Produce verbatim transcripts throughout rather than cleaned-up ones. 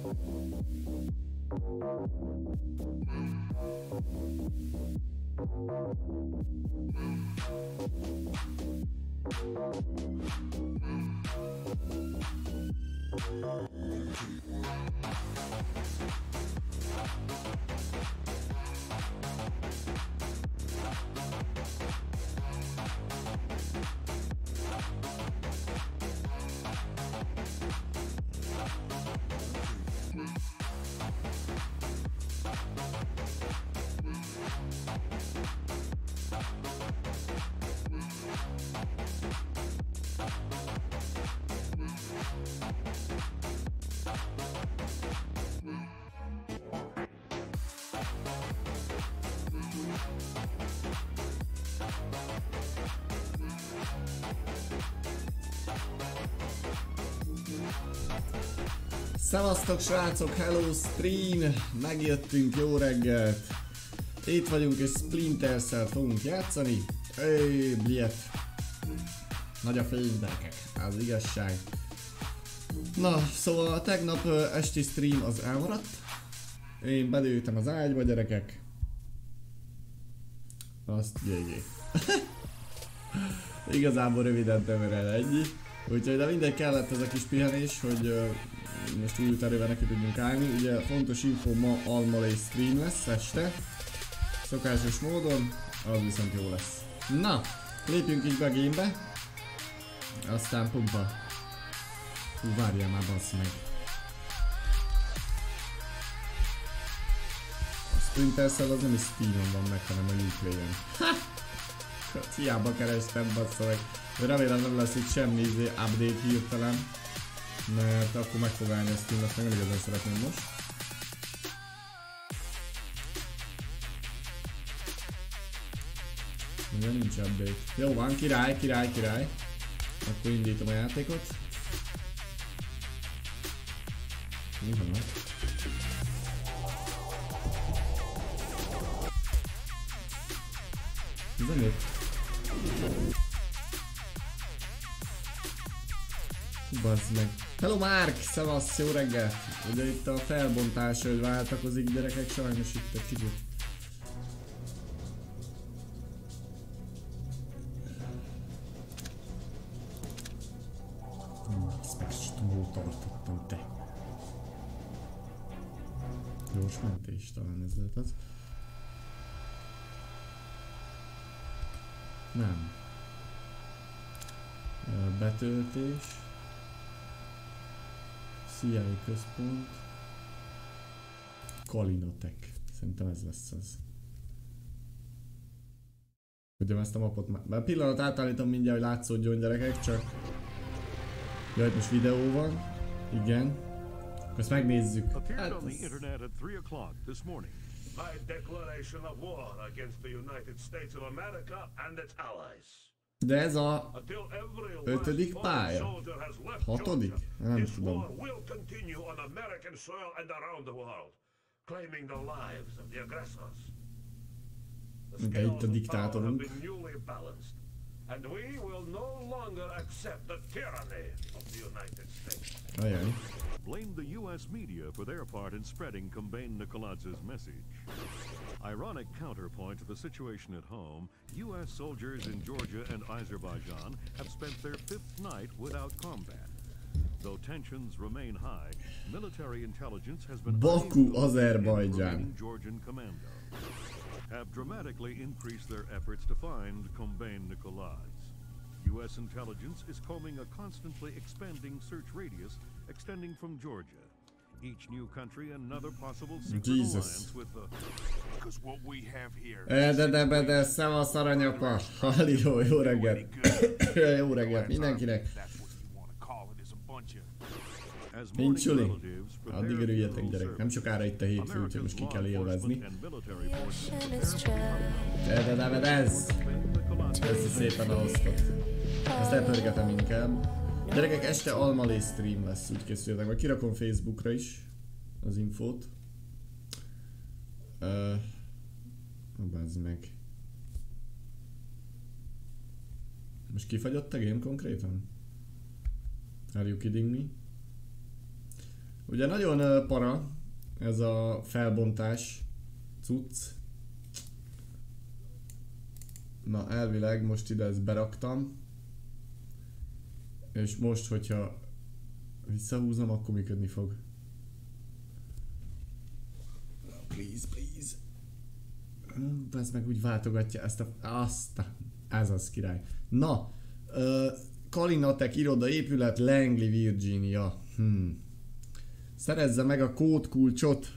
Szevasztok srácok, hello stream! Megjöttünk, jó reggelt! Itt vagyunk és Splinter Cell fogunk játszani. Öy, bliet! Nagy a fény, gyerekek, az igazság. Na, szóval a tegnap esti stream az elmaradt. Én belőttem az ágyba, gyerekek. Azt gé gé. Igazából röviden tömören ennyi. Úgyhogy de mindegy, kellett ez a kis pihenés, hogy uh, most új erővel neki tudjunk állni. Ugye fontos info, ma Almalay stream lesz este. Szokásos módon, az viszont jó lesz. Na, lépjünk így be a gamebe. Aztán pumpa. Hú, várjál már, bassz meg. A Splinter Cell az nem is Steam-on van meg, hanem a Uplay-en. Ha! Hiába kerestem, bassza meg. Remélem nem lesz itt semmi izé update hirtelen. Mert akkor meg fog állni a Steam, azt meg nem igazán szeretném most. Ugye nincs update. Jó van, király, király, király. Akkor indítom a játékot. Uha. tizenöt. Bazd meg. Hello Mark! Szevasz, jó reggelt! Ugye itt a felbontás, hogy váltakozik, gyerekek, sajnos itt egy kicsit. Ezt meg stúl tartottam, te. Gyors mentés, talán ez lehet az. Nem. Betöltés. C I A központ. Kalinatek. Szerintem ez lesz az. Ugye ezt a mapot már... Bár pillanat átállítom mindjárt, hogy látszódjon, gyerekek, csak... Jaj, most videó van. Igen. Ezt megnézzük. Hát ez... My declaration of war against the United States of America and its allies. De ez a ötödik pálya? Hatodik? Nem tudom. Will continue on American soil and around the world, claiming the lives of the aggressors. De itt a diktátorunk. And we will no longer accept the tyranny of the United States. Ajaj. Blamed the U S media for their part in spreading Kombain Nikoladz's message. Ironic counterpoint to the situation at home, U S soldiers in Georgia and Azerbaijan have spent their fifth night without combat. Though tensions remain high, military intelligence has been Baku, Azerbaijan. Georgian commando have dramatically increased their efforts to find Kombain Nikoladze. U S intelligence is combing a constantly expanding search radius extending from Georgia. Each new country another possible secret alliance with the... Because what we have here... De de de de szevasz aranyapa! Hallió, jó reggelt! Jó reggelt mindenkinek! Nincs Juli? Addig örüljetek, gyerek. Nem sokára itt a hétfő, úgyhogy most ki kell élvezni. De de de de ez! Köszi szépen a hoztot. Ezt elpörgetem inkább. Gyerekek, este Almalay stream lesz, úgy készüljetek. Majd kirakom Facebookra is az infót. Uh, Bazd meg. Most kifagyott a game konkrétan? Are you kidding me? Ugye nagyon uh, para ez a felbontás cucc. Na elvileg most ide ezt beraktam. És most, hogyha visszahúzom, akkor működni fog. Please, please. Ez meg úgy váltogatja ezt a... Azt a... Ez az király. Na. Uh, Kalinatek iroda épület, Langley, Virginia. Hmm. Szerezze meg a kódkulcsot.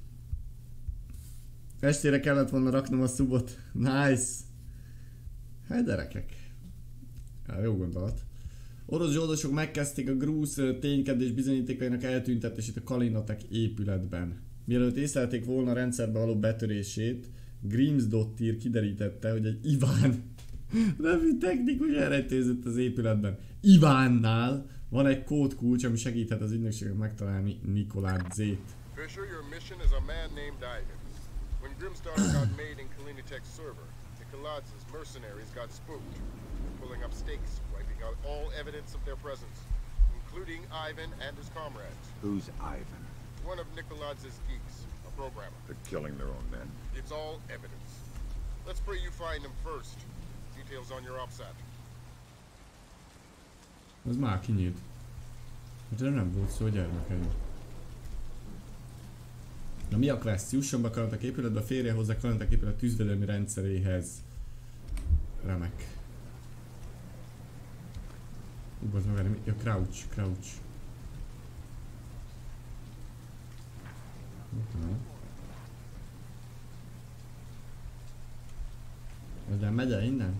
Estére kellett volna raknom a szubot. Nice. Hát gyerekek. Ja, jó gondolat. Orosz zsoldosok megkezdték a grúz ténykedés bizonyítékainak eltüntetését a Kalinatek épületben. Mielőtt észlelték volna a rendszerbe való betörését, Grimsdottir kiderítette, hogy egy Iván nevű technikus elrejtőzött az épületben. Ivánnál van egy kódkulcs, ami segíthet az ügynökségnek megtalálni Nikoládzét. Fisher, your mission is a man named Ivan. When Grimstar got made in Kalinitech's server, Nikoladz's mercenaries got spooked, pulling up stakes, wiping out all evidence of their presence, including Ivan and his comrades. Who's Ivan? One of Nikoladz's geeks, a programmer. They're killing their own men. It's all evidence. Let's pray you find them first. Details on your OPSAT. Az már kinyílt. Hát erre nem volt szó, gyermekeim. Na mi a quest? Jusson be a Kalinatek épületbe, férje hozzá Kalinatek épület tűzvédelmi rendszeréhez. Remek. Ú, az meg ja, crouch, crouch. Uh-huh. Ezzel megy el innen?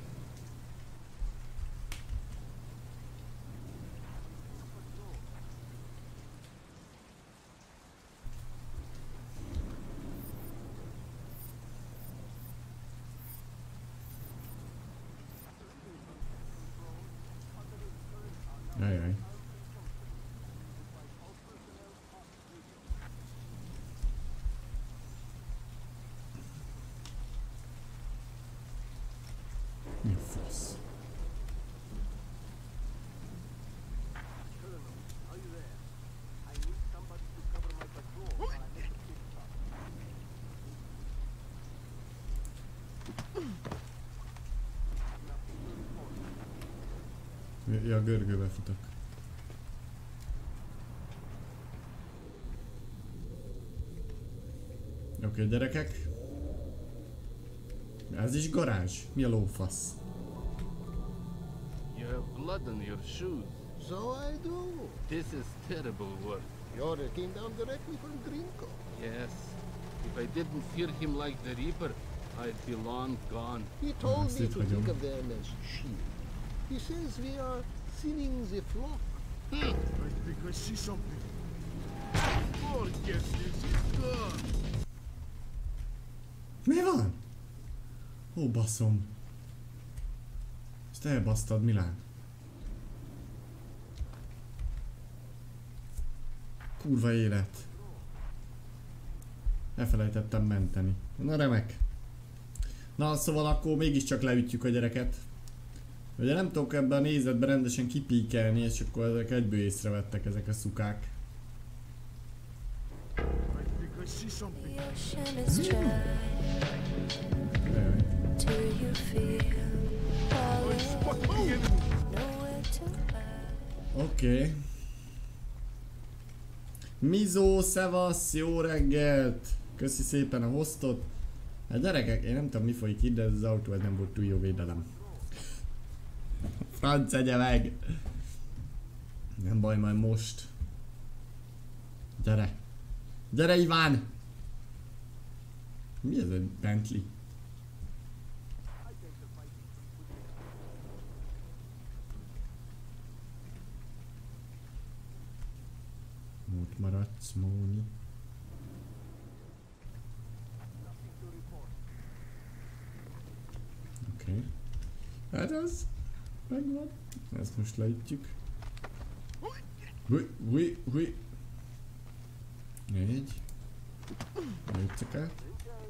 Ajaj. Mi a fasz? Ja, görgőbe futok. Oké, okay, gyerekek. Ez is garázs? Mi a lófasz? You have blood on your shoes. So I do. This is terrible work. The order came down directly from Grinko. Yes. If I didn't fear him like the Reaper, I'd be long gone. He told That's me it, to I think don't- of them as sheep. He says we are thinning the flock. Hmm. I think I see something. Oh, yes, this is gone. Mi van? Ó, baszom. Ezt elbasztad, Milán. Kurva élet. Elfelejtettem menteni. Na remek. Na szóval akkor mégiscsak leütjük a gyereket. Ugye nem tudok ebben a nézetben rendesen kipíkelni, és akkor ezek egyből észrevettek ezek a szukák. I think I see something. The ocean is dry. Jaj. Do you feel all I spot the alone? enemy. Nowhere to hide. Oké. Okay. Mizó, szevasz, jó reggelt! Köszi szépen a hostot. Hát gyerekek, én nem tudom mi folyik itt, de ez az autó ez nem volt túl jó védelem. Franc, egye meg! Nem baj, majd most. Gyere! Gyere, Iván! Mi ez egy Bentley? Ott maradsz, Móni. Oké. Okay. Hát az megvan. Ezt most leütjük. Hui, hui, hui. Négy. Lőttek át.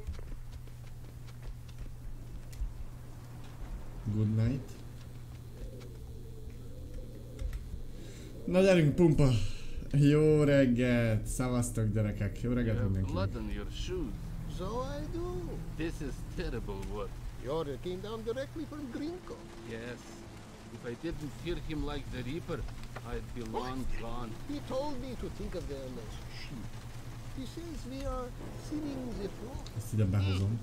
Good night. Na gyerünk, pumpa! Jó reggelt! Szavaztok gyerekek! Jó You reggelt have mindenkinek! blood on your shoes. So I do. This is terrible work. The order came down directly from Grinko. Yes. If I didn't fear him like the Reaper, I'd be long gone. He told me to think of them as sheep. He says we are sinning the flock. Ezt ide behozom.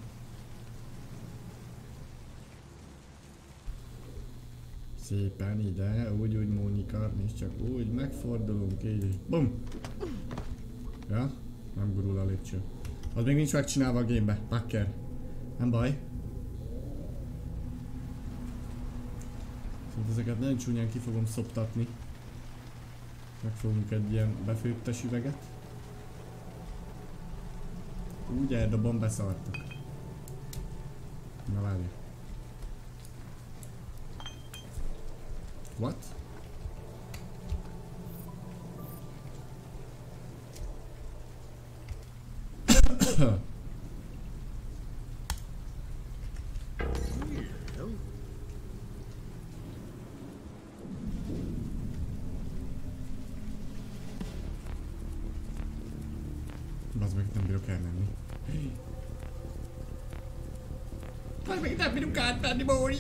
Szépen ide, úgy, úgy Mónika, és csak úgy, megfordulunk, így, bum! Ja, nem gurul a lépcső. Az még nincs megcsinálva a gamebe, Packer. Nem baj. Szóval ezeket nagyon csúnyán ki fogom szoptatni. Megfogunk egy ilyen befőttes üveget. Úgy eldobom, beszartak. Na várj. What? Bazd meg, nem bírok elmenni. Bazd meg, nem bírunk átmenni, Móri!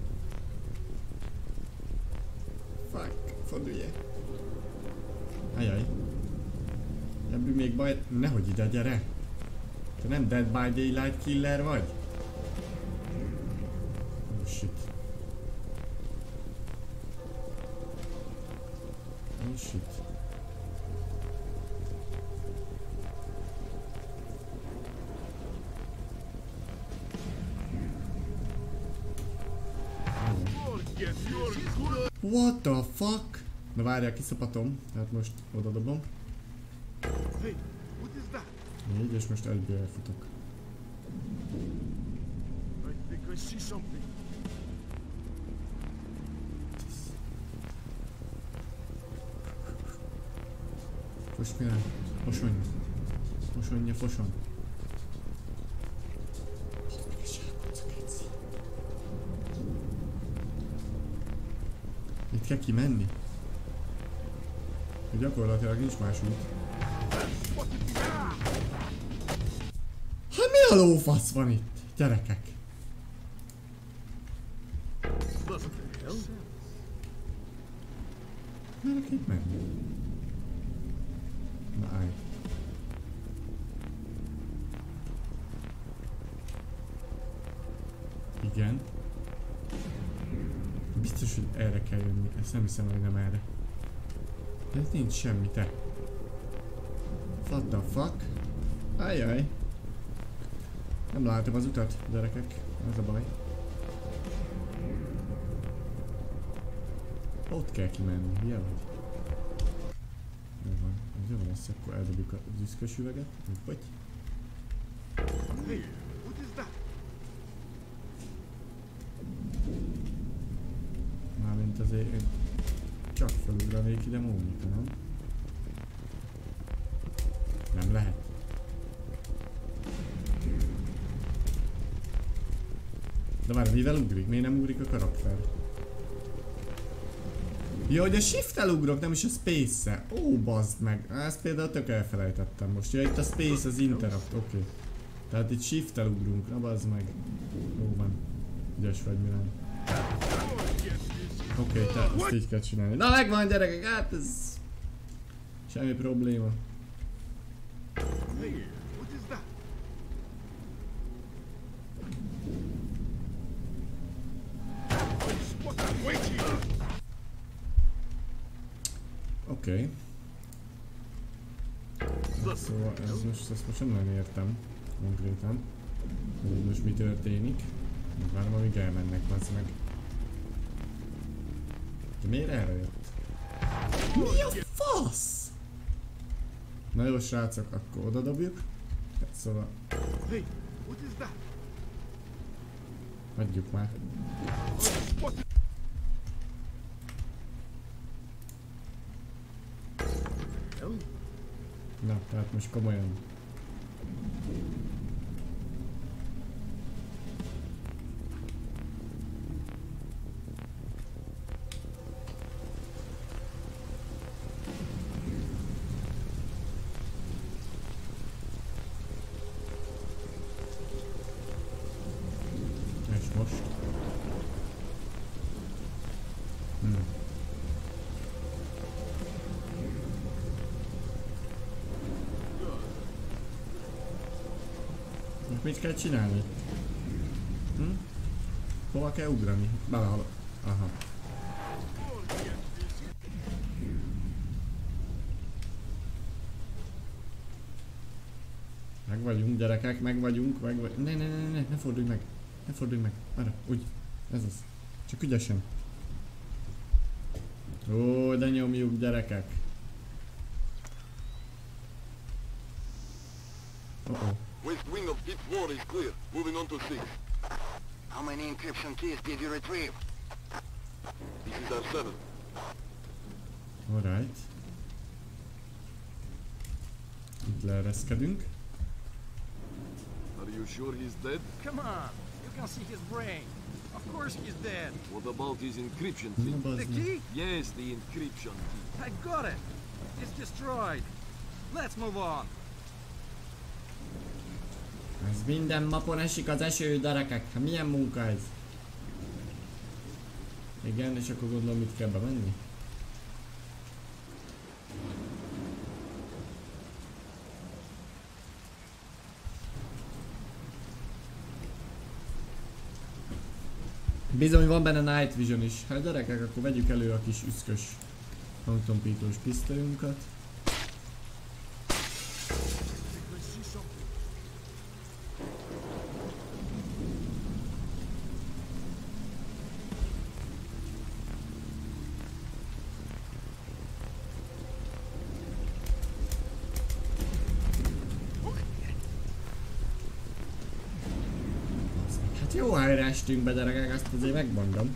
Fuck, fordulj el. Ajaj. Ebből még baj... Nehogy ide, gyere! Te nem Dead by Daylight killer vagy? Oh shit. Oh shit. What the fuck? Na várjál, kiszapatom. Tehát most oda dobom. Hey, what is that? Így, és most egyből elfutok. I think I see something. Fosnyál, fosony. Fosonja, foson. Itt kell kimenni? Gyakorlatilag nincs más út. Hát mi a lófasz van itt? Gyerekek! Merek itt menni? Na állj. Igen. Biztos, hogy erre kell jönni. Ezt nem hiszem, hogy nem erre. De itt nincs semmi, te. What the fuck? Ajjaj. Nem látom az utat, gyerekek. Ez a baj. Ott kell kimenni, hülye vagy? Jó van. Ez jó lesz, akkor eldobjuk az üszkös üveget. Vagy? Hey, what is that? Mármint azért én csak felugranék ide Mónika, nem? Nem lehet. De várj, mivel ugrik? Miért nem ugrik a karakter? Ja, hogy a shift-tel ugrok, nem is a space-szel. Ó, bazd meg. Ezt például tök elfelejtettem most. Ja, itt a space az interact, oké. Okay. Tehát itt shift-tel ugrunk, na bazd meg. Jó van. Ügyes vagy, Milán. Oké, okay, tehát ezt így kell csinálni. Na megvan, gyerekek, hát ez... Semmi probléma. Hey, what is that? Oké. Okay. Szóval ez most, ezt most nem nagyon értem konkrétan, hogy most mi történik. Várom, amíg elmennek, bazd meg. De miért erre jött? Mi a fasz? Na jó srácok, akkor oda dobjuk. Szóval... Hey, what is that? Hagyjuk már. Na, tehát most komolyan. Hm. Most mit kell csinálni? Hm? Hova kell ugrani? Belehal... Aha. Meg vagyunk, gyerekek, meg vagyunk, meg vagyunk. Ne, ne, ne, ne, ne fordulj meg. Ne fordulj meg. Arra, úgy. Ez az. Csak ügyesen. Ó, de nyomjuk, gyerekek. Uh-oh. West wing of fifth floor is clear. Moving on to six. How many encryption keys did you retrieve? This is our seven. Alright. Itt leereszkedünk. Are you sure he's dead? Come on, you can see his brain. Of course he's dead. What about his encryption Na, key? bazd The meg. key? Yes, the encryption key. I got it. It's destroyed. Let's move on. Ez minden napon esik az eső, gyerekek. Hát milyen munka ez? Igen, és akkor gondolom, mit kell bemenni? Bizony van benne Night Vision is. Hát gyerekek, akkor vegyük elő a kis üszkös hangtompítós pisztolyunkat. Hát jó helyre estünk be, gyerekek, azt azért megmondom.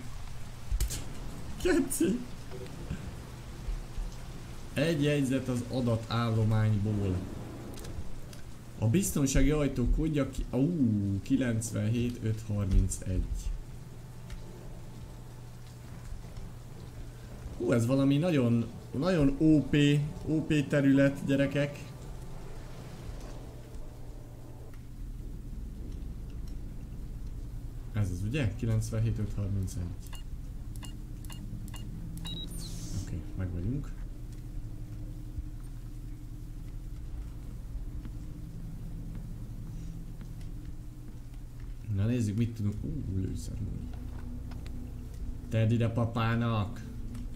Keci! Egy jegyzet az adatállományból. A biztonsági ajtó kódja ki... Ú, kilencvenhét öt harmincegy. Hú, ez valami nagyon, nagyon ó pé, ó pé terület, gyerekek. Ez az, ugye? kilencvenhét öt harmincegy. Oké, okay, meg vagyunk. Na nézzük, mit tudunk. Ú, lőszermúl. Tedd ide papának!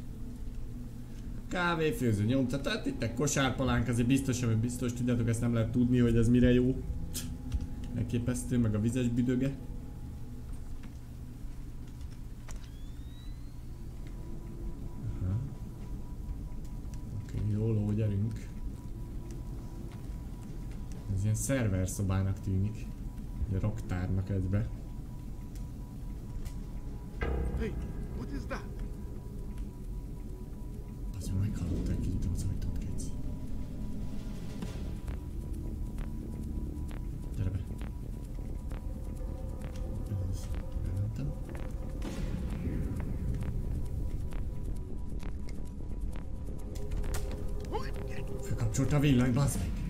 Kávéfőző nyomta, tehát itt egy kosárpalánk, azért biztos, hogy biztos, tudjátok, ezt nem lehet tudni, hogy ez mire jó. Elképesztő, meg a vizes büdöge. Aha. Oké, okay, jól, ó, gyerünk. Ez ilyen szerverszobának tűnik. Egy raktárnak egybe. Hey, what is that? Az már meghallották, kinyitom az ajtót, keci. Gyere be. Ez, bementem. Felkapcsolta a villany, bazd meg!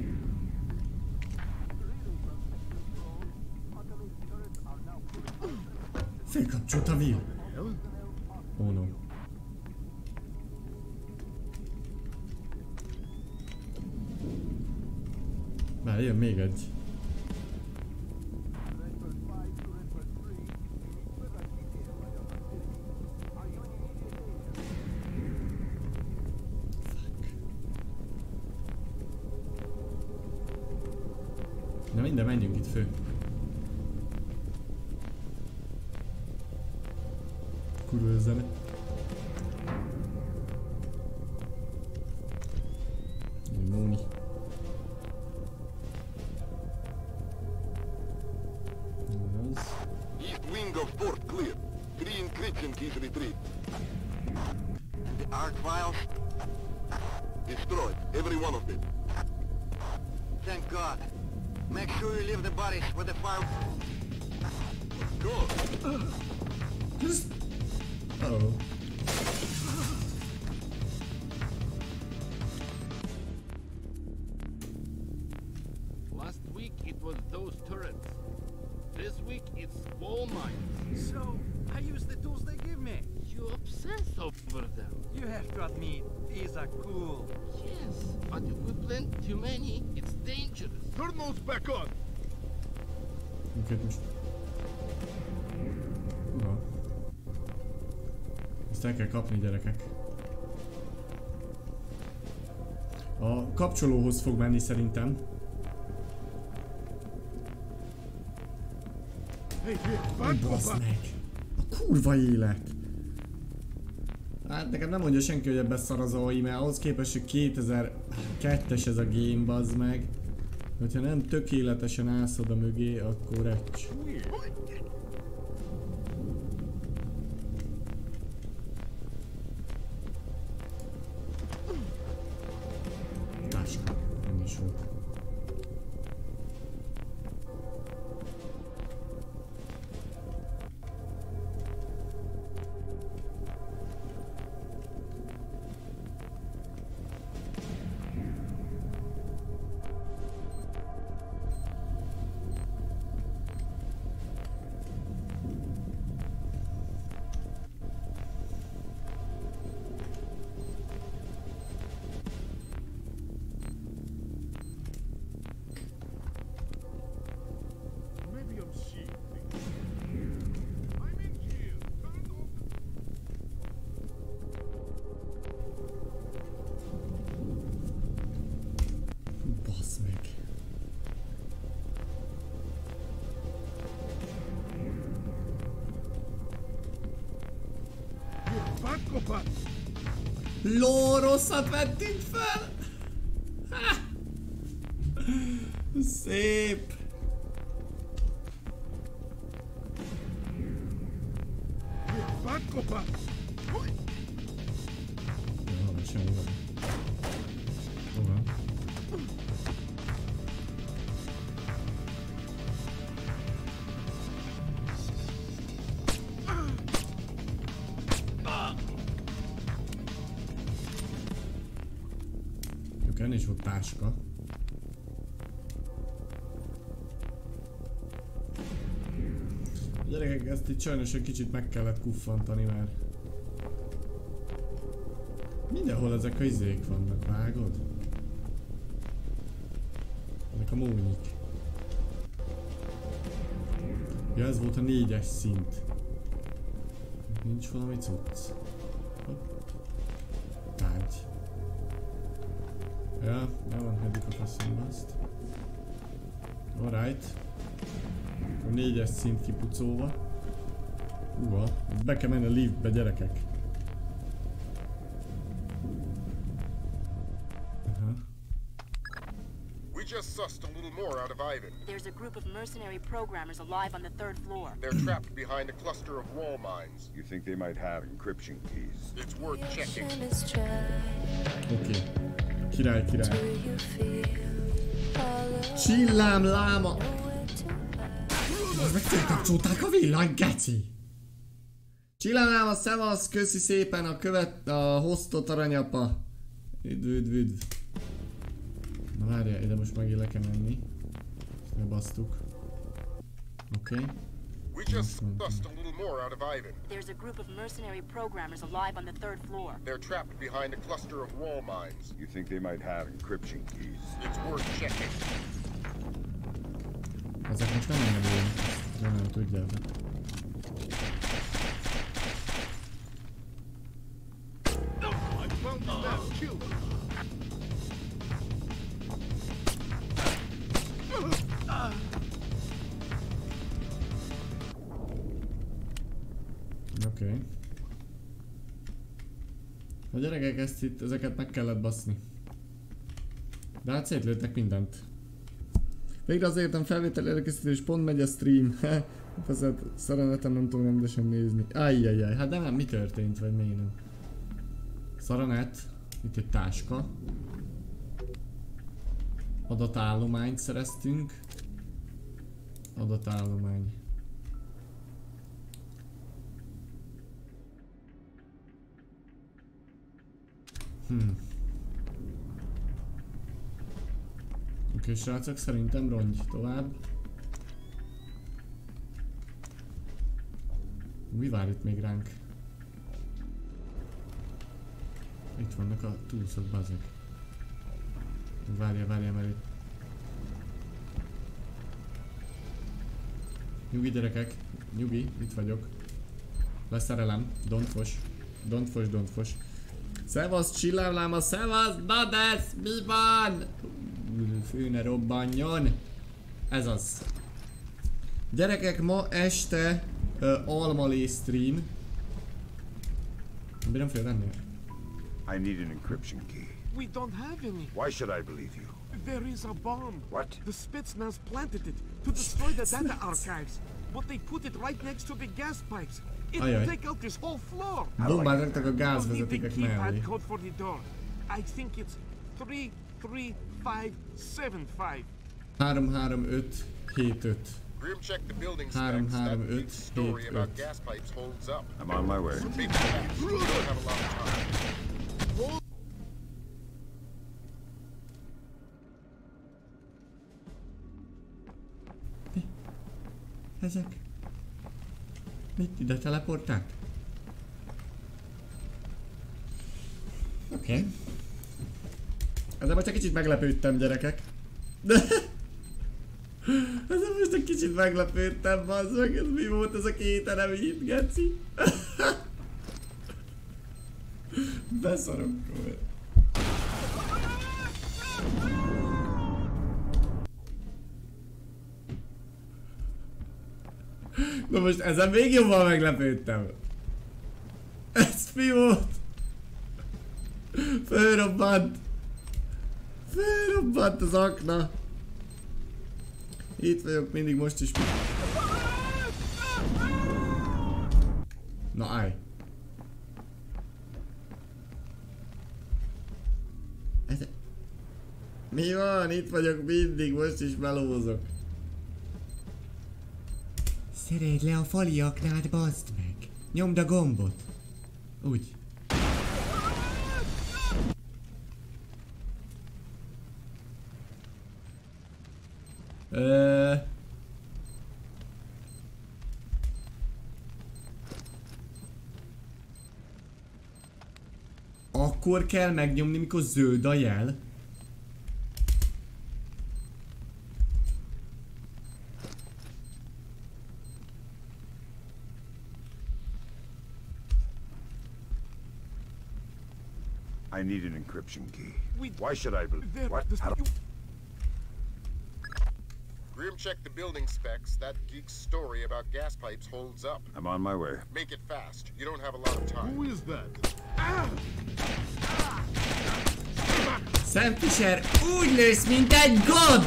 Felkapcsolta a villany! Oh no. Már jön még egy. Na minden, menjünk itt fő. Kurva a zene. Móni. East wing of fort clear. Three encryption keys retrieved. And the art files? Destroyed, every one of them. Thank God. Make sure you leave the bodies with the file. Go. Just... Uh-oh. Last week it was those turrets. This week it's wall mines. So, them. You have to admit, these are cool. Yes, but if we plant too many, it's dangerous. Turn those back on. Minket most... Uha. Ezt el kell kapni, gyerekek. A kapcsolóhoz fog menni szerintem. Basz meg! A kurva élet! Hát nekem nem mondja senki, hogy ebben szar az á i, mert ahhoz képest, hogy kétezer-kettes ez a game, bazd meg. Hogyha nem tökéletesen állsz oda mögé, akkor egy. Táska, nem is volt. Ló, rosszat vettünk fel! Ha! Szép! Jó, semmi van. Hova? Ennél is volt táska. Gyerekek, ezt itt sajnos egy kicsit meg kellett kuffantani, mert mindenhol ezek a izék vannak, vágod? Ezek a mónyik. Ja, ez volt a négyes szint. Nincs valami cucc. Tárgy. Ja, nem van, eddig a faszomba azt. Alright. A négyes szint kipucolva. Uha, be kell menni a liftbe, gyerekek. Aha. We just sussed a little more out of Ivan. There's a group of mercenary programmers alive on the third floor. They're trapped behind a cluster of wall mines. You think they might have encryption keys? It's worth checking. Oké. Okay. Király, király. Csillám, láma! Most meg fölkapcsolták a villany, geci! Csillám, láma, szevasz, köszi szépen a követ, a hostot, aranyapa. Üdv, üdv, üdv. Na várjál, ide most megint le kell menni. Ezt lebasztuk. Oké. Okay. We just sussed a little more out of Ivan. There's a group of mercenary programmers alive on the third floor. They're trapped behind a cluster of wall mines. You think they might have encryption keys? It's worth checking. Ezek most nem mennek, de nem tudják. I found the last killer. Oké. Okay. A gyerekek, ezt itt, ezeket meg kellett baszni. De hát szétlőttek mindent. Végre az értem felvétel előkészítés, pont megy a stream. Feszett szaranetem, nem tudom rendesen nézni. Ajjajjaj, hát de nem, mi történt, vagy miért nem? Szaranet, itt egy táska. Adatállományt szereztünk. Adatállomány. Hmm. Oké, srácok, szerintem rongy tovább. Mi vár itt még ránk? Itt vannak a túlszok, bazeg. Várja, várja, mert itt... Nyugi gyerekek, nyugi, itt vagyok. Leszerelem, don't fosh. Don't fosh, don't fosh. Szevasz, csillámláma, szevasz, Dadesz, mi van? Fű, ne robbanjon. Ez az. Gyerekek, ma este uh, almalé stream. Bírom fél ennél. I need an encryption key. We don't have any. Why should I believe you? There is a bomb. What? The Spetsnaz planted it to destroy the data archives. But they put it right next to the gas pipes. It will take out this whole floor. Bombát raktak a We'll need the gázvezetékek mellé. keypad code for the door. I think it's three three five seven five. három három öt hét öt. Grim check the building három specs. három That öt big story hét about öt. gas pipes holds up. I'm on my way. So make it fast. You don't have a lot of time. Ezek? Mit ide teleportált? Oké. Okay. Ezzel most egy kicsit meglepődtem, gyerekek. Ezzel most egy kicsit meglepődtem, bazzak. Ez mi volt ez a két elem itt, geci? Beszarok. Na most ezen még jobban meglepődtem. Ez mi volt? Fölrobbant. Fölrobbant az akna. Itt vagyok mindig, most is. Na állj. Ez... Mi van? Itt vagyok mindig, most is melózok. Szereld le a fali aknát, bazd meg! Nyomd a gombot! Úgy. Ö... Akkor kell megnyomni, mikor zöld a jel. I need an encryption key. We Why should I believe? What? How do Grim check the building specs. That geek's story about gas pipes holds up. I'm on my way. Make it fast. You don't have a lot of time. Who is that? Sam Fisher, úgy lősz, mint egy god!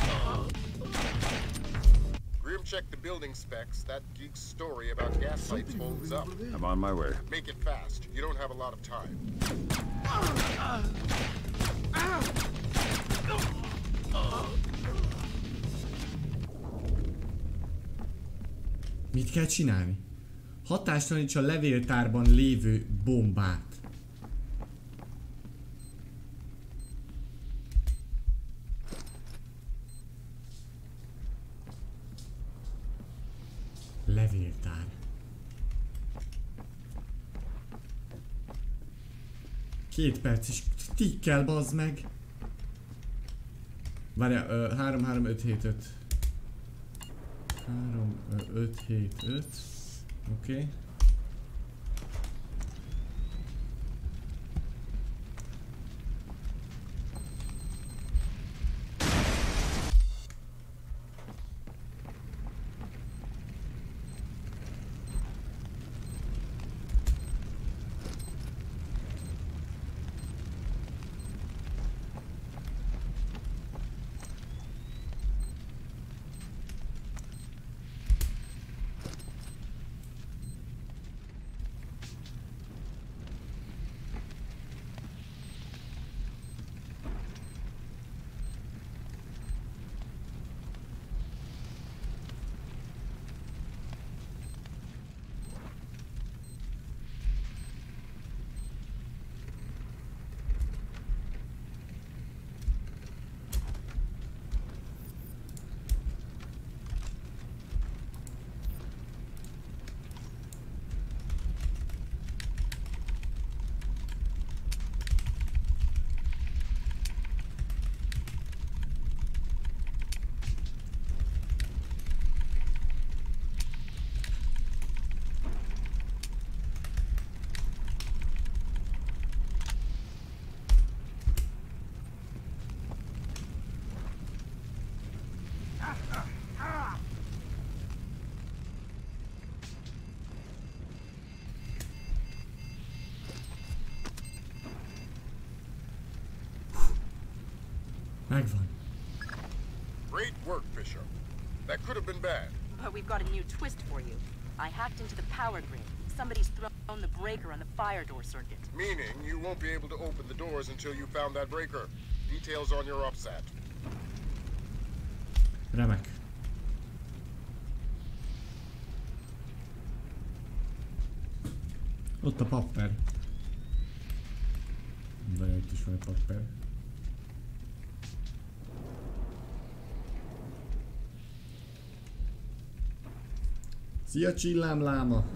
Grim check the building specs. That geek's story about gas pipes holds up. I'm on my way. Make it fast. You don't have a lot of time. Mit kell csinálni? Hatástalanítsa a levéltárban lévő bombát. Levéltár. Két perc is tikkel, bazd meg. Várjál, három három öt hét öt. három öt hét öt. Oké. Okay. Megvan. Great work, Bishop. That could have been bad. But we've got a new twist for you. I hacked into the power grid. Somebody's thrown the breaker on the fire door circuit. Meaning you won't be able to open the doors until you found that breaker. Details on your upsat. Remek. Ott a papper. Vagy itt is van egy papper. Szia csillámláma!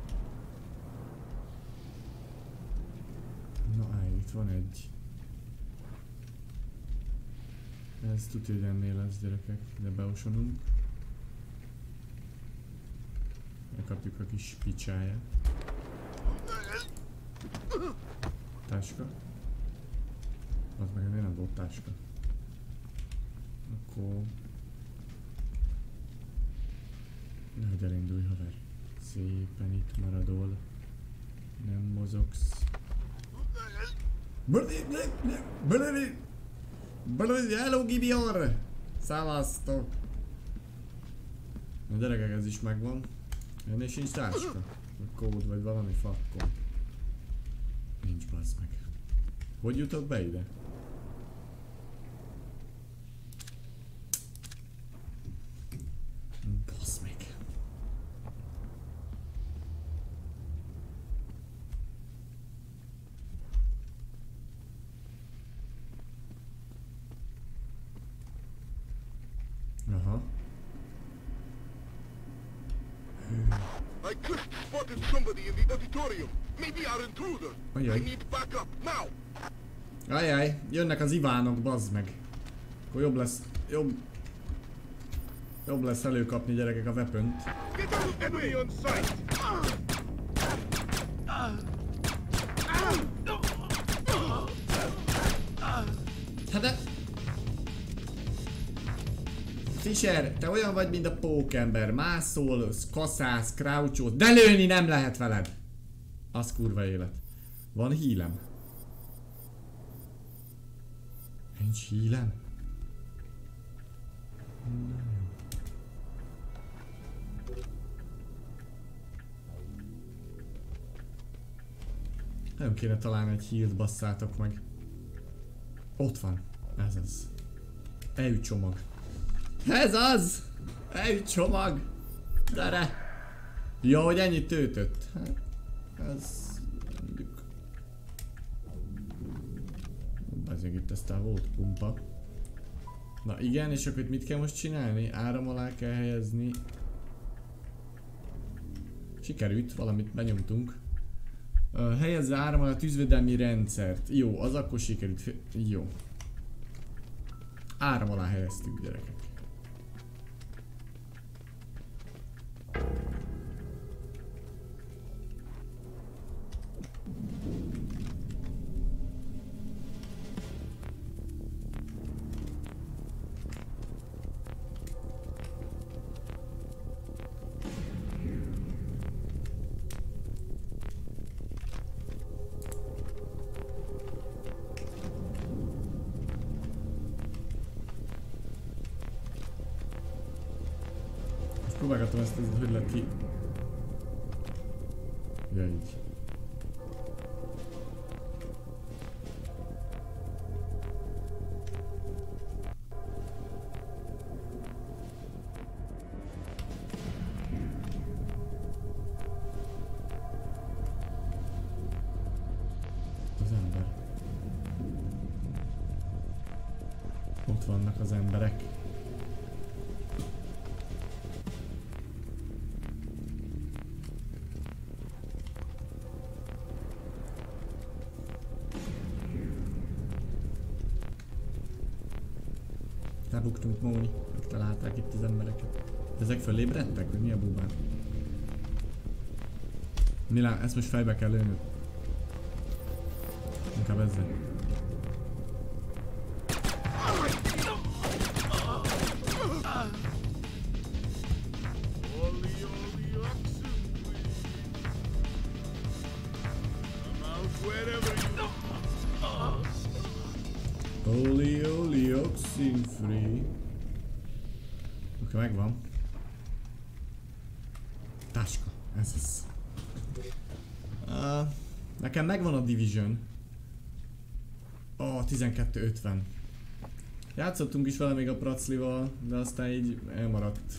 Na állj, itt van egy. Ez tudja, hogy ennél lesz, gyerekek, de beosonunk. Megkapjuk a kis picsáját. Táska. Az meg ennél nem volt táska. Akkor... Nehogy elindulj, haver. Szépen itt maradol. Nem mozogsz. Hello, Gibior! Szavaztok! A gyerekek, ez is megvan. Ennél sincs táska. A kód vagy valami fakkon. Nincs, bazd meg. Hogy jutok be ide? Bazd meg. Aha. I just spotted somebody in the auditorium. Maybe our intruder. Ajaj. I need backup now. Ajaj, jönnek az Ivánok, bazd meg. Akkor jobb lesz, jobb... Jobb lesz előkapni, gyerekek, a weapont. Enemy on sight. Hát de... Fischer, te olyan vagy, mint a pókember. Mászol, kaszász, crouchol, de lőni nem lehet veled. Az kurva élet. Van hílem? Nincs hílem? Nem kéne találni egy hílt, basszátok meg. Ott van. Ez az. Elügycsomag. Ez az! Elügycsomag! Gyere! Jó, hogy ennyit töltött. Hát, ez... mondjuk... Azért itt aztán volt pumpa. Na igen, és akkor itt mit kell most csinálni? Áram alá kell helyezni. Sikerült, valamit benyomtunk. Uh, helyezze áram alá a tűzvédelmi rendszert. Jó, az akkor sikerült. Jó. Áram alá helyeztük, gyerekek. Próbálgatom ezt, ezt, hogy lehet ki... Ja, így. Az ember. Ott vannak az emberek. Elbuktunk, Móni. Megtalálták itt az embereket. Ezek fölébredtek, hogy mi a búbán? Milán, ezt most fejbe kell lőnöd. Inkább ezzel. Oli, oli, oxin free. Oké, megvan. Táska, ez az. Uh, nekem megvan a Division. Ó, oh, tizenkettő ötven. Játszottunk is vele még a Praclival, de aztán így elmaradt.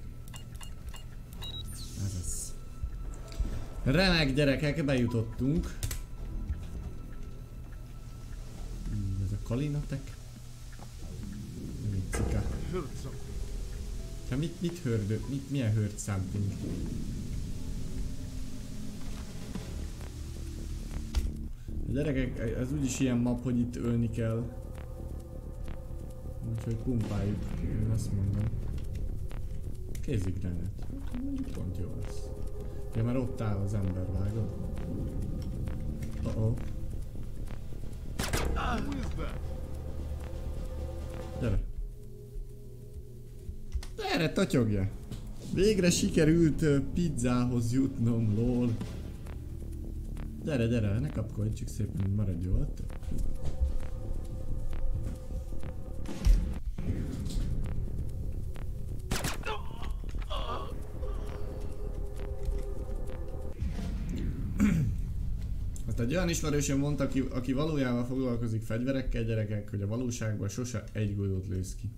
Ez az. Remek gyerekek, bejutottunk. Ez a Kalinatek. Cika. Ja, mit, mit hördő? Mit, milyen hört something? A gyerekek, ez úgyis ilyen map, hogy itt ölni kell. Úgyhogy pumpáljuk, én azt mondom. Kézigránet. Mondjuk pont jó lesz. Ja, mert ott áll az ember, vágod? Uh-oh. Gyere. Gyere, totyogja! Végre sikerült uh, pizzához jutnom, lol. Gyere, gyere, ne kapkodj, csak szépen maradj ott. Azt egy olyan ismerősöm mondta, aki, aki valójában foglalkozik fegyverekkel, gyerekek, hogy a valóságban sose egy golyót lősz ki.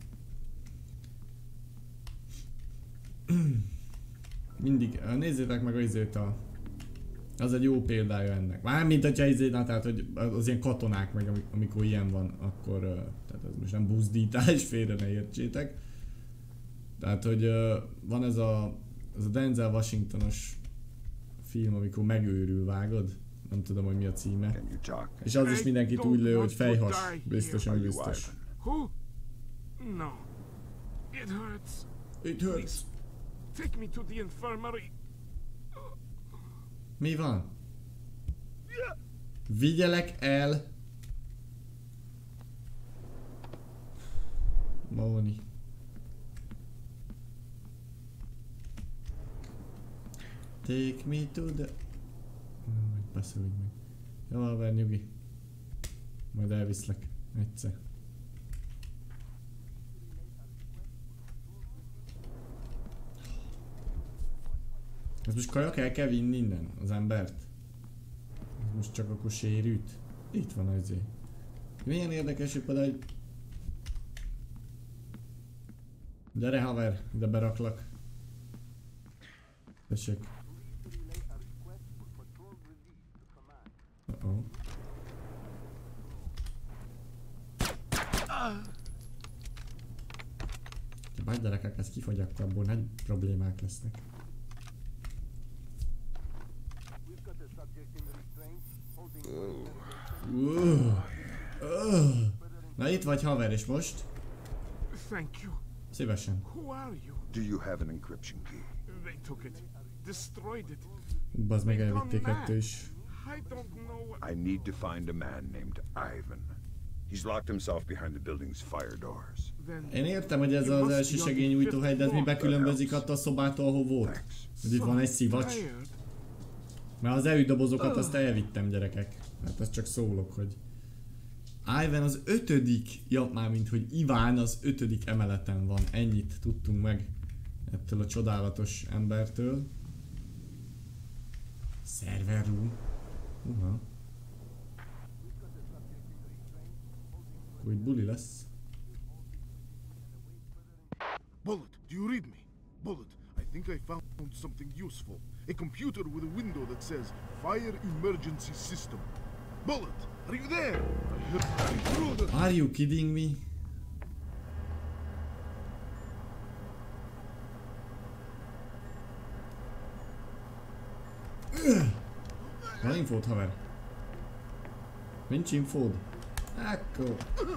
Mindig, nézzétek meg azért a... Az egy jó példája ennek. Mármint, hogyha izé, na, tehát, hogy az ilyen katonák meg, amikor ilyen van, akkor... Tehát ez most nem buzdítás, félre ne értsétek. Tehát, hogy van ez a... Ez a Denzel Washingtonos film, amikor megőrül, vágod? Nem tudom, hogy mi a címe. És az is mindenkit úgy lő, hogy fejhas. Biztosan biztos. No. It hurts. It hurts. Take me to the infirmary. Mi van? Vigyelek el. Móni. Take me to the... Beszélj meg. Jó, haver, nyugi. Majd elviszlek. Egyszer. Ez most kajak, el kell vinni innen az embert? Ez most csak akkor sérült? Itt van azért. Milyen érdekes, hogy például, hogy... Gyere haver, ide beraklak. Tessék. Uh-oh. Ha bár gyerekek, ez kifogy, akkor abból nagy problémák lesznek. Uh. Uh. Na itt vagy haver, és most? Thank you. Szívesen. Who are you? Do you have an encryption key? They took it. Destroyed it. Bazd meg, elvitték ettől is. I don't know what... I need to find a man named Ivan. He's locked himself behind the building's fire doors. Én értem, hogy ez az első segélynyújtó hely, de ez mi bekülönbözik attól a szobától, ahol volt? Hogy itt van egy szivacs. Mert az elügydobozokat azt elvittem, gyerekek. Hát ezt csak szólok, hogy... Ivan az ötödik, ja, már mint hogy Iván az ötödik emeleten van. Ennyit tudtunk meg ettől a csodálatos embertől. Server room. Uha. Úgy buli lesz. Bullet, do you read me? Bullet, I think I found something useful. A computer with a window that says Fire Emergency System. Bullet, are you there? I heard intruder. Are you kidding me? Van infód, haver? Nincs infód? Akkor...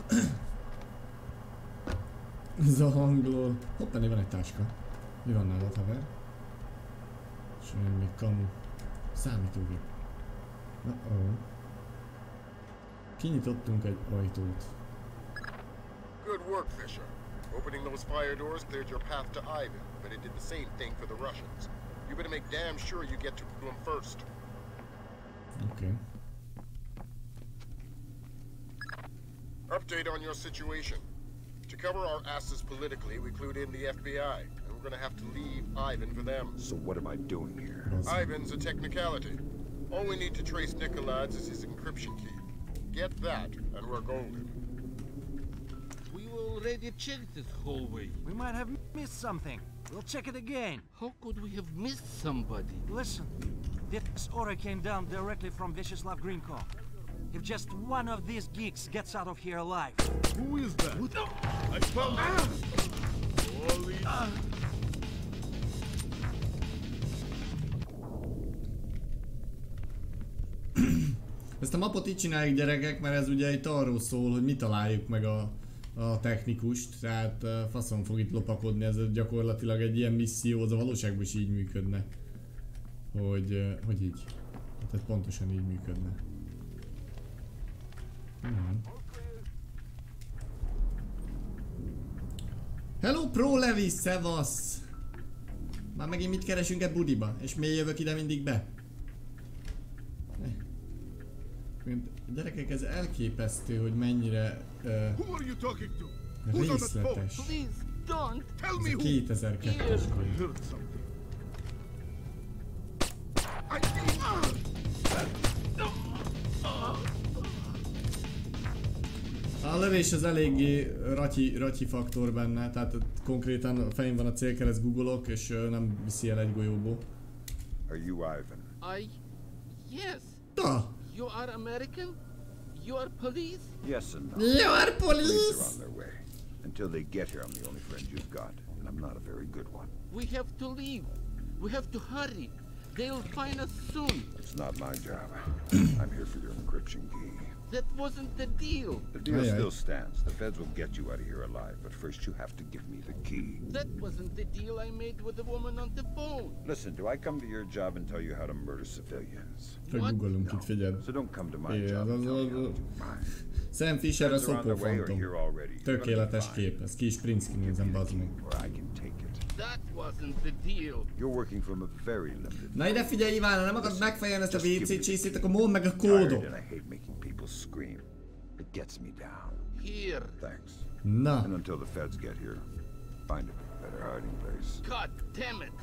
Ez a hangló. Hoppá, van egy táska. Mi van nálad, haver? Semmi kamu. Számítógép. Uh-oh. Kinyitottunk egy ajtót. Good work, Fisher. Opening those fire doors cleared your path to Ivan, but it did the same thing for the Russians. You better make damn sure you get to them first. Okay. Update on your situation. To cover our asses politically, we clued in the F B I, and we're gonna have to leave Ivan for them. So what am I doing here? Ivan's a technicality. All we need to trace Nikolai's is his encryption key. Get that, and we're golden. We already checked this hallway. We might have missed something. We'll check it again. How could we have missed somebody? Listen, this order came down directly from Vyacheslav Grinko. If just one of these geeks gets out of here alive. Who is that? I found him! Holy... Ah. Ezt a mapot így csináljuk, gyerekek, mert ez ugye itt arról szól, hogy mi találjuk meg a, a technikust, tehát uh, faszon fog itt lopakodni, ez gyakorlatilag egy ilyen misszió, az a valóságban is így működne. Hogy, uh, hogy így. Tehát pontosan így működne. Hmm. Hello Pro Levi, szevasz! Már megint mit keresünk-e budiba? És miért jövök ide mindig be? Gyerekek, ez elképesztő, hogy mennyire uh, részletes. Ez a kétezer-kettes gól. A lövés az eléggé ratyi, ratyi faktor benne, tehát konkrétan a fején van a célkereszt, googolok, és uh, nem viszi el egy golyóból. Are you Ivan? I... yes. Da! You are American? You are police? Yes and no. You are police! Police are on their way. Until they get here, I'm the only friend you've got, and I'm not a very good one. We have to leave. We have to hurry. They'll find us soon. It's not my job. I'm here for your encryption key. That wasn't the deal. The deal aye, still aye. stands. The feds will get you out of here alive, but first you have to give me the key. That wasn't the deal I made with the woman on the phone. Listen, do I come to your job and tell you how to murder civilians? What? No. So don't come to my yeah, job and tell me how to do mine. Sam Fisher a szopó fantom. Tökéletes kép, ez ki is Prince-ki nézem, bazd meg. That wasn't the deal. You're working from a very limited. Na ide figyelj, Iván, nem akarod megfejelni ezt a vé cé csészét, akkor mondd meg a kódot. Scream. It gets me down. Here. Thanks. No. And until the feds get here, find a better hiding place. God damn it.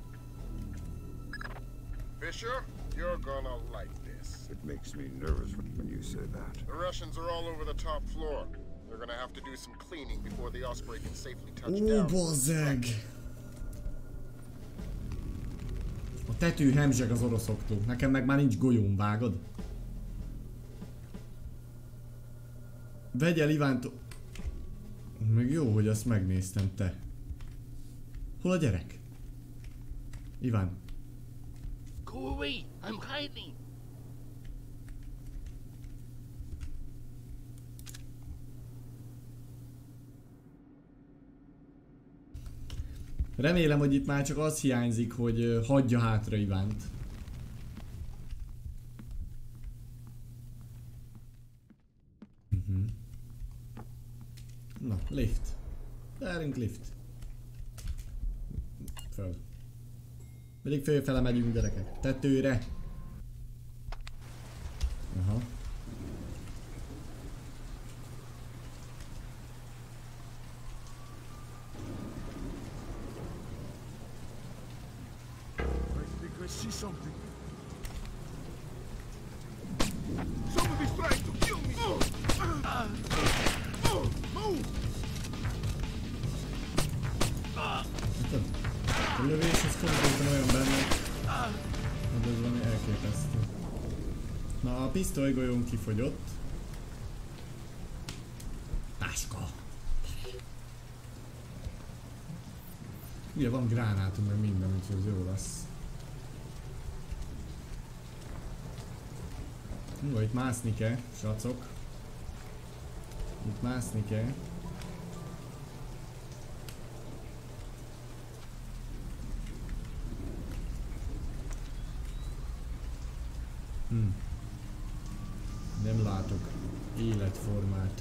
Fisher, you're gonna like this. It makes me nervous when you say that. The Russians are all over the top floor. They're gonna have to do some cleaning before the Osprey can safely touch down. Ó, bazzeg! A tető hemzseg az oroszoktól. Nekem meg már nincs golyóm, vágod? Vegye el Ivántól... Meg jó, hogy azt megnéztem, te. Hol a gyerek? Iván. Go away, I'm hiding. Remélem, hogy itt már csak az hiányzik, hogy hagyja hátra Ivánt. Uh-huh. Na, lift. Gyerünk lift. Föl. Pedig fölfele megyünk, gyerekek. Tetőre. Aha. I see something. Somebody's trying to kill me! Oh! Uh, oh! Move! A lövés az konkrétan olyan benne, hogy ez valami elképesztő. Na, a pisztolygolyón kifogyott. Táska! Ugye van gránátum, meg minden, úgyhogy ez jó lesz. Jó, itt mászni kell, sracok. Itt mászni kell. Hm. Nem látok életformát.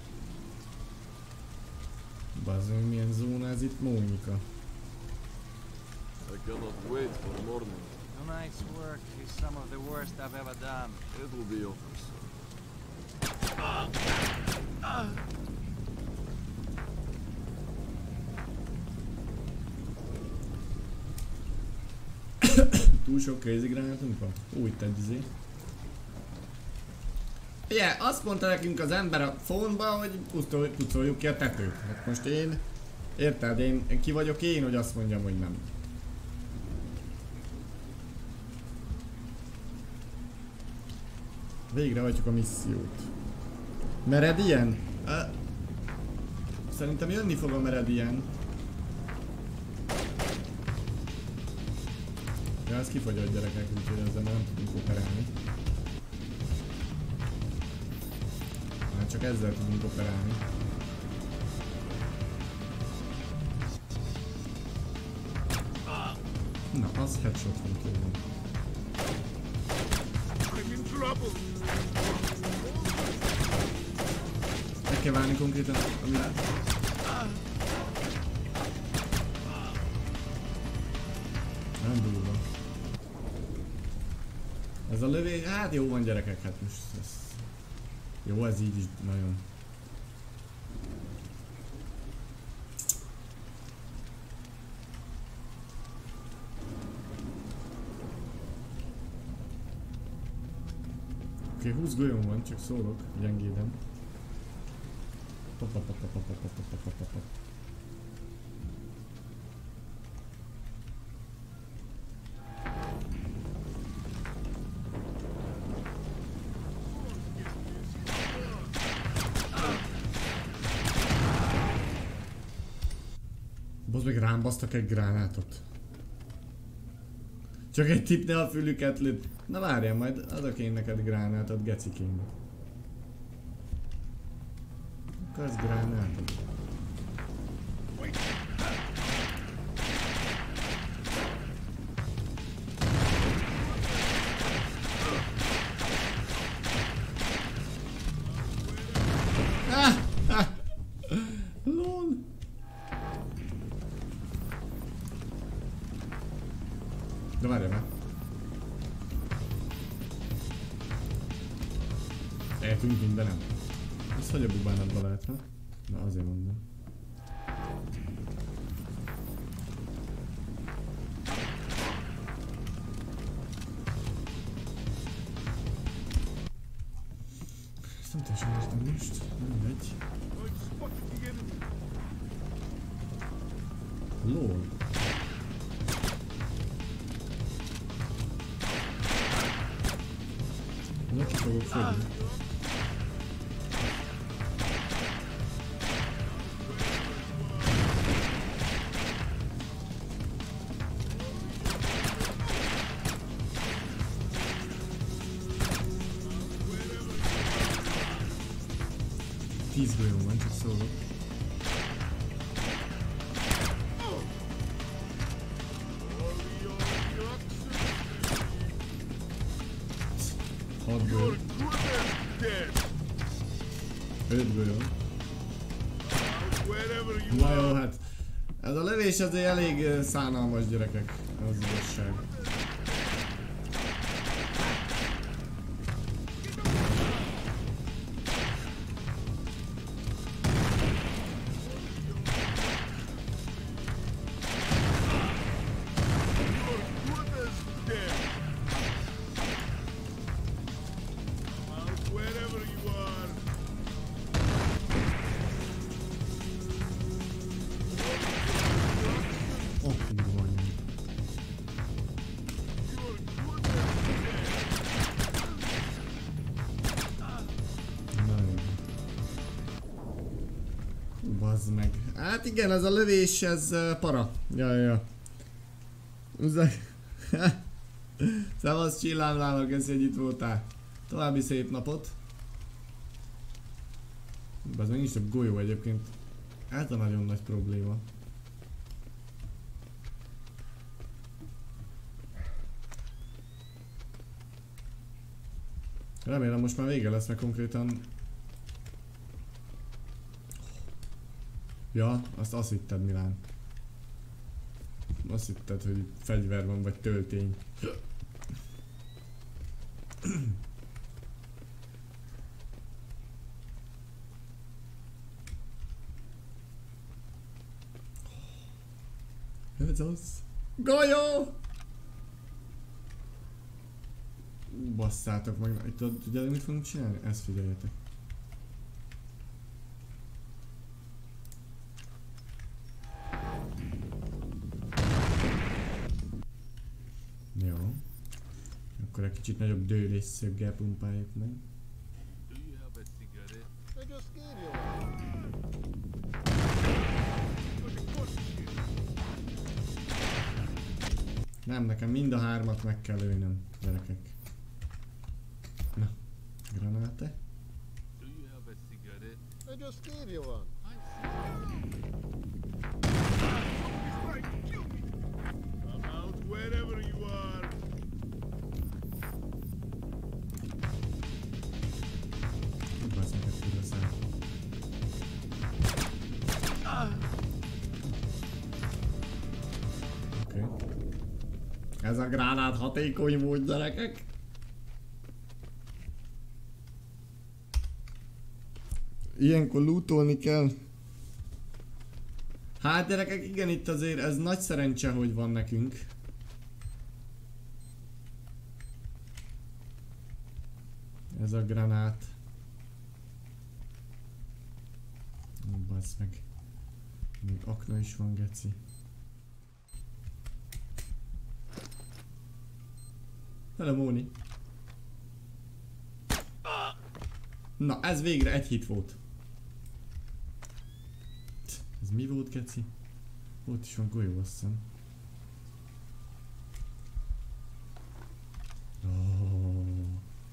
Bazzeg, milyen zóna ez itt, Mónika? I cannot wait for morning. Tonight's work is some of the worst I've ever done. It will be over soon. Túl sok crazy gránátunk van? Úgy tedd izé. Ugye, azt mondta nekünk az ember a phone-ba, hogy pucoljuk ki a tetőt. Hát most én... Érted? Én, én ki vagyok én, hogy azt mondjam, hogy nem. Végrehajtjuk a missziót. Meridian? Uh, szerintem jönni fog a Meridian. Ja, ez kifogyott gyerekek, úgyhogy ezzel már nem tudunk operálni. Hát csak ezzel tudunk operálni. Na, az headshot volt jó van. Meg kell válni konkrétan a világ. Nem durva. Ez a lövés, hát jó van gyerekek, hát most ez... Jó, ez így is nagyon... Oké, okay, húsz golyón van, csak szólok, gyengéden. Bozd meg, rám basztak egy gránátot. Csak egy tipp, ne a fülüket lőtt. Na várjál, majd adok én neked gránátot, geciként. Akarsz gránátot? Ah! Ah! Lol! De várjál már. Eltűnt mindenem. Ezt hogy a bubánatba lehet, ha? Na azért mondom. Ezt nem teljesen értem most. Mindegy. Lol. Na ki fogok fogni. Tíz golyó van, csak szólok. Hat golyó. Öt golyó. Na jó, hát ez a lövés azért elég szánalmas gyerekek, az igazság. Bazd meg. Hát igen, ez a lövés, ez uh, para. Ja, ja. Szevasz csillámlának, ez hogy itt voltál. További szép napot. Bazd meg, nincs több golyó egyébként. Ez a nagyon nagy probléma. Remélem most már vége lesz, meg konkrétan... Ja, azt azt hitted, Milán. azt hitted, hogy fegyver van, vagy töltény. Ez az. Golyó! Basszátok meg. Itt tudjátok mit fogunk csinálni? Ezt figyeljetek. Jó. Akkor egy kicsit nagyobb dőlésszöggel pumpáljuk meg. Nem, nekem mind a hármat meg kell lőnöm, gyerekek. Na, granáte. I just gave you one. Come out wherever you are. Bazd meg, ezt így leszem. Oké. Okay. Ez a gránát hatékony volt, gyerekek. Ilyenkor lootolni kell. Hát gyerekek, igen, itt azért ez nagy szerencse, hogy van nekünk. Ez a granát. Ó, bazd meg. Még akna is van, geci. Hello, Móni. Na, ez végre egy hit volt. Ez mi volt, geci? Ott is van golyó, azt hiszem. Oh.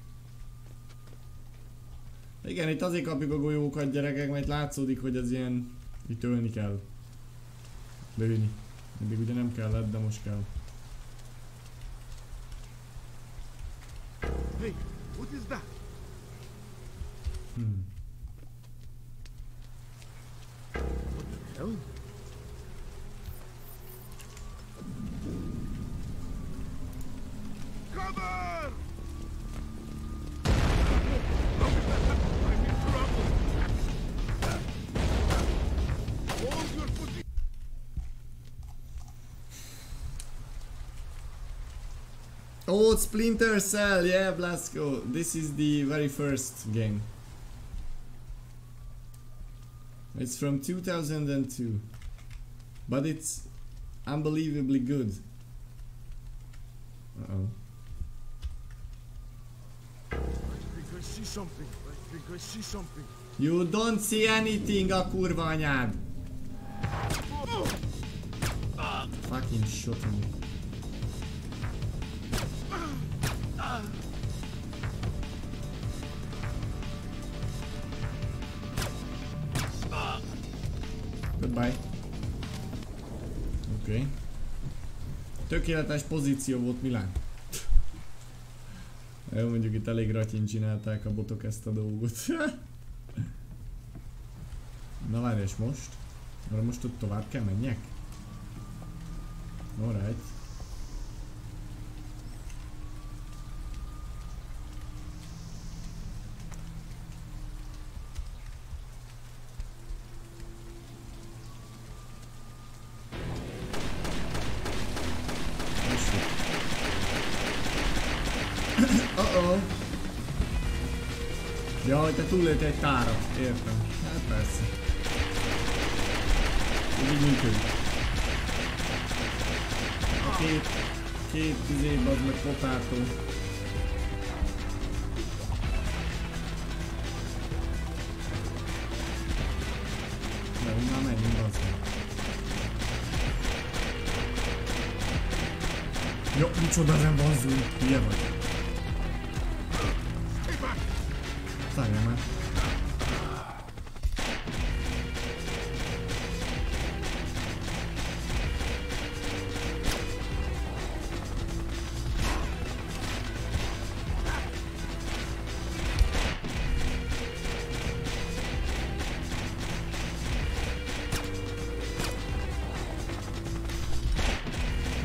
Igen, itt azért kapjuk a golyókat, gyerekek, mert látszódik, hogy ez ilyen... Itt ölni kell. Lőni. Eddig ugye nem kellett, de most kell. Hey, what is that? Hmm. What the hell? Cover! I'm in trouble. Hold your footing. Oh, Splinter Cell, yeah, Blasco. This is the very first game. It's from two thousand two. But it's unbelievably good. Uh-oh. I think I see something. I think I see something. You don't see anything, a kurva anyád. Fucking shot me. Goodbye. Oké. Okay. Tökéletes pozíció volt, Milán. Jó, mondjuk itt elég ratyin csinálták a botok ezt a dolgot. Na várj, és most? Mert most ott tovább kell menjek? Alright. Uh-oh. Ja, hogy te túléltél egy tárat, értem. Hát persze. Ez így működik. A két, két tizébb az meg potátó. De onnan menjünk az. Jó, micsoda nem bazzul, hülye vagy. Várjál már.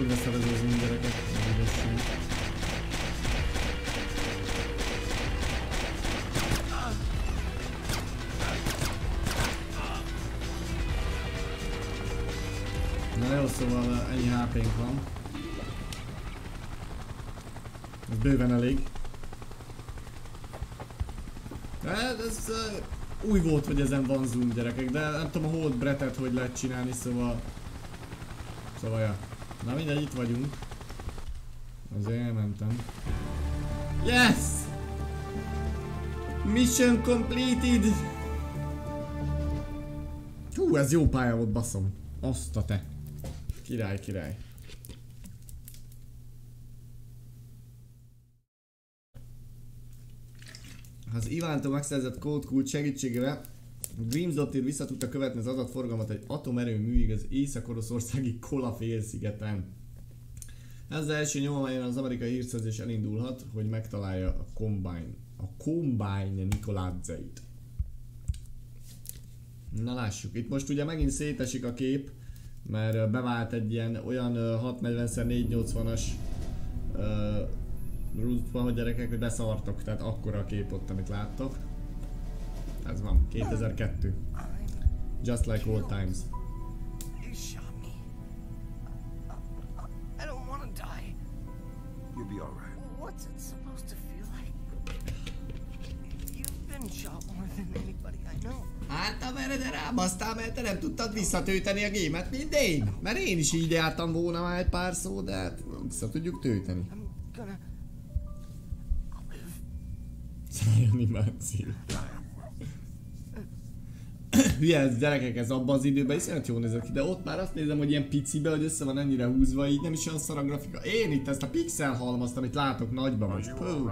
kurva szerezőzünk gyerekek, az igazság. Na jó, szóval ennyi há pénk van. Ez bőven elég. Hát ez uh, új volt, hogy ezen van zoom gyerekek, de nem tudom a hold bretet hogy lehet csinálni, szóval... Szóval ja. Na mindegy, itt vagyunk. Azért elmentem. Yes! Mission completed! Hú, ez jó pálya volt, baszom. Azt a te. Király, király. Az Ivántól megszerzett kódkult segítségével Grimsdottir vissza tudta követni az adatforgalmat egy atomerőműig az észak-oroszországi Kola félszigeten. Ezzel első nyomamelyen az amerikai hírszerzés elindulhat, hogy megtalálja a Combine, a Combine Nikoladzeit. Na lássuk, itt most ugye megint szétesik a kép, mert bevált egy ilyen olyan hatszáznegyven négyszáznyolcvanas uh, rútban, hogy gyerekek, hogy beszartok, tehát akkora a kép ott, amit láttok. Ez van, kétezer-kettő. Just like old times. You shot me. I don't want to die. You'll be alright. What's it supposed to feel like? You've been shot more than anybody I know. Hát amerre de rábasztál, mert te nem tudtad visszatölteni a gémet, mint én. Mert én is így jártam volna már egy pár szó, de hát vissza tudjuk tölteni. Szálljon imáció. Hülye ez gyerekek, ez abban az időben iszonyat jól nézett ki, de ott már azt nézem, hogy ilyen picibe, hogy össze van ennyire húzva, így nem is olyan szar a grafika. Én itt ezt a pixel halmazt, amit látok nagyban most. Hú.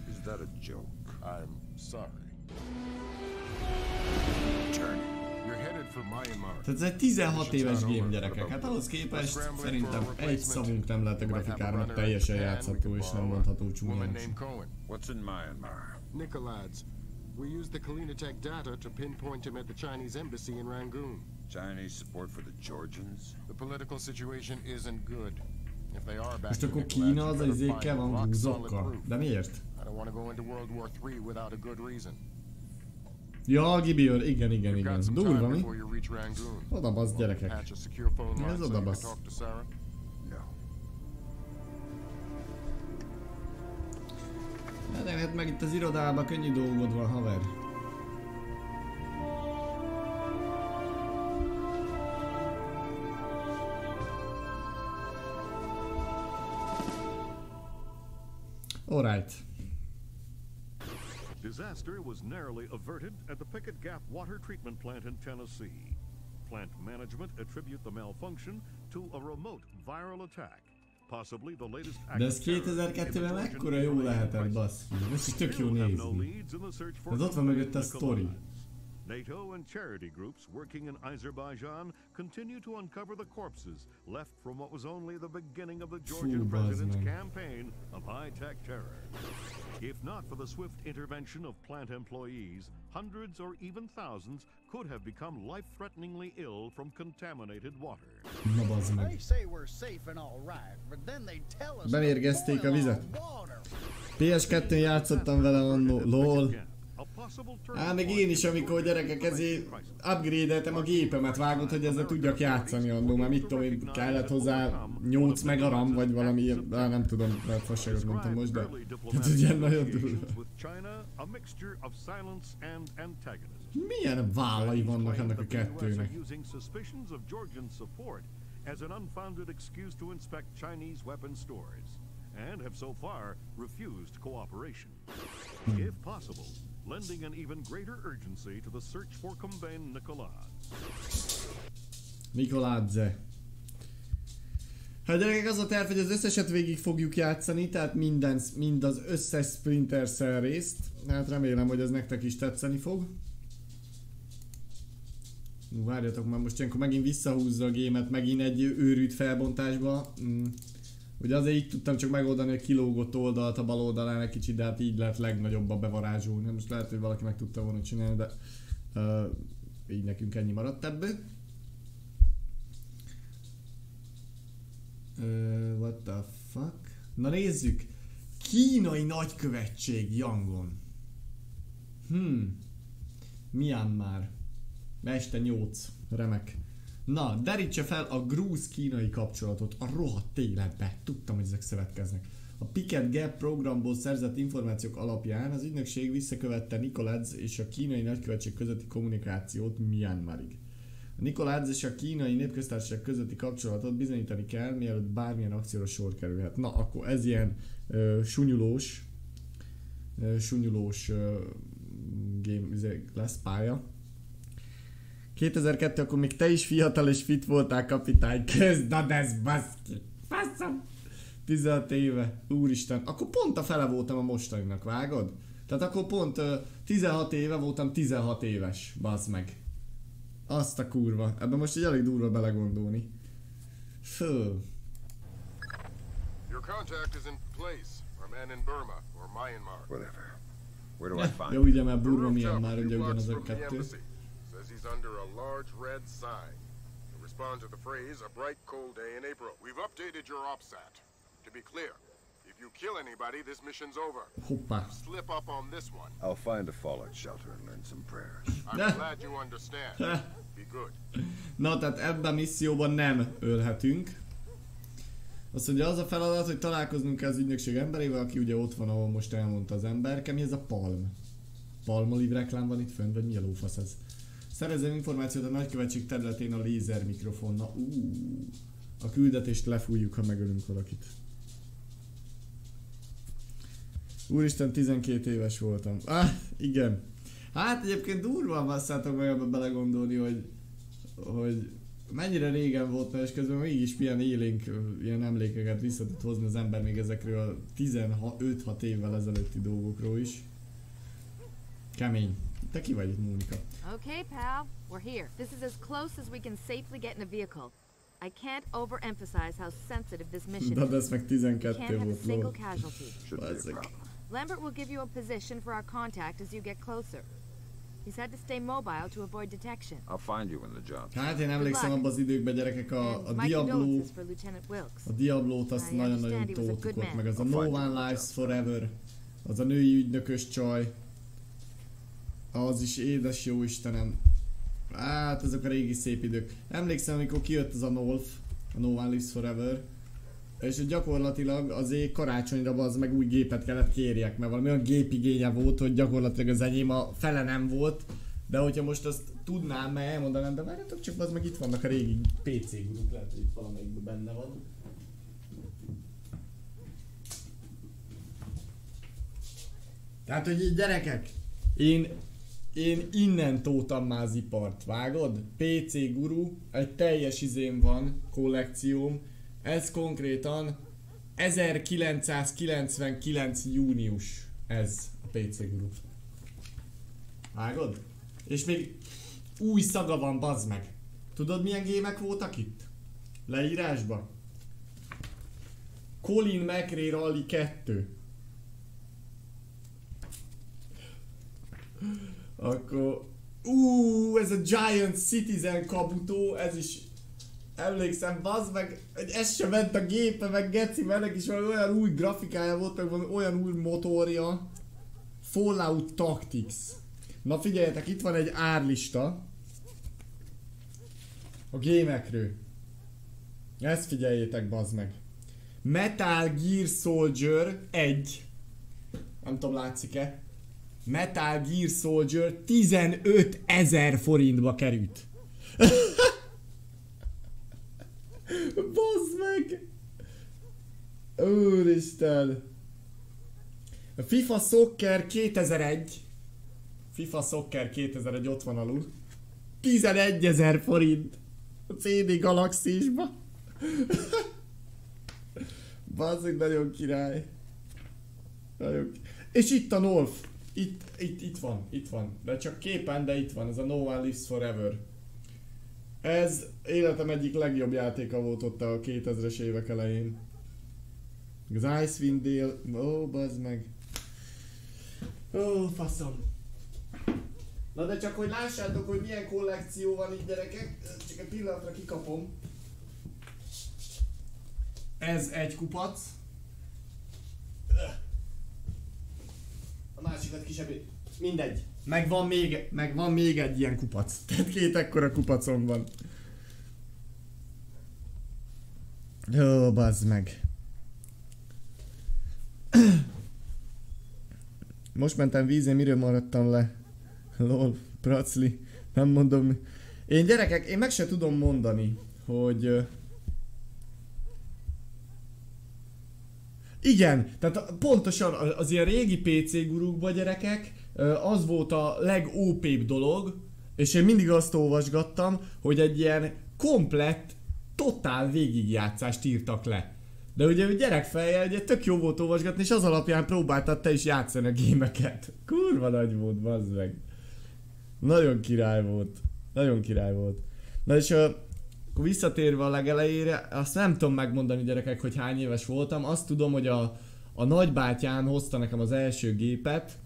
Tehát ez egy tizenhat éves game gyerekek, hát ahhoz képest szerintem egy szavunk nem lehet a grafikára, mert teljesen játszható és nem mondható csúnyán. What's in Myanmar? Nikolads. We used the Kalinatech data to pinpoint him at the Chinese embassy in Rangoon. Chinese support for the Georgians? The political situation isn't good. If they are back most akkor Kína az izékkel van húzokkal? De miért? I don't want to go into World War three without a good reason. Ja, Gibeon, igen, igen, igen. Durva, mi? Oda basz, gyerekek. Ez oda basz. De hát meg itt az irodában könnyű dolgod van, haver. Alright. Disaster was narrowly averted at the Pickett Gap water treatment plant in Tennessee. Plant management attribute the malfunction to a remote viral attack, possibly the latest act. De ez kétezer-kettőben mekkora jó lehetett, basszus. Most is tök jó nézni. Ez ott van mögött a sztori. NATO and charity groups working in Azerbaijan continue to uncover the corpses left from what was only the beginning of the Georgian president's campaign of high-tech terror. If not for the swift intervention of plant employees, hundreds or even thousands could have become life-threateningly ill from contaminated water. Bemérgezték a vizet. pé es kettőn játszottam vele annó, lol. Á, még én is, amikor gyerekek ezért upgrade-eltem a gépemet, vágott, hogy ezzel tudjak játszani annó, mert mit tudom én, kellett hozzá nyolc mega RAM, vagy valami, á, nem tudom, mert fasságot mondtam most, de hát ugye nagyon durva. Milyen vállai vannak ennek a kettőnek? And have so far refused cooperation. If possible, lending an even greater urgency to the search for Combine Nikoladze. Nikoladze. Hát gyerekek, az a terv, hogy az összeset végig fogjuk játszani, tehát minden, mind az összes Splinter Cell részt. Hát remélem, hogy ez nektek is tetszeni fog. Várjatok már, most ilyenkor megint visszahúzza a gémet, megint egy őrült felbontásba. Mm. Ugye azért így tudtam csak megoldani a kilógott oldalt a bal oldalán egy kicsit, de hát így lehet legnagyobb a bevarázsolni. Most lehet, hogy valaki meg tudta volna csinálni, de uh, így nekünk ennyi maradt ebből. Uh, what the fuck? Na nézzük! Kínai nagykövetség Yangon. Hmm. Myanmar. Meste nyolc. Remek. Na, derítse fel a grúz-kínai kapcsolatot a rohadt életbe. Tudtam, hogy ezek szövetkeznek. A Picket Gap programból szerzett információk alapján az ügynökség visszakövette Nikolaj és a kínai nagykövetség közötti kommunikációt Myanmarig. A Nikolaj és a kínai népköztársaság közötti kapcsolatot bizonyítani kell, mielőtt bármilyen akcióra sor kerülhet. Na, akkor ez ilyen uh, sunyulós, uh, sunyulós uh, game lesz pálya. kétezer-kettő, akkor még te is fiatal és fit voltál, kapitány. Közd, na ez baszki. Faszom. tizenhat éve. Úristen. Akkor pont a fele voltam a mostaninak, vágod? Tehát akkor pont uh, tizenhat éve voltam tizenhat éves. Bazd meg. Azt a kurva. Ebben most így elég durva belegondolni. Fő. Your contact is in place. Our man in Burma or Myanmar. Whatever. Where do I find Jó, ugye már Burma, Myanmar, ugye ugyanaz a kettő. Says he's under a large red sign. To respond to the phrase, a bright cold day in April. We've updated your OPSAT. To be clear, if you kill anybody, this mission's over. Hoppá. Slip up on this one. I'll find a fallout shelter and learn some prayers. I'm glad you understand. Be good. Na, tehát ebben a misszióban nem ölhetünk. Azt mondja, az a feladat, hogy találkoznunk kell az ügynökség emberével, aki ugye ott van, ahol most elmondta az ember. Mi ez a Palm? Palmolive reklám van itt fönn, vagy mi a lófasz ez? Szerezzem információt a nagykövetség területén a lézer mikrofonnal. Uh, a küldetést lefújjuk, ha megölünk valakit. Úristen, tizenkét éves voltam. Ah, igen. Hát egyébként durván basszátok meg ebbe belegondolni, hogy, hogy mennyire régen volt, és közben mégis milyen élénk ilyen emlékeket vissza tud hozni az ember még ezekről a tizenöt-hat évvel ezelőtti dolgokról is. Kemény. Te ki vagy itt, Mónika? Okay, pal. We're here. This is as close as we can safely get in a vehicle. I can't overemphasize how sensitive this mission is. De ez meg tizenkettő can't have volt, a single lol. casualty. Lambert will give you a position for our contact as you get closer. He's had to stay mobile to avoid detection. I'll find you when the job's Hát én emlékszem abban az időkben, gyerekek, a, a Diablo, a Diablót azt nagyon-nagyon toltuk ott, meg az a No One Lives Forever, az a női ügynökös csaj, az is édes jó Istenem. Hát ezek a régi szép idők. Emlékszem, amikor kijött az a Nolf, a No One Lives Forever, és gyakorlatilag azért karácsonyra az meg új gépet kellett kérjek, mert valami olyan gépigénye volt, hogy gyakorlatilag az enyém a fele nem volt, de hogyha most azt tudnám, mert elmondanám, de várjatok csak, az meg itt vannak a régi pé cé guruk, lehet, hogy itt valamelyikben benne van. Tehát, hogy így gyerekek, én, én innen tótam már az ipart, vágod? pé cé guru, egy teljes izém van, kollekcióm. Ez konkrétan ezerkilencszázkilencvenkilenc június, ez a pé cé guru. Vágod? És még új szaga van, bazd meg. Tudod milyen gémek voltak itt? Leírásba. Colin McRae Rally kettő. Akkor... Uuuuh, ez a Giant Citizen kabutó, ez is... Emlékszem, bazd meg, hogy ez sem ment a gépe, meg geci, mennek is valami olyan új grafikája volt, meg van olyan új motorja. Fallout Tactics. Na figyeljetek, itt van egy árlista. A gémekről. Ezt figyeljétek, bazd meg. Metal Gear Soldier egy. Nem tudom, látszik-e? Metal Gear Soldier tizenöt ezer forintba került. Bazd meg! Úristen! A FIFA Soccer kétezer-egy. FIFA Soccer kétezer-egy ott van alul. tizenegyezer forint! A cé dé Galaxisba. Bazd meg, nagyon király. Nagyon király. És itt a Nolf. Itt, itt, itt van, itt van. De csak képen, de itt van. Ez a No One Lives Forever. Ez életem egyik legjobb játéka volt ott a kétezres évek elején. Az Icewind Dale, ó, bazd meg. Ó, faszom. Na de csak hogy lássátok, hogy milyen kollekció van itt, gyerekek, csak egy pillanatra kikapom. Ez egy kupac. A másikat kisebbé. Mindegy. Meg van még, meg van még egy ilyen kupac. Tehát két ekkora kupacom van. Ó, bazd meg. Most mentem vízén, miről maradtam le? Lol, pracli. Nem mondom mi. Én gyerekek, én meg se tudom mondani, hogy... Igen, tehát pontosan az ilyen régi pé cé gurukban, gyerekek, az volt a legó pébb dolog, és én mindig azt olvasgattam, hogy egy ilyen komplett, totál végigjátszást írtak le. De ugye gyerekfejjel ugye tök jó volt olvasgatni, és az alapján próbáltad te is játszani a gémeket. Kurva nagy volt, bazd meg. Nagyon király volt. Nagyon király volt. Na és uh, akkor visszatérve a legelejére, azt nem tudom megmondani, gyerekek, hogy hány éves voltam. Azt tudom, hogy a, a nagybátyám hozta nekem az első gépet.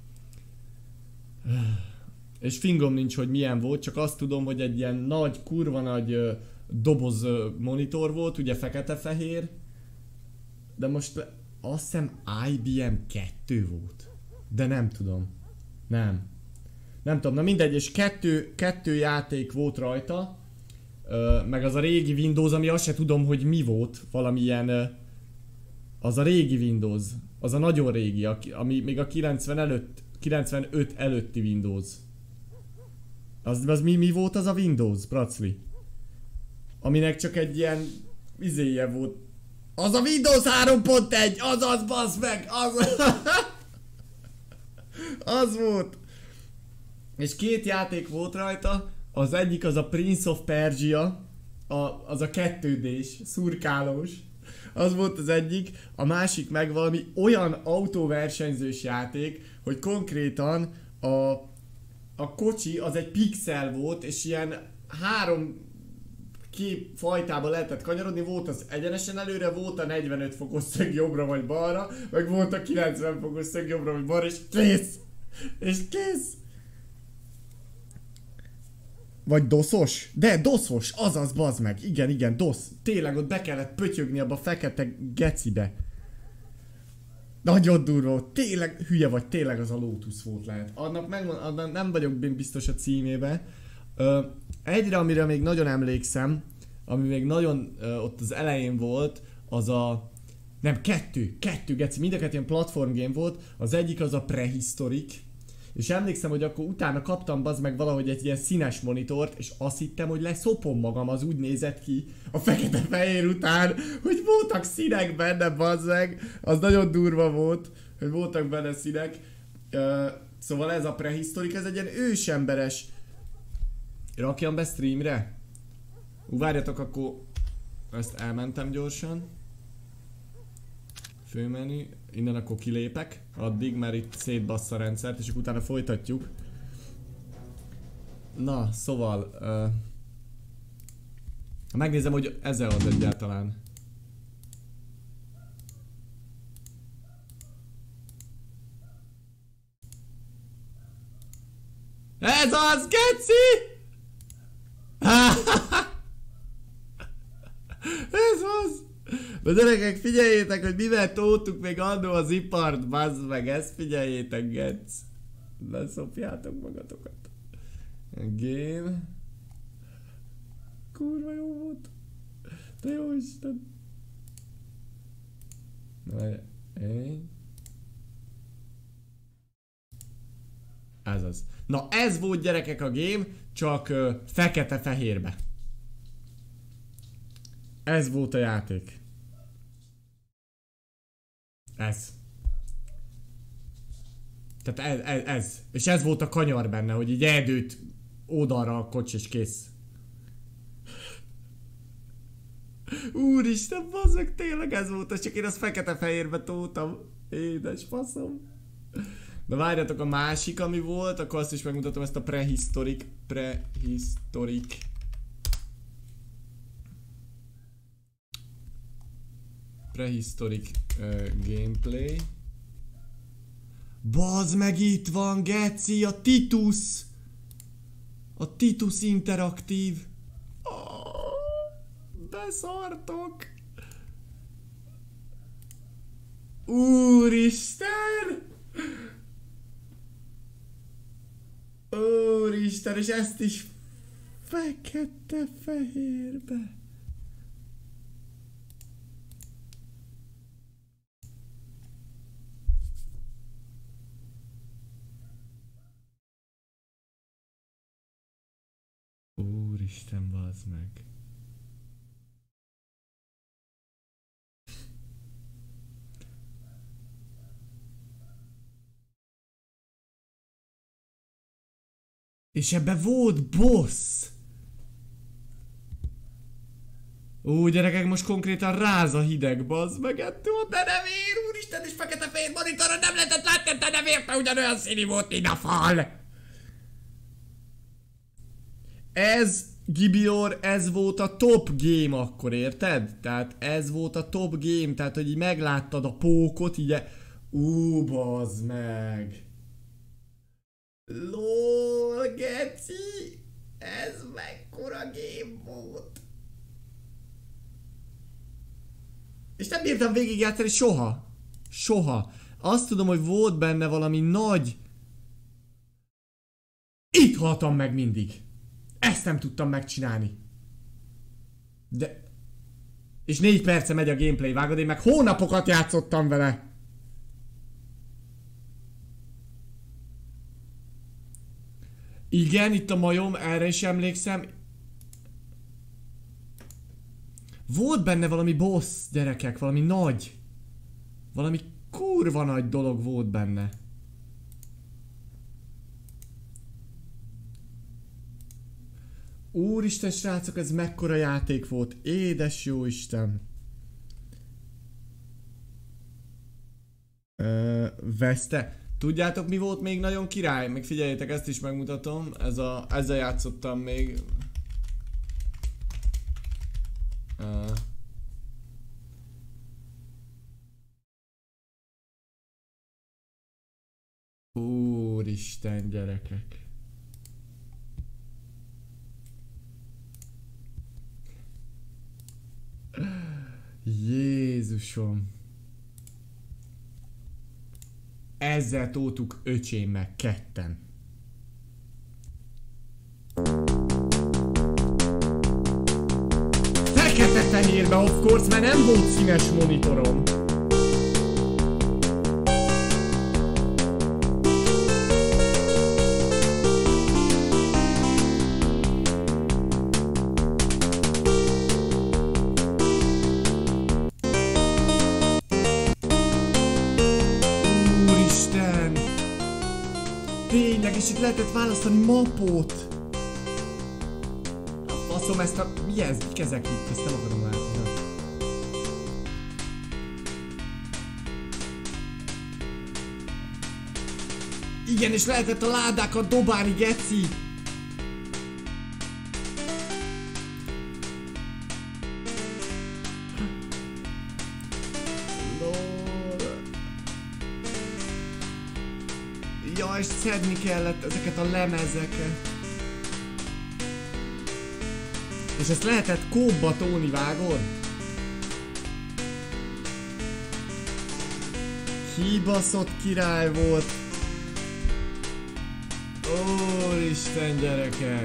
És fingom nincs, hogy milyen volt, csak azt tudom, hogy egy ilyen nagy, kurva nagy uh, doboz uh, monitor volt, ugye fekete-fehér. De most azt hiszem I B M kettő volt. De nem tudom. Nem. Nem tudom, na mindegy, és kettő, kettő játék volt rajta. Ö, meg az a régi Windows, ami azt se tudom, hogy mi volt. Valamilyen... Ö, az a régi Windows. Az a nagyon régi, ami még a kilencven előtt, kilencvenöt előtti Windows. Az, az mi, mi volt az a Windows, pracli? Aminek csak egy ilyen... izéje volt. Az a Windows három pont egy! Azaz, bassz meg! Az... az volt! És két játék volt rajta, az egyik az a Prince of Persia, a, az a kettődés, szurkálós, az volt az egyik, a másik meg valami olyan autóversenyzős játék, hogy konkrétan a, a kocsi az egy pixel volt, és ilyen három kép fajtába lehetett kanyarodni, volt az egyenesen előre, volt a negyvenöt fokos szög jobbra vagy balra, meg volt a kilencven fokos szög jobbra vagy balra, és kész! És kész! Vagy doszos? De doszos, azaz, bazd meg. Igen, igen, dosz. Tényleg ott be kellett pötyögni abba a fekete gecibe. Nagyon durva. Tényleg, hülye vagy, tényleg az a Lotus volt lehet. Annak, megmond, annak nem vagyok biztos a címébe. Ö, egyre, amire még nagyon emlékszem, ami még nagyon ö, ott az elején volt, az a... Nem, kettő, kettő geci, mind a kettő ilyen platform game volt. Az egyik az a Prehistoric. És emlékszem, hogy akkor utána kaptam bazd meg valahogy egy ilyen színes monitort, és azt hittem, hogy leszopom magam, az úgy nézett ki a fekete-fehér után, hogy voltak színek benne, bazd meg. Az nagyon durva volt, hogy voltak benne színek. Uh, szóval ez a Prehistoric, ez egy ilyen ősemberes. Rakjam be streamre? Ú, várjatok, akkor ezt elmentem gyorsan. Főmenü. Innen akkor kilépek, addig, mert itt szétbassza a rendszert, és akkor utána folytatjuk. Na, szóval... Uh, megnézem, hogy ezzel az egyáltalán. Ez az, geci! Ez az! De gyerekek, figyeljétek, hogy mivel toltuk még annó az ipart, bazd meg, ezt figyeljétek, gec. Leszopjátok magatokat. Game. Kurva jó volt. De jó Isten. Ez az. Na ez volt, gyerekek, a game, csak uh, fekete-fehérbe. Ez volt a játék. Ez. Tehát ez, ez, ez. És ez volt a kanyar benne, hogy így eldőtt oldalra a kocs és kész. Úristen, bazzak, tényleg ez volt, csak én azt fekete-fehérbe toltam. Édes faszom. De várjatok, a másik, ami volt, akkor azt is megmutatom, ezt a Prehistoric. Prehistoric. Prehistoric uh, gameplay. Bazd meg, itt van, geci, a Titus! A Titus interaktív. Oh, beszartok! Úristen! Úristen, és ezt is fekete-fehérbe. Úristen, bazd meg. És ebben volt boss! Ó, gyerekek, most konkrétan ráz a hideg, bazd meg, ettől a denevér, úristen, és fekete-fehér monitoron nem lehetett látni a denevért, mert ugyanolyan színű volt, mint a fal! Ez, Gibior, ez volt a top game akkor, érted? Tehát ez volt a top game, tehát hogy így megláttad a pókot, így e... Ú, bazd meg! LOL, geci! Ez mekkora game volt! És nem bírtam végigjátszani soha. Soha. Azt tudom, hogy volt benne valami nagy... Itt haltam meg mindig. Ezt nem tudtam megcsinálni. De... És négy perce megy a gameplay, vágod, én meg hónapokat játszottam vele. Igen, itt a majom, erre is emlékszem. Volt benne valami boss, gyerekek, valami nagy. Valami kurva nagy dolog volt benne. Úristen, srácok, ez mekkora játék volt. Édes jó Isten. Ö, Veszte. Tudjátok, mi volt még nagyon király? Meg figyeljétek, ezt is megmutatom. Ez a, ezzel játszottam még. Uh. Úristen, gyerekek. Jézusom. Ezzel toltuk öcsém meg ketten. Fekete-fehérbe, of course, mert nem volt színes monitorom. És itt lehetett választani mapot. Faszom, ezt a... Mi ez? Mik ezek itt? Ezt nem akarom látni. Igen, és lehetett a ládákat dobálni, geci. És szedni kellett ezeket a lemezeket. És ezt lehetett kóba tolni, vágod? Kibaszott király volt. Úristen, gyerekek.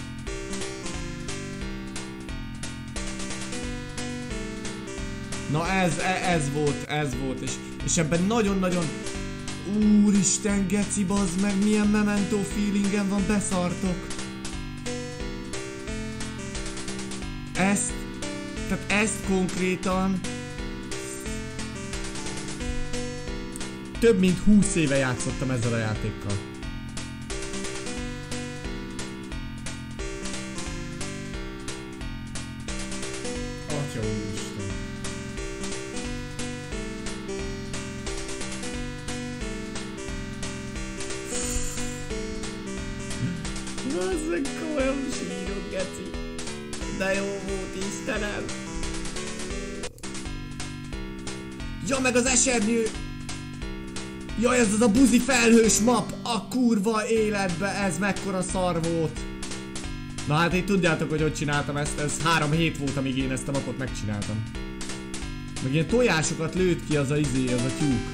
Na ez, ez volt, ez volt. És, és ebben nagyon-nagyon... Úristen, geci, bazd meg, milyen Memento feelingem van, beszartok. Ezt, tehát ezt konkrétan több mint húsz éve játszottam ezzel a játékkal. Atya úristen. Bazzeg, komolyan sírok, geci. De jó volt, Istenem. Ja, meg az esernyő. Jaj, ez az a buzi felhős map. A kurva életbe, ez mekkora szar volt. Na hát így tudjátok, hogy hogy csináltam ezt. Ez három hét volt, amíg én ezt a mapot megcsináltam. Meg ilyen tojásokat lőtt ki az a izé, az a tyúk.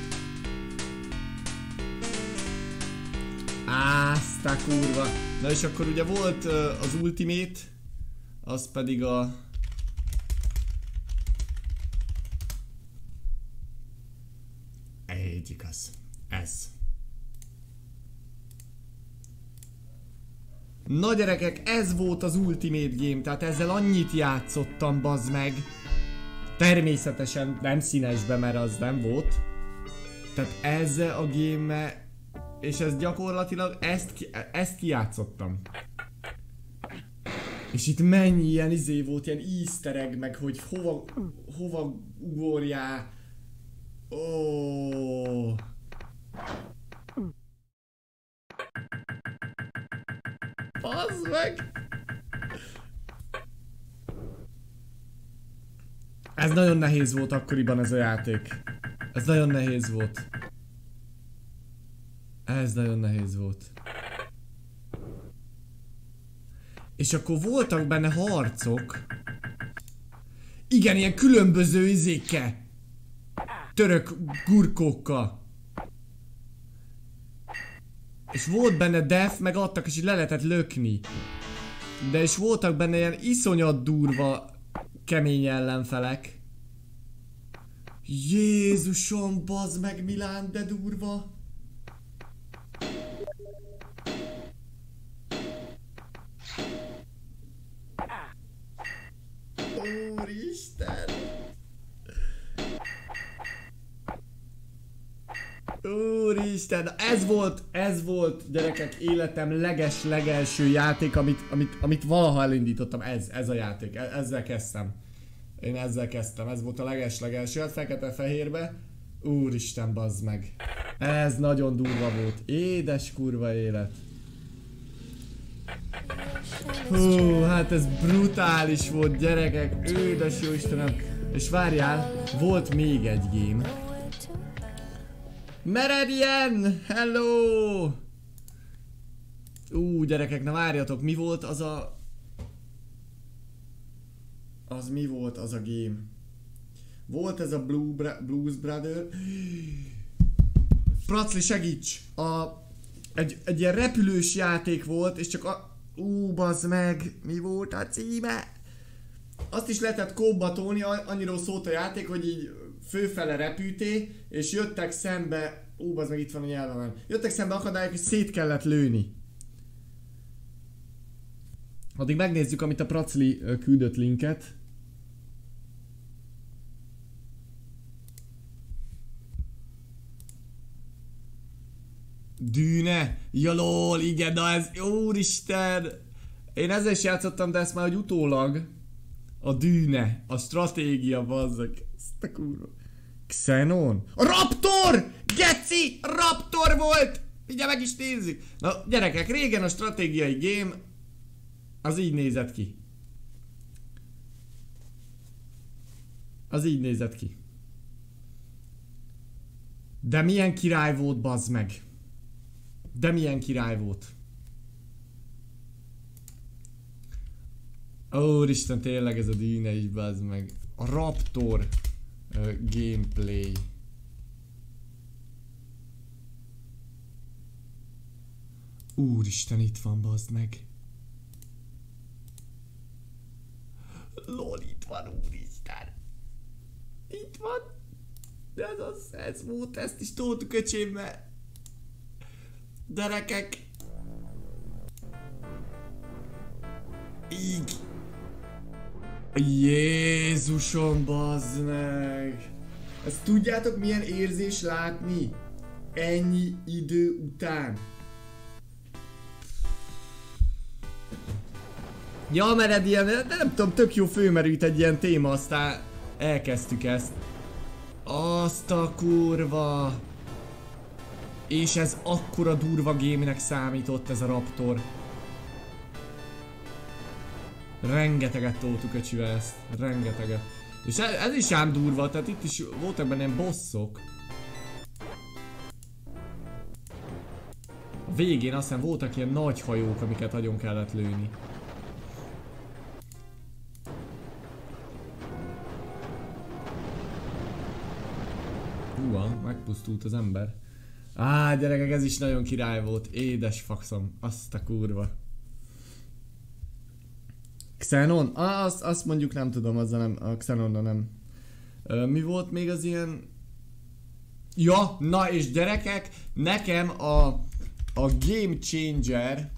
Azt a kurva. Na és akkor ugye volt uh, az Ultimate, az pedig a... Egy igaz. Ez. Na gyerekek, ez volt az Ultimate Game, tehát ezzel annyit játszottam, bazd meg. Természetesen nem színesbe, mert az nem volt. Tehát ezzel a game-mel, és ez gyakorlatilag ezt, ki, ezt kijátszottam. És itt mennyi ilyen izé volt, ilyen easter egg, meg hogy hova, hova ugorjál. Oh. Bazd meg! Ez nagyon nehéz volt akkoriban ez a játék. Ez nagyon nehéz volt. Ez nagyon nehéz volt. És akkor voltak benne harcok. Igen, ilyen különböző izékkel. Török gurkókkal. És volt benne def, meg adtak, és így le lehetett lökni. De és voltak benne ilyen iszonyat durva, kemény ellenfelek. Jézusom, bazd meg, Milán, de durva. Úristen. Úristen, ez volt, ez volt, gyerekek, életem leges, legelső játék, amit, amit, amit valaha elindítottam, ez, ez a játék, ezzel kezdtem. Én ezzel kezdtem, ez volt a leges, legelső, hát fekete-fehérbe. Úristen, bazd meg. Ez nagyon durva volt, édes kurva élet. Hú, hát ez brutális volt, gyerekek, édes jó Istenem. És várjál, volt még egy game. Meridian! Hello! Ú, gyerekek, na várjatok, mi volt az a... Az mi volt az a game? Volt ez a Blue Bra Blues Brother. Pracli, segíts! A... Egy, egy ilyen repülős játék volt, és csak a... Ú, bazd meg! Mi volt a címe? Azt is lehetett kóba tolni, annyira szólt a játék, hogy így főfele repülté, és jöttek szembe... Ú, bazd meg, itt van a nyelvem. Jöttek szembe akadályok, és szét kellett lőni. Addig megnézzük, amit a Pracli küldött linket. Dűne? Ja lol, igen, na ez, úristen! Én ezzel is játszottam, de ezt már hogy utólag. A Dűne, a stratégia, bazzak. Ezt a kurva. Xenon? A Raptor! Geci! Raptor volt! Ugye meg is nézzük. Na gyerekek, régen a stratégiai game az így nézett ki. Az így nézett ki. De milyen király volt, bazd meg. De milyen király volt. Úristen, tényleg ez a Dűne is, bazd meg. A Raptor uh, gameplay. Úristen, itt van, bazd meg. Lol, itt van, úristen. Itt van. De ez az, ez volt, ezt is toltuk, öcsémmel. Gyerekek. Így. Jézusom, bazd meg. Ezt tudjátok, milyen érzés látni? Ennyi idő után. Ja, mert ilyen, de nem tudom, tök jó főmerült egy ilyen téma, aztán elkezdtük ezt. Azt a kurva. És ez akkora durva game-nek számított, ez a Raptor. Rengeteget toltuk öcsivel ezt, rengeteget. És ez, ez is ám durva, tehát itt is voltak benne ilyen bosszok. A végén aztán voltak ilyen nagy hajók, amiket nagyon kellett lőni. Húha, megpusztult az ember. Á, gyerekek, ez is nagyon király volt. Édes fakszom, azt a kurva. Xenon? Ah, azt, azt mondjuk nem tudom, azzal nem, a Xenonnal nem. Ö, mi volt még az ilyen... Ja, na és gyerekek, nekem a, a Game Changer...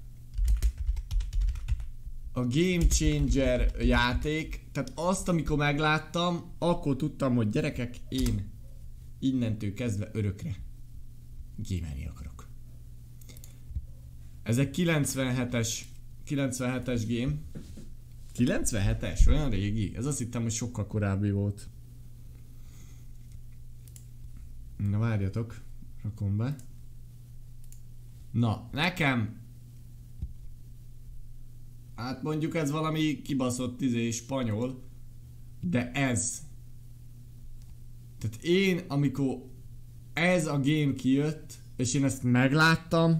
A Game Changer játék, tehát azt, amikor megláttam, akkor tudtam, hogy gyerekek, én innentől kezdve örökre gamerni akarok. Ez egy kilencvenhetes, kilencvenhetes game. kilencvenhetes? Olyan régi? Ez azt hittem, hogy sokkal korábbi volt. Na várjatok, rakom be. Na, nekem... Hát mondjuk ez valami kibaszott izé spanyol, de ez. Tehát én, amikor ez a game kijött, és én ezt megláttam,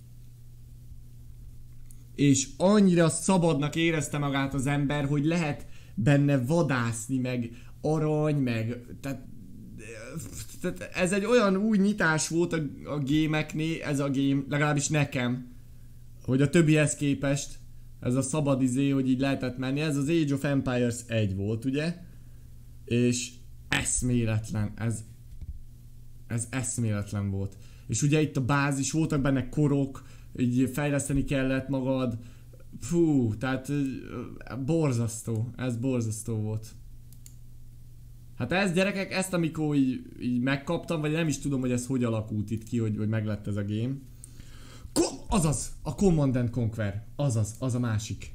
és annyira szabadnak érezte magát az ember, hogy lehet benne vadászni, meg arany, meg... Tehát, tehát ez egy olyan új nyitás volt a, a gémeknél, ez a game, legalábbis nekem, hogy a többihez képest, ez a szabad izé, hogy így lehetett menni, ez az Age of Empires egy volt, ugye? És eszméletlen, ez, ez eszméletlen volt. És ugye itt a bázis, voltak benne korok, így fejleszteni kellett magad, fú, tehát borzasztó, ez borzasztó volt. Hát ez gyerekek, ezt amikor így, így megkaptam, vagy nem is tudom, hogy ez hogy alakult itt ki, hogy, hogy meglett ez a game. Ko azaz, a Command and Conquer, azaz, az a másik.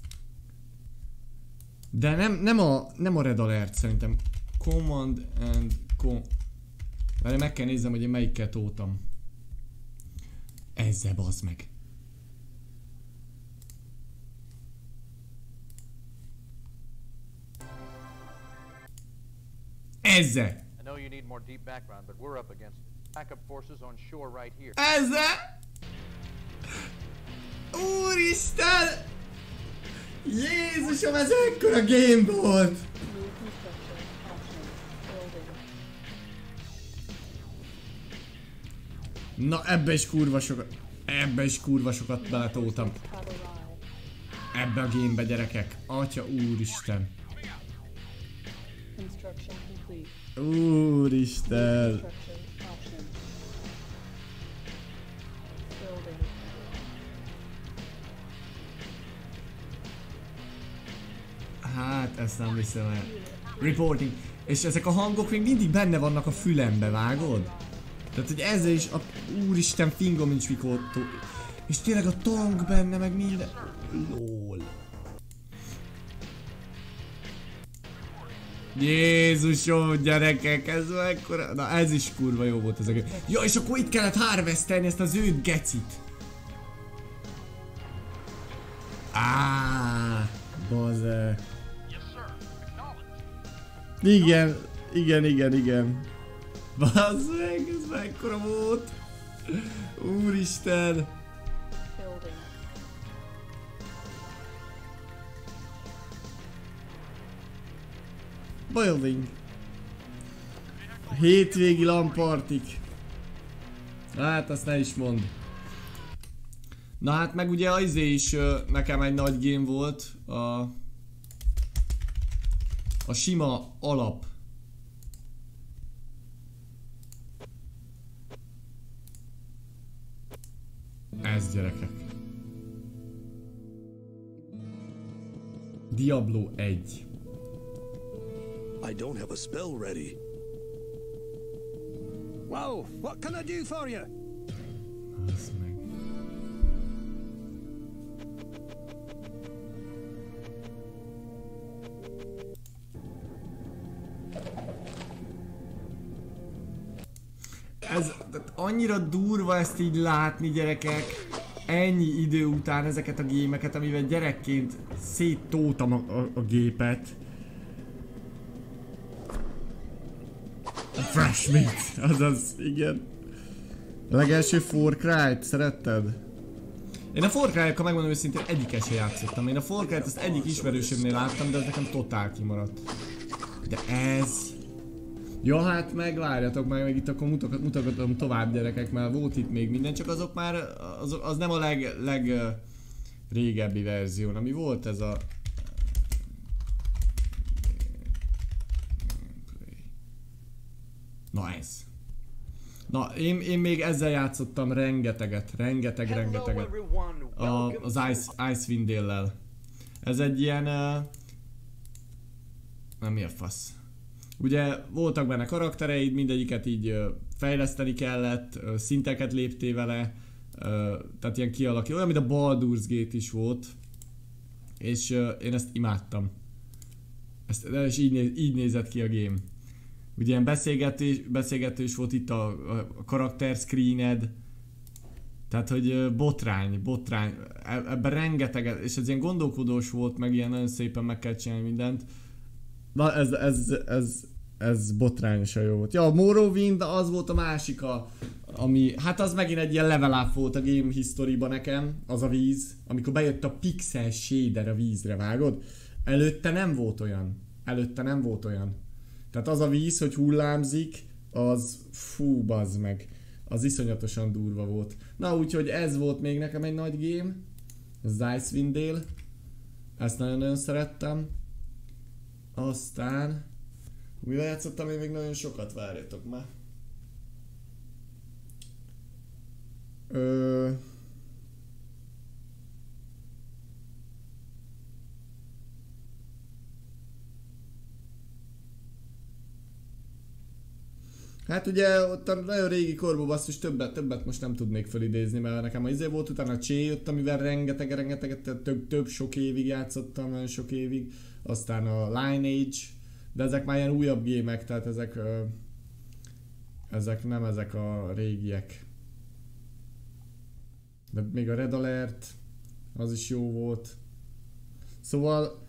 De nem, nem, a, nem a Red Alert szerintem. Command and Con... Várj, meg kell nézzem, hogy én melyikkel toltam. Ezzel bazd meg. Ezzel! Ezzel! Úristen! Jézusom, ez ekkora game volt! Na ebbe is kurva sokat, ebbe is kurva sokat beletoltam. Ebbe a gamebe, gyerekek. Atya úristen. Úristen. Hát ezt nem hiszem el. Reporting. És ezek a hangok még mindig benne vannak a fülembe, vágod? Tehát, hogy ezzel is a... Úristen, fingom nincs mikor... És tényleg a tank benne, meg minden... Lol. Jézusom, gyerekek, ez mekkora... Na, ez is kurva jó volt ez a... Ja, és akkor itt kellett harvestelni ezt az őt gecit. Áááá... Baze... Igen, igen, igen, igen. Bazd meg, ez mekkora volt! Úristen! Building. Hétvégi lampartik. Hát azt ne is mondd. Na hát meg ugye az is nekem egy nagy game volt. A, a sima alap. Ez, gyerekek. Diablo egy. I don't have a spell ready. Whoa, what can I do for you? Az meg. Ez annyira durva ezt így látni, gyerekek, ennyi idő után ezeket a gémeket, amivel gyerekként széttoltam a, a, a gépet. A Fresh Meat, azaz, igen. A legelső Far Cry-t szeretted? Én a Far Cry-okkal megmondom őszintén egyiket se játszottam. Én a Far Cry-t azt egyik ismerősömnél láttam, de ez nekem totál kimaradt. De ez... Ja, hát megvárjatok meg, meg itt akkor mutogatom, mutogatom tovább gyerekek, mert volt itt még minden, csak azok már, az, az nem a leg, leg uh, régebbi verzió, ami volt ez a... Na ez. Na, én, én még ezzel játszottam rengeteget, rengeteg, rengeteget. A, az Ice, Icewind Dale-lel. Ez egy ilyen... Uh, nem mi a fasz. Ugye voltak benne karaktereid, mindegyiket így uh, fejleszteni kellett, uh, szinteket léptél vele, uh, tehát ilyen kialakít, olyan, mint a Baldur's Gate is volt. És uh, én ezt imádtam. Ezt, és így, néz, így nézett ki a game. Ugye ilyen beszélgetés, beszélgetős volt itt a, a karakter screened. Tehát, hogy uh, botrány, botrány. Ebben rengeteg, és ez ilyen gondolkodós volt, meg ilyen nagyon szépen meg kell csinálni mindent. Na ez, ez, ez, ez botrányosan jó volt. Ja, a Morrowind az volt a másik, a, ami, hát az megint egy ilyen level up volt a game history-ba nekem, az a víz. Amikor bejött a pixel shader a vízre, vágod? Előtte nem volt olyan. Előtte nem volt olyan. Tehát az a víz, hogy hullámzik, az fú, bazd meg. Az iszonyatosan durva volt. Na úgyhogy ez volt még nekem egy nagy game. Az Icewind Dale. Ezt nagyon-nagyon szerettem. Aztán... Mivel játszottam én még nagyon sokat, várjatok már. Ö... Hát ugye ott a nagyon régi korban basszus többet, többet most nem tudnék felidézni, mert nekem az izé volt, utána a Csé jött, amivel rengeteg, rengeteg, több, több sok évig játszottam, nagyon sok évig. Aztán a Lineage, de ezek már ilyen újabb gémek, tehát ezek, ö, ezek nem ezek a régiek. De még a Red Alert, az is jó volt. Szóval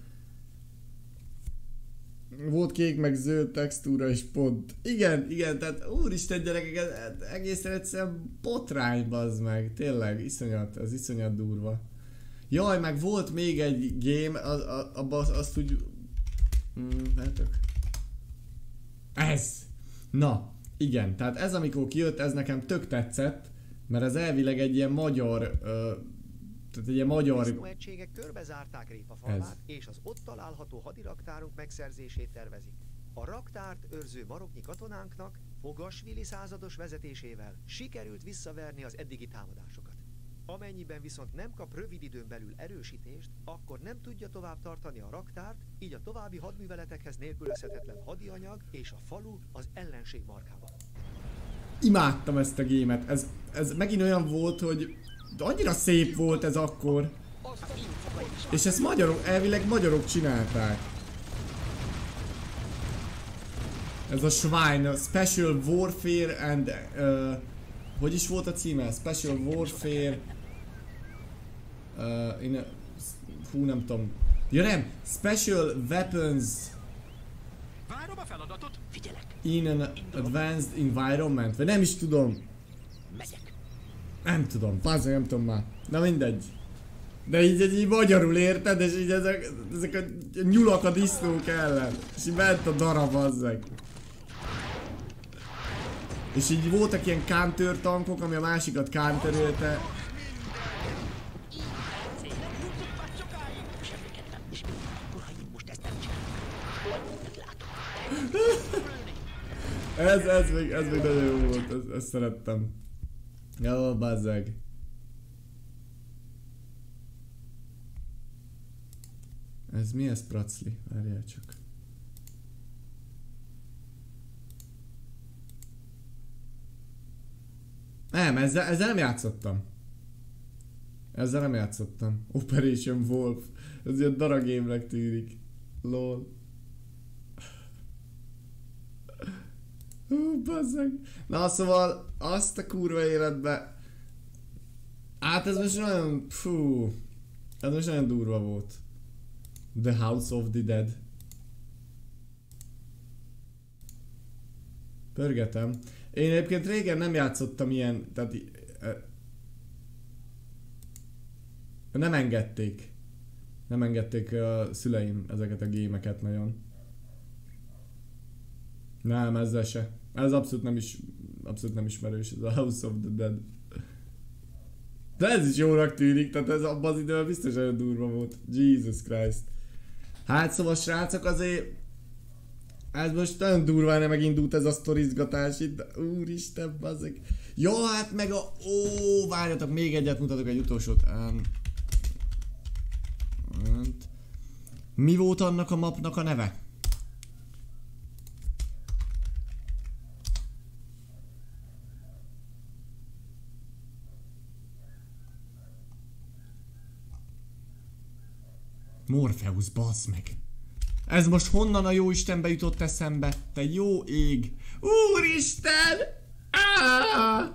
volt kék meg zöld textúra és pont. Igen, igen, tehát úristen gyerekek, egészen egyszerűen botrány, bazd meg. Tényleg, iszonyat, ez iszonyat durva. Jaj, meg volt még egy game, az, abban az, azt úgy... Hmm, látok. Ez! Na, igen, tehát ez amikor kijött, ez nekem tök tetszett, mert ez elvileg egy ilyen magyar... Uh, tehát egy ilyen magyar... Disznóegységek körbezárták Répa falvát, és az ott található hadiraktárunk megszerzését tervezik. A raktárt őrző maroknyi katonánknak, Fogasvili százados vezetésével sikerült visszaverni az eddigi támadásokat. Amennyiben viszont nem kap rövid időn belül erősítést, akkor nem tudja tovább tartani a raktárt, így a további hadműveletekhez nélkülözhetetlen hadianyag és a falu az ellenség markában. Imádtam ezt a gémet, ez, ez megint olyan volt, hogy annyira szép volt ez akkor. És ezt magyarok, elvileg magyarok csinálták. Ez a Schwein, a Special Warfare and... Uh, hogy is volt a címe? Special Warfare... Uh, in a, hú, nem tudom. Ja nem! Special Weapons... Várom a feladatot, figyelek. In an advanced environment. Vagy nem is tudom. Megyek. Nem tudom, bazdmeg, nem tudom már. Na mindegy. De így, így, így magyarul érted, és így ezek, ezek a nyulak a disznók ellen. És így ment a darab, bazdmeg. És így voltak ilyen counter tankok, ami a másikat counterölte. ez, ez, még, ez még nagyon jó volt, ezt, ezt szerettem. Jó, bazzeg. Ez mi ez, pracli? Várjál csak. Nem, ezzel, ezzel nem játszottam. Ezzel nem játszottam. Operation Wolf. Ez ilyen daragémnek tűnik. Lol. Hú, bazzeg. Na szóval azt a kurva életbe... Hát ez most nagyon... Fú. Ez most nagyon durva volt. The House of the Dead. Pörgetem. Én egyébként régen nem játszottam ilyen, tehát nem engedték. Nem engedték a szüleim ezeket a gémeket nagyon. Nem, ezzel se. Ez abszolút nem is, abszolút nem ismerős, ez a House of the Dead. De ez is jónak tűnik, tehát ez abban az időben biztos olyan durva volt. Jesus Christ. Hát szóval srácok, azért ez most nagyon durván megindult ez a sztorizgatás itt. Úristen, bazzeg. Jó, hát meg a... Ó, várjatok, még egyet mutatok, egy utolsót. Um, mi volt annak a mapnak a neve? Morpheus, bassz meg. Ez most honnan a jó Istenbe jutott eszembe? Te jó ég! Úristen! Ah!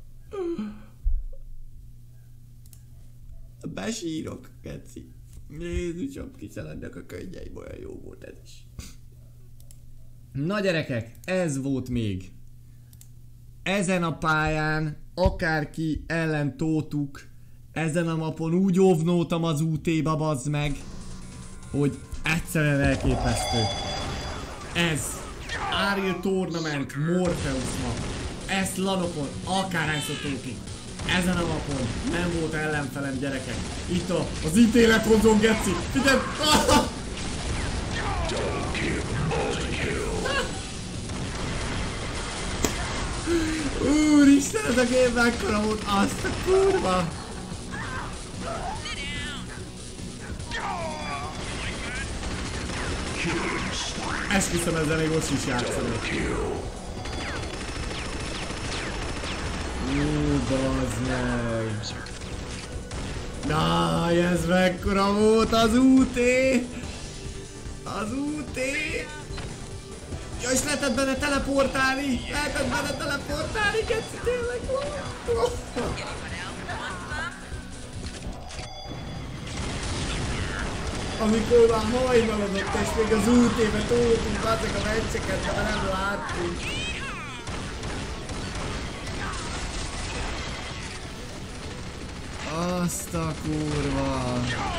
Besírok, keci. Jézusom, kiszelednek a könyveim, olyan jó volt ez is. Na gyerekek, ez volt még. Ezen a pályán akárki ellen tótuk, ezen a mapon úgy óvnótam az ú té-ba, bazd meg, hogy egyszerűen elképesztő. Ez Unreal Tournament Morpheus map. Ezt lanokon akárhányszor tókig. Ezen a mapon nem volt ellenfelem, gyerekek. Itt a, az ítéletkonzon, geci. Figyelj! Ah! Úristen, ez a game mekkora volt, azt a kurva! Esküszöm, ezzel még most is játszani. Ú, bazd meg! Na, ez mekkora volt az ú té! Az ú té! Ja, és lehetett benne teleportálni! Lehetett benne teleportálni, keci, tényleg! Amikor már hajnalodott, és még az ú té-be toltunk azok a meccseket, de nem láttunk. Azt a kurva!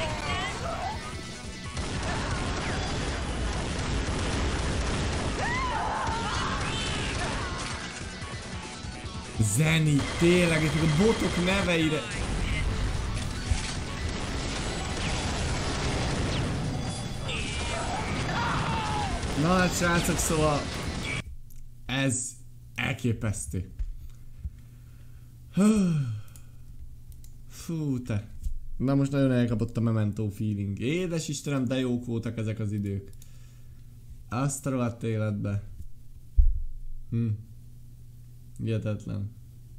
Zeni, tényleg, itt a botok neveire... Na hát srácok, szóval... Ez elképesztő. Fú, te. Na most nagyon elkapott a Memento feeling. Édes Istenem, de jók voltak ezek az idők. Azt a rohadt életbe. Hm. Hihetetlen.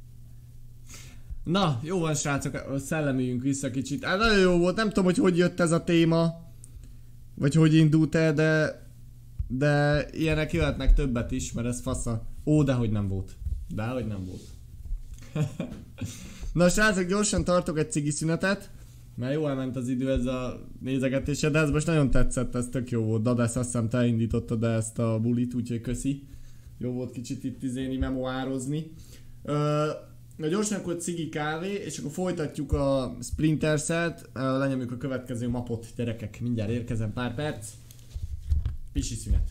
Na, jó van srácok, szellemüljünk vissza kicsit. Hát nagyon jó volt, nem tudom, hogy hogy jött ez a téma. Vagy hogy indult el, de... De ilyenek jöhetnek többet is, mert ez fasza. Ó, dehogy nem volt. Dehogy nem volt. Na srácok, gyorsan tartok egy cigi szünetet. Mert jó elment az idő ez a nézegetése, de ez most nagyon tetszett, ez tök jó volt. Dadasz, azt hiszem te indítottad ezt a bulit, úgyhogy köszi. Jó volt kicsit itt izéni, memoározni. Ö, na gyorsan akkor cigi kávé, és akkor folytatjuk a Splinter Cell-t. Lenyomjuk a következő mapot, gyerekek. Mindjárt érkezem, pár perc. Pisi szünet.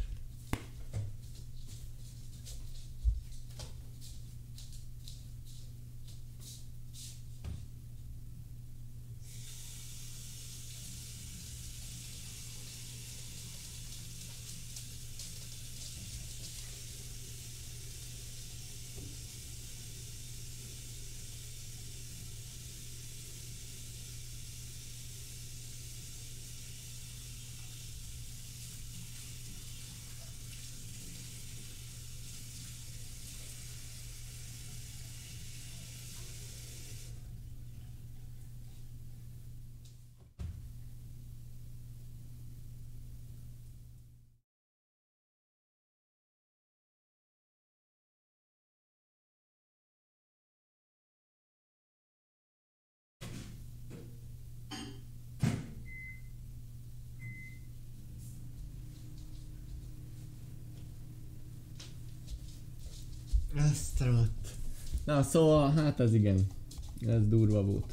Ezt rohadt. Na szóval, hát ez igen. Ez durva volt.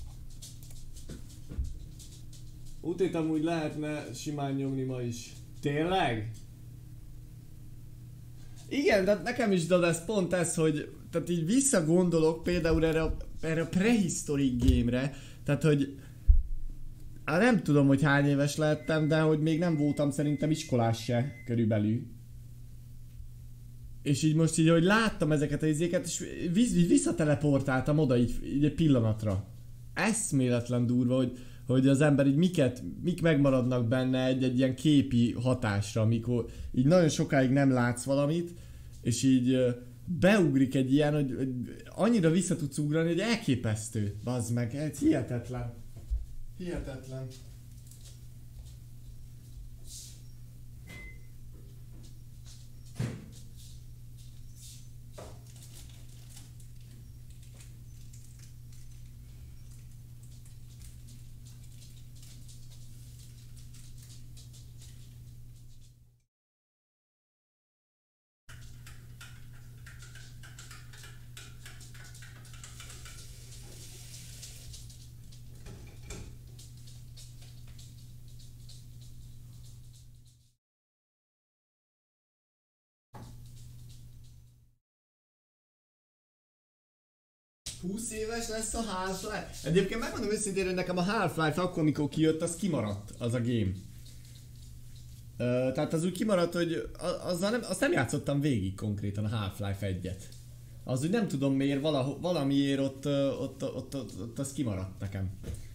Útét amúgy lehetne simán nyomni ma is. Tényleg? Igen, de nekem is, de ez pont ez, hogy tehát így visszagondolok például erre a, erre a prehistoric game-re, tehát hogy hát nem tudom, hogy hány éves lettem, de hogy még nem voltam szerintem iskolás se körülbelül. És így most így, hogy láttam ezeket az izéket, és visszateleportáltam oda így, így egy pillanatra. Eszméletlen durva, hogy, hogy az ember így miket, mik megmaradnak benne egy, egy ilyen képi hatásra, amikor így nagyon sokáig nem látsz valamit, és így beugrik egy ilyen, hogy, hogy annyira vissza tudsz ugrani, hogy elképesztő. Bazd meg, ez hihetetlen. Hihetetlen. húsz éves lesz a Half-Life? Egyébként megmondom őszintén, hogy nekem a Half-Life akkor, amikor kijött, az kimaradt, az a game. Ö, tehát az úgy kimaradt, hogy azzal nem, azt nem játszottam végig konkrétan a Half-Life egyet. Az úgy nem tudom miért, valaho, valamiért ott, ott, ott, ott, ott, ott az kimaradt nekem.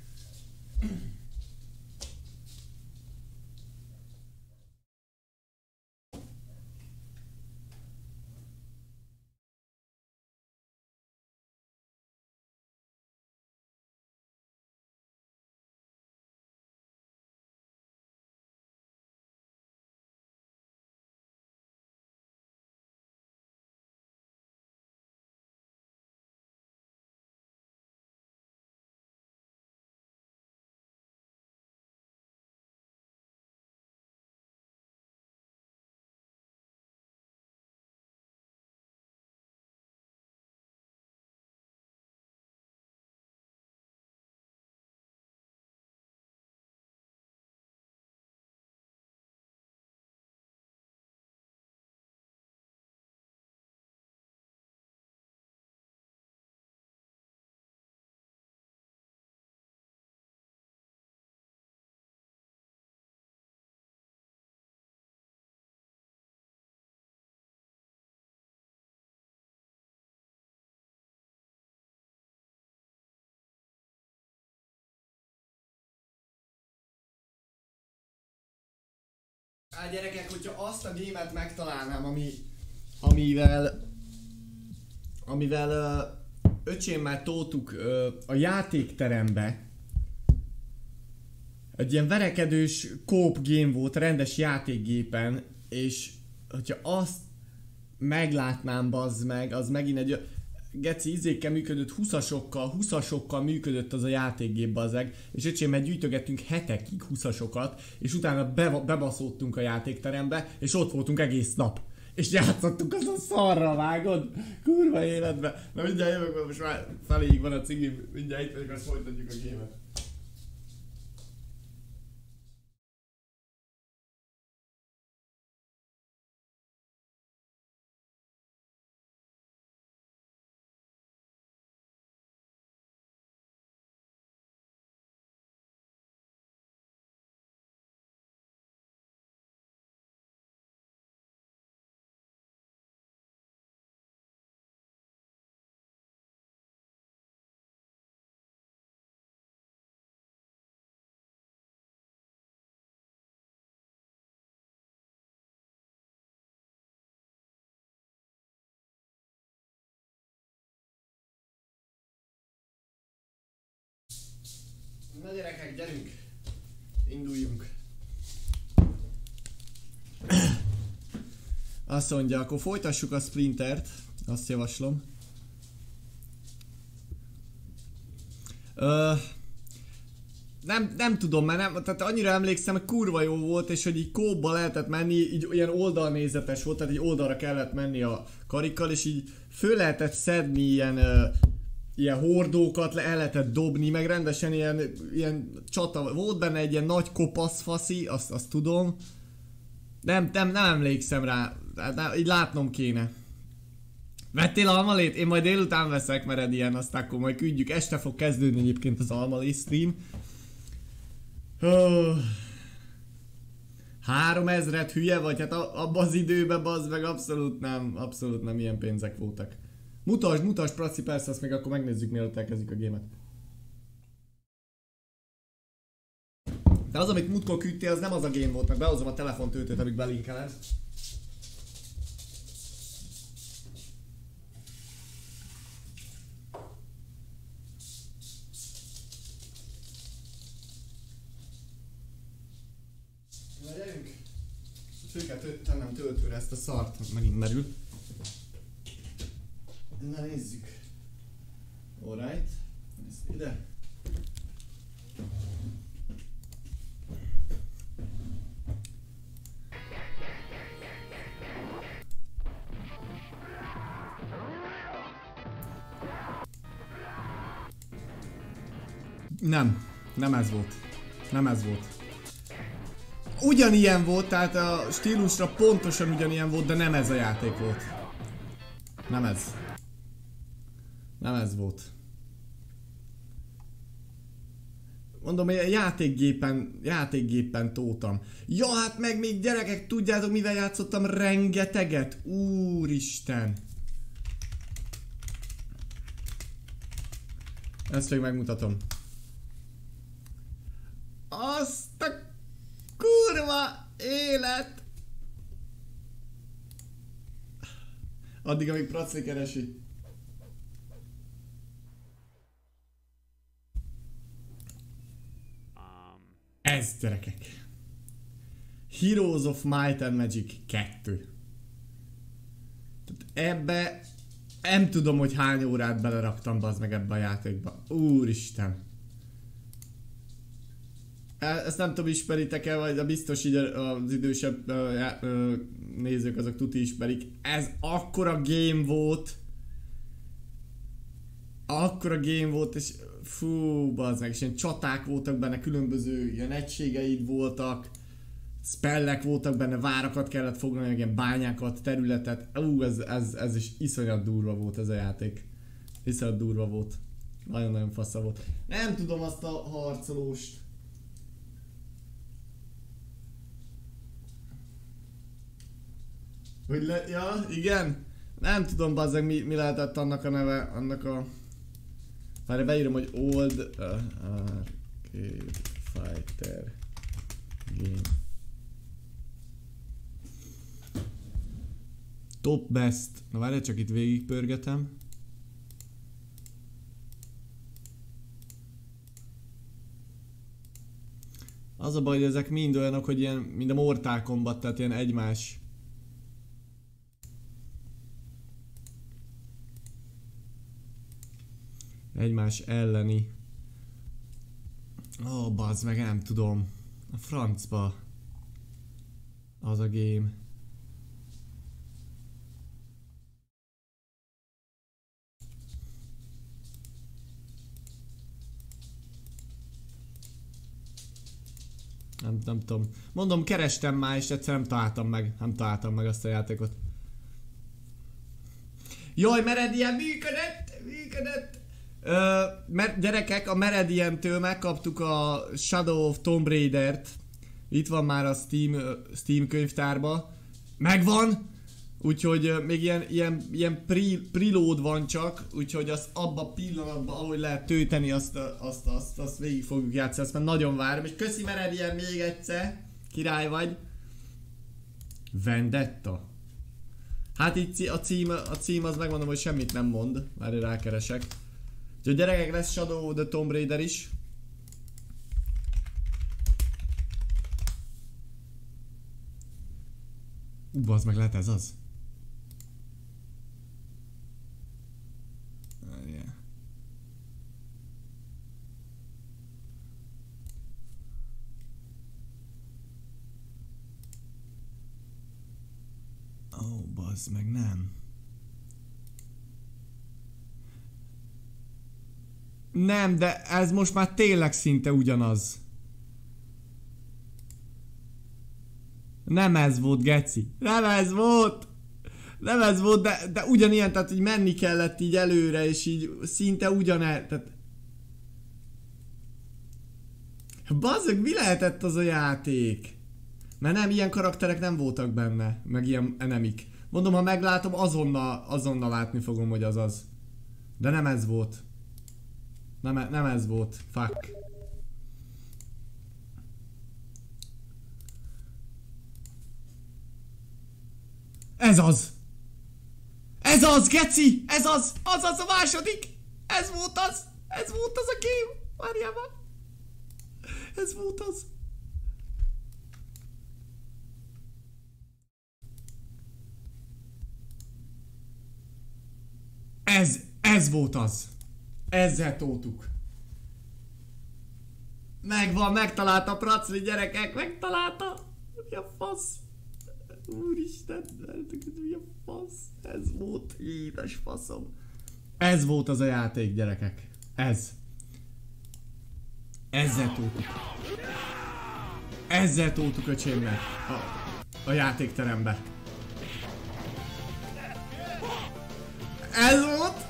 Hát gyerekek, hogyha azt a gémet megtalálnám, ami, amivel, amivel ö, öcsémmel toltuk ö, a játékterembe, egy ilyen verekedős co-op game volt, rendes játékgépen, és hogyha azt meglátnám, bazd meg, az megint egy geci izékkel működött, huszasokkal, huszasokkal működött az a játékgép, bazeg, és öcsémmel gyűjtögettünk hetekig huszasokat, és utána be, bebaszódtunk a játékterembe, és ott voltunk egész nap. És játszottunk azon szarra, vágod? Kurva életbe. Na mindjárt jövök, most már feléig van a cigim, mindjárt itt vagyok, azt folytatjuk a gémet. Na gyerekek, gyerünk! Induljunk! Azt mondja, akkor folytassuk a Splintert, azt javaslom. Ö, nem, nem tudom, mert nem, tehát annyira emlékszem, hogy kurva jó volt, és hogy így kóba lehetett menni, így ilyen oldalnézetes volt, tehát így oldalra kellett menni a karikkal, és így föl lehetett szedni ilyen... Ö, ilyen hordókat le el lehetett dobni, meg rendesen ilyen, ilyen csata, volt benne egy ilyen nagy kopasz faszi, azt, azt tudom. Nem, nem, nem emlékszem rá. Nem, így látnom kéne. Vettél almalét? Én majd délután veszek, mert ilyen, aztán akkor majd küldjük. Este fog kezdődni egyébként az almalé stream. Oh. Háromezret hülye vagy? Hát abban az időben bazd meg abszolút nem, abszolút nem ilyen pénzek voltak. Mutasd, mutasd, Praci, persze, azt még akkor megnézzük, mielőtt elkezdjük a gémet. De az, amit múltkor küldtél, az nem az a game volt, meg behozom a telefontöltőt, amíg belinkeled. Na gyerünk! Föl kell tennem töltőre ezt a szart, megint merül. Na nézzük. Alright. Ezt ide. Nem, nem ez volt. Nem ez volt. Ugyanilyen volt, tehát a stílusra pontosan ugyanilyen volt, de nem ez a játék volt. Nem ez. Nem ez volt. Mondom, hogy játékgépen, játékgépen tótam. Ja, hát meg még gyerekek, tudjátok mivel játszottam rengeteget? Úristen. Ezt még megmutatom. Azt a kurva élet! Addig, amíg Praci keresi. Ez, gyerekek. Heroes of Might and Magic kettő. Tehát ebbe nem tudom, hogy hány órát beleraktam bazd meg ebbe a játékba. Úristen. Ezt nem tudom, ismeritek-e, vagy de biztos így az idősebb uh, nézők azok tuti ismerik. Ez akkora game volt. Akkora game volt, és fú, bazd meg, és ilyen csaták voltak benne, különböző ilyen egységeid voltak. Spellek voltak benne, várakat kellett foglalni, ilyen bányákat, területet. Ú, ez, ez, ez is iszonyat durva volt ez a játék. Iszonyat durva volt. Nagyon-nagyon fasza volt. Nem tudom azt a harcolóst. Hogy le... Ja, igen? Nem tudom, bazzeg, mi, mi lehetett annak a neve, annak a... Várj, beírom, hogy Old uh, Arcade Fighter Game. Top Best. Na várj, csak itt végigpörgetem. Az a baj, hogy ezek mind olyanok, hogy ilyen, mind a Mortal Kombat, tehát ilyen egymás. Egymás elleni. Ó, oh, bazd meg, nem tudom. A francba. Az a game. Nem, nem tudom. Mondom, kerestem már, és egyszer nem találtam meg. Nem találtam meg azt a játékot. Jaj, Meridian működött! Működött! Ö, mert gyerekek, a Meridian-től megkaptuk a Shadow of Tomb Raider-t. Itt van már a Steam, Steam könyvtárba. Megvan! Úgyhogy még ilyen, ilyen, ilyen pre, preload van csak, úgyhogy azt abba a pillanatban, ahogy lehet tölteni, azt, azt, azt, azt végig fogjuk játszani, azt már nagyon várom. És köszi Meridian még egyszer, király vagy. Vendetta. Hát így a cím, a cím az megmondom, hogy semmit nem mond, már rákeresek. Úgyhogy gyerekek, lesz Shadow of the Tomb Raider is. Ú, bazd meg, lehet ez az? Uh, yeah. Ó, oh, bazd meg, nem. Nem, de ez most már tényleg szinte ugyanaz. Nem ez volt, geci. Nem ez volt. Nem ez volt, de, de ugyanilyen, tehát így menni kellett így előre, és így szinte ugyanel, tehát... Bazzeg, mi lehetett az a játék? Mert nem, ilyen karakterek nem voltak benne, meg ilyen enemik. Mondom, ha meglátom, azonnal, azonnal látni fogom, hogy az az. De nem ez volt. Nem, nem ez volt. Fuck. Ez az! Ez az, geci! Ez az! Az az a második! Ez volt az! Ez volt az a game! Várjál már! Ez volt az! Ez, ez volt az! Ezzel toltuk. Megvan, megtalálta Pracli, gyerekek, megtalálta! Mi a fasz? Úristen, mi a fasz? Ez volt, édes faszom. Ez volt az a játék, gyerekek. Ez. Ezzel toltuk. Ezzel toltuk öcsémnek a, a játékterembe. Ez volt?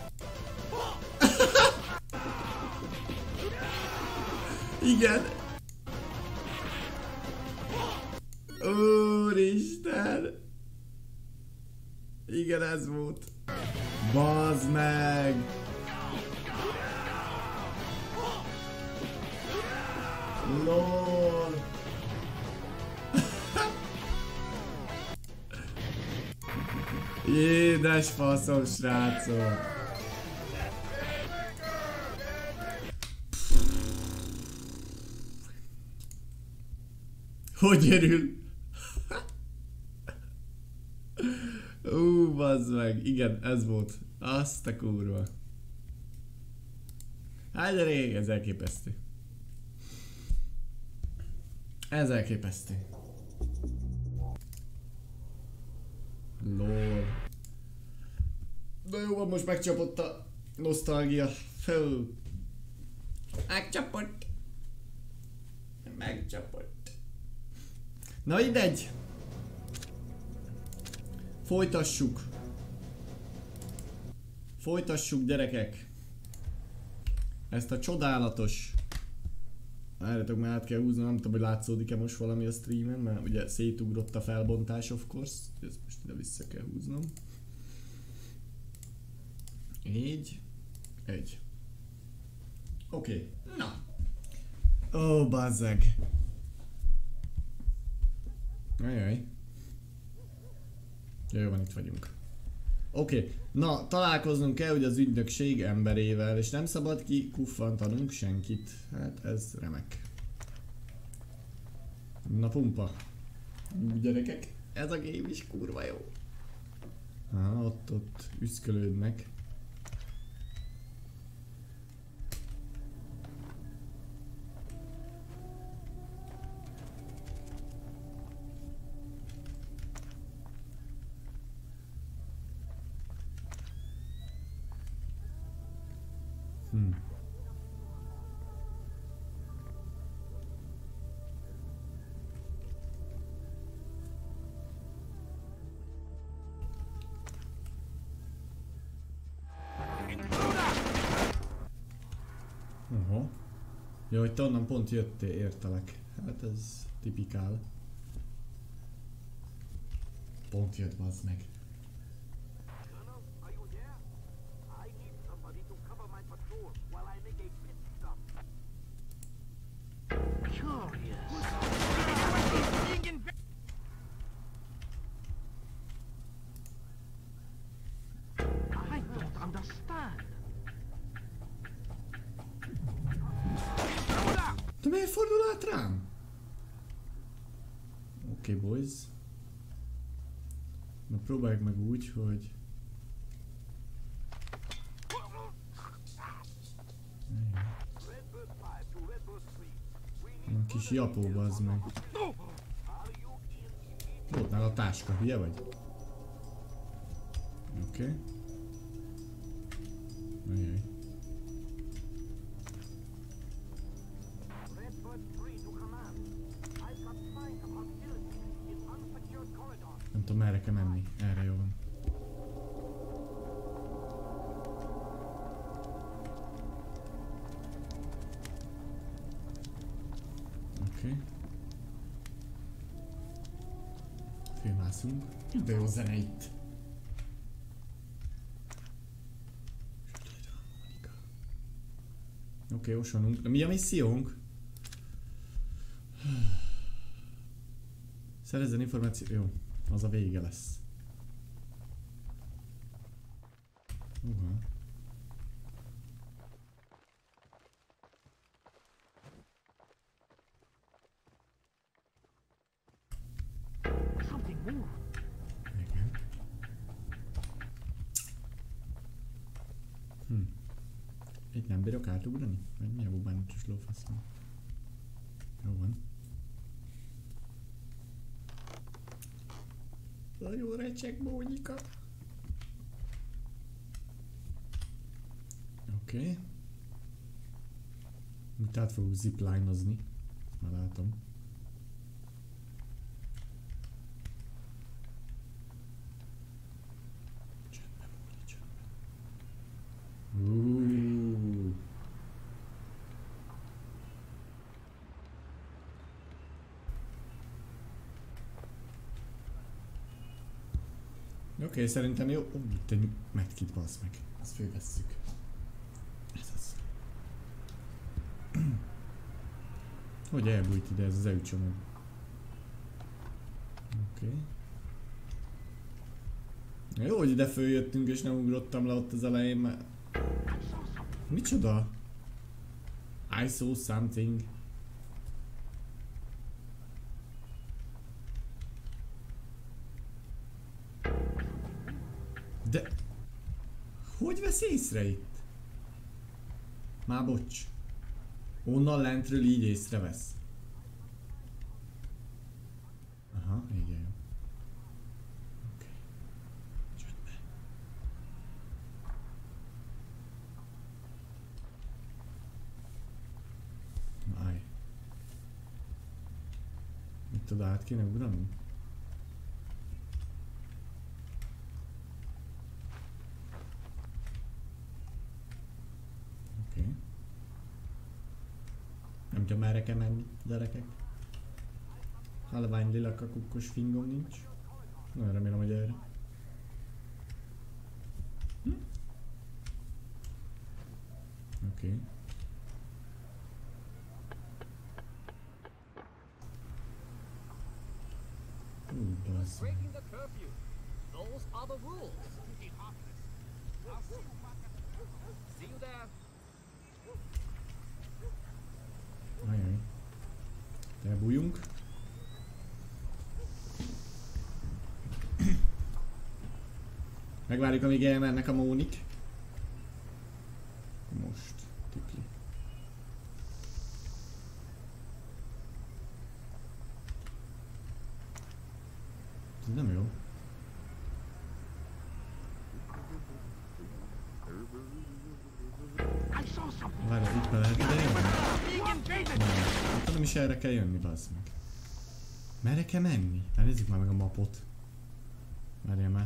Igen. Úristen. Igen, ez volt. Bazd meg. Lol. Édes faszom, srácok. Hogy örül? Ú, bazd meg. Igen, ez volt. Azt a kurva. Hát de rég, ez elképesztő. Ez elképesztő. Lol. Na jó, van, most megcsapott a nosztalgia. Fő. Megcsapott. Megcsapott. Na idegy. Folytassuk. Folytassuk, gyerekek. Ezt a csodálatos... Várjatok, már át kell húznom, nem tudom, hogy látszódik-e most valami a streamen, mert ugye szétugrott a felbontás, of course. Ezt most ide vissza kell húznom. Így. Egy. Oké. Okay. Na. Ó, oh, bazzeg. Ajaj. Jó van, itt vagyunk. Oké, okay. Na, találkoznunk kell ugye az ügynökség emberével, és nem szabad ki kuffantanunk senkit. Hát ez remek. Na pumpa. Ú, gyerekek, ez a game is kurva jó. Há, ott, ott üszkölődnek. Hmm. Aha. Jó, hogy te onnan pont jöttél, értelek. Hát ez tipikál. Pont jött, bazd meg. De miért fordul át rám? Oké, okay, boys. Na próbáljuk meg úgy, hogy... A kis japó, bazd meg. Volt nála a táska, hülye vagy? Oké. Okay. Ajaj. Nem tudom, merre kell menni. Erre jó van. Oké. Okay. Félmászunk. De jó zene itt. Oké, okay, osonunk. Mi a missziónk? Szerezzen információ... Jó, az a vége lesz. Uha. Igen. Hm. Itt nem bírok átugrani? Vagy mi a bubánocsos lófaszom? Jó van. Nagyon recseg Mónika. Oké. Okay. Itt át fogok zipline-ozni. Már látom. Csendben, Móni, csendben. Uuuuh. Oké, okay, szerintem jó. Ó, itt egy medkit, bassz meg. Ezt fölvesszük. Ez az. Hogy elbújt ide ez az E U csomag? Oké. Okay. Jó, hogy ide följöttünk és nem ugrottam le ott az elején, mert... Micsoda? I saw something. De... Hogy vesz észre itt? Már bocs. Onnan lentről így észrevesz. Aha, igen jó. Oké. Okay. Csöndben. Na állj. Itt oda át kéne ugrani? Nem tudom, merre kell menni, gyerekek. Halvány lila kakukkos fingom nincs. Na, remélem, hogy erre. Hm? Oké. Okay. Ú, bassz. Ajaj. Elbújjunk. Megvárjuk, amíg elmennek a Mónik. Most. Tipli. Ez nem jó. Várj, itt be lehet ide jönni? Nem, tudom is erre kell jönni, bazd meg. Merre kell menni? Hát nézzük már meg a mapot. Várjál már.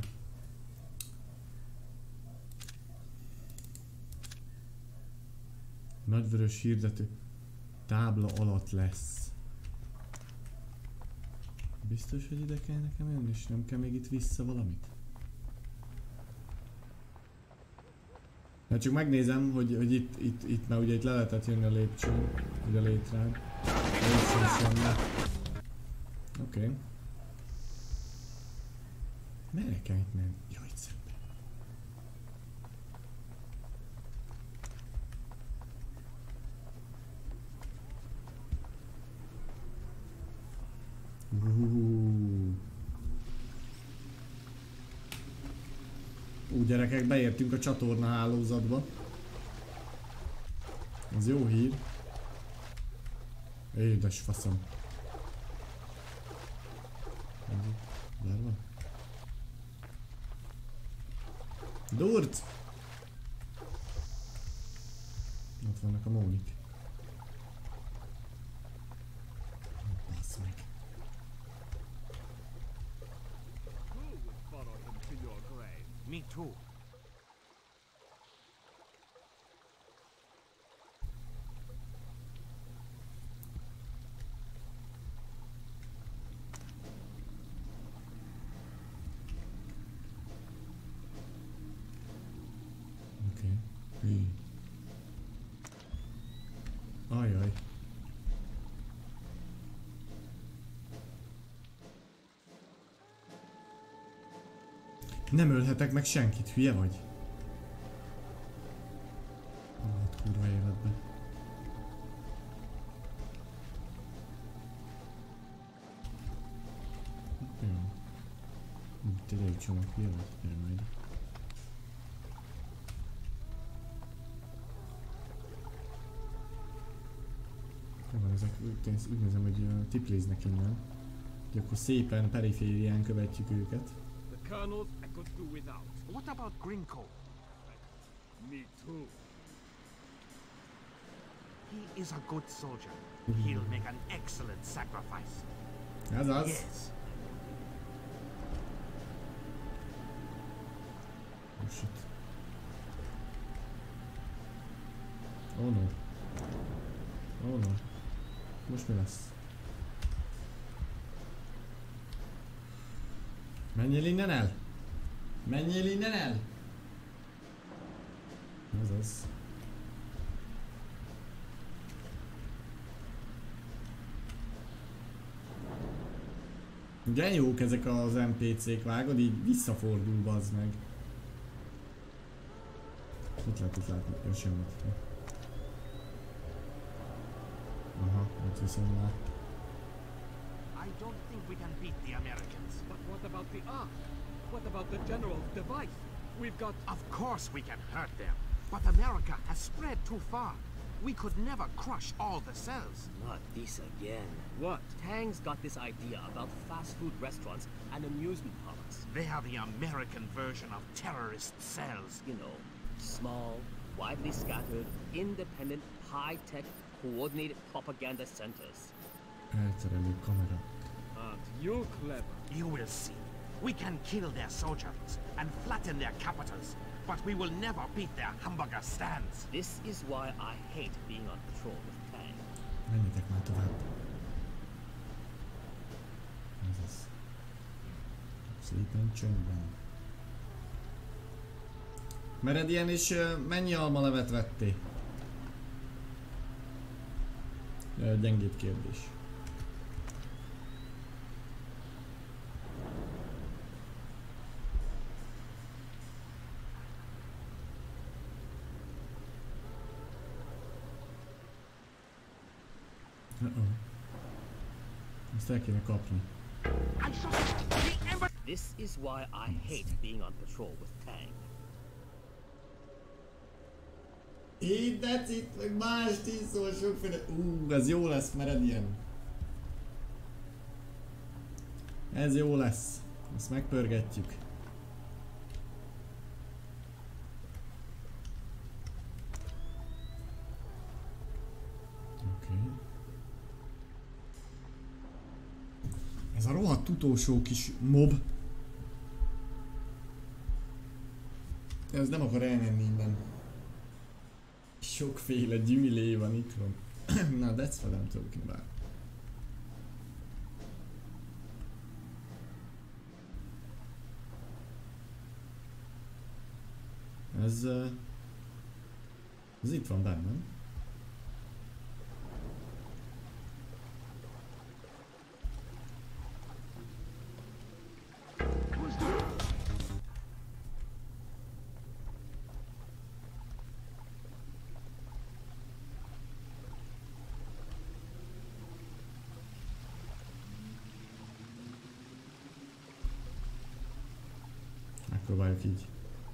Nagyvörös hirdető tábla alatt lesz. Biztos, hogy ide kell nekem jönni, és nem kell még itt vissza valamit? Hát csak megnézem, hogy, hogy itt, itt, itt, mert ugye itt le lehetett jönni a lépcsőn, ugye a létrán. Oké. Okay. Merre kell itt menni? Jaj, itt szemben. Uh. Úgy gyerekek, beértünk a csatorna hálózatba. Ez jó hír. Édes faszom. Zárva? Durc! Ott vannak a Mónik. Bassz meg. too. Oké. Okay. Ajaj. Nem ölhetek meg senkit, hülye vagy? Hát kurva életben. Jó. Tényleg csomag, hülye vagy? Gyere majd. Hol van ezek? Úgy, úgy nézem, hogy uh, tipléznek innen. Úgyhogy akkor szépen periférián követjük őket. Colonels I could do without. What about Grinko? Me too. He is a good soldier. He'll make an excellent sacrifice. Ez az. Yes. Oh shit. Oh no. Oh no. Most mi lesz? Menjél innen el! Menjél innen el! Ez az. Ugye jók ezek az en pé cék, vágod? Így visszafordul, bazd meg. Mit lehet itt látni? Jó, semmit. Aha, ott viszont már. I don't think we can beat the Americans. But what about the Ark? What about the General's device? We've got... Of course we can hurt them. But America has spread too far. We could never crush all the cells. Not this again. What? Tang's got this idea about fast food restaurants and amusement parks. They are the American version of terrorist cells. You know, small, widely scattered, independent, high-tech, coordinated propaganda centers. Elterelő kamera. Aren't you clever? You will see. We can kill their soldiers and flatten their capitals, but we will never beat their hamburger stands. This is why I hate being on patrol with Tang. Menjetek már tovább. Ez az. Szépen csöndben. Mered ilyen és uh, mennyi almalevet vettél? Uh, gyengébb kérdés. Uh-oh. Ezt el kéne kapni. This is why I hate being on patrol with Tang. Így decit, meg más tíz szó, sokféle... Ú, ez jó lesz, mered ilyen. Ez jó lesz. Ezt megpörgetjük. Oké. Okay. Ez a rohadt utolsó kis mob. Ez nem akar elmenni innen. Sokféle gyümilé van itt van. Na, that's what I'm talking about. Ez... Uh, ez itt van bennem. Megpróbáljuk így.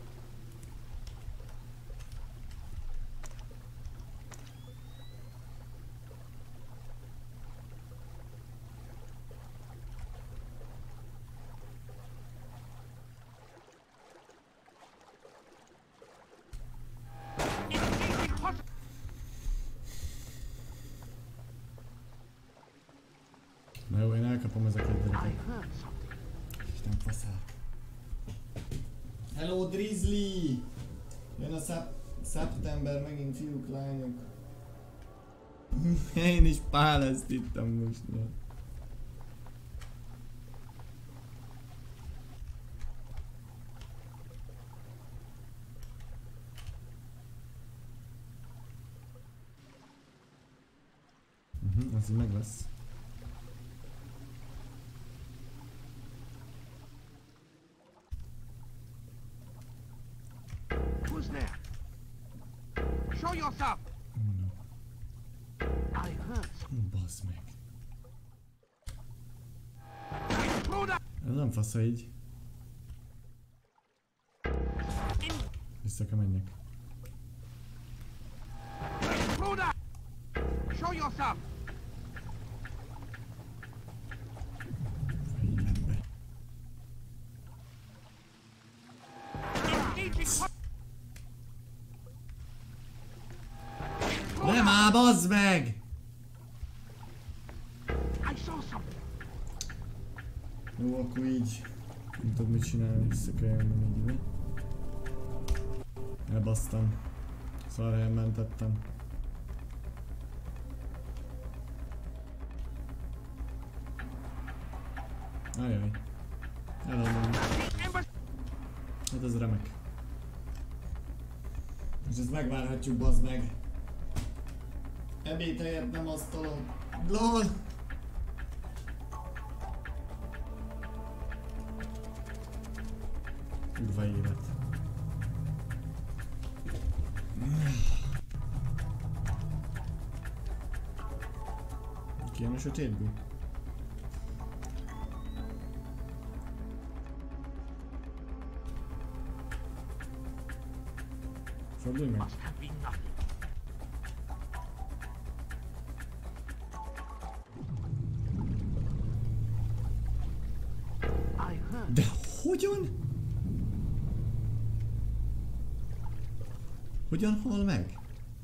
Na jó, én elkapom ezeket gyerekek. Isten faszál. Hello Drizzly! Jön a szep szeptember, megint fiúk, lányok. Én is Pál ezt ittam most. Ja. Uh-huh, az így meg lesz. Who's there? Show yourself! I heard something. Bassz meg. Ez nem fasz, ha így. Vissza kell menjek. Show yourself! Nem már, bazd meg! Jó, akkor így. Nem tudod mit csinálni, vissza kell jönni még ide. Elbasztam. Szar helyen mentettem. Ajaj. Elolom. Hát ez remek. És ezt megvárhatjuk, bazd meg. Ebéd helyett nem asztalom. LOL! Kurva élet. Kijön a sötétből? Fordulj meg. De hogyan? Hogyan hal meg?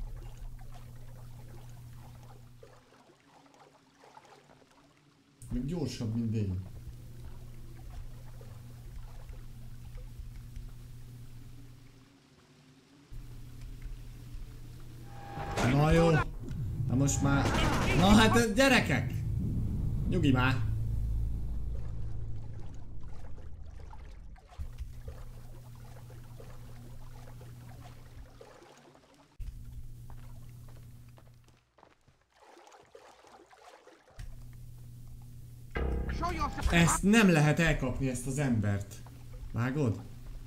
Még gyorsabb, mint én. Na jó. Na most már... Na hát gyerekek! Nyugi már! Ezt nem lehet elkapni, ezt az embert. Vágod?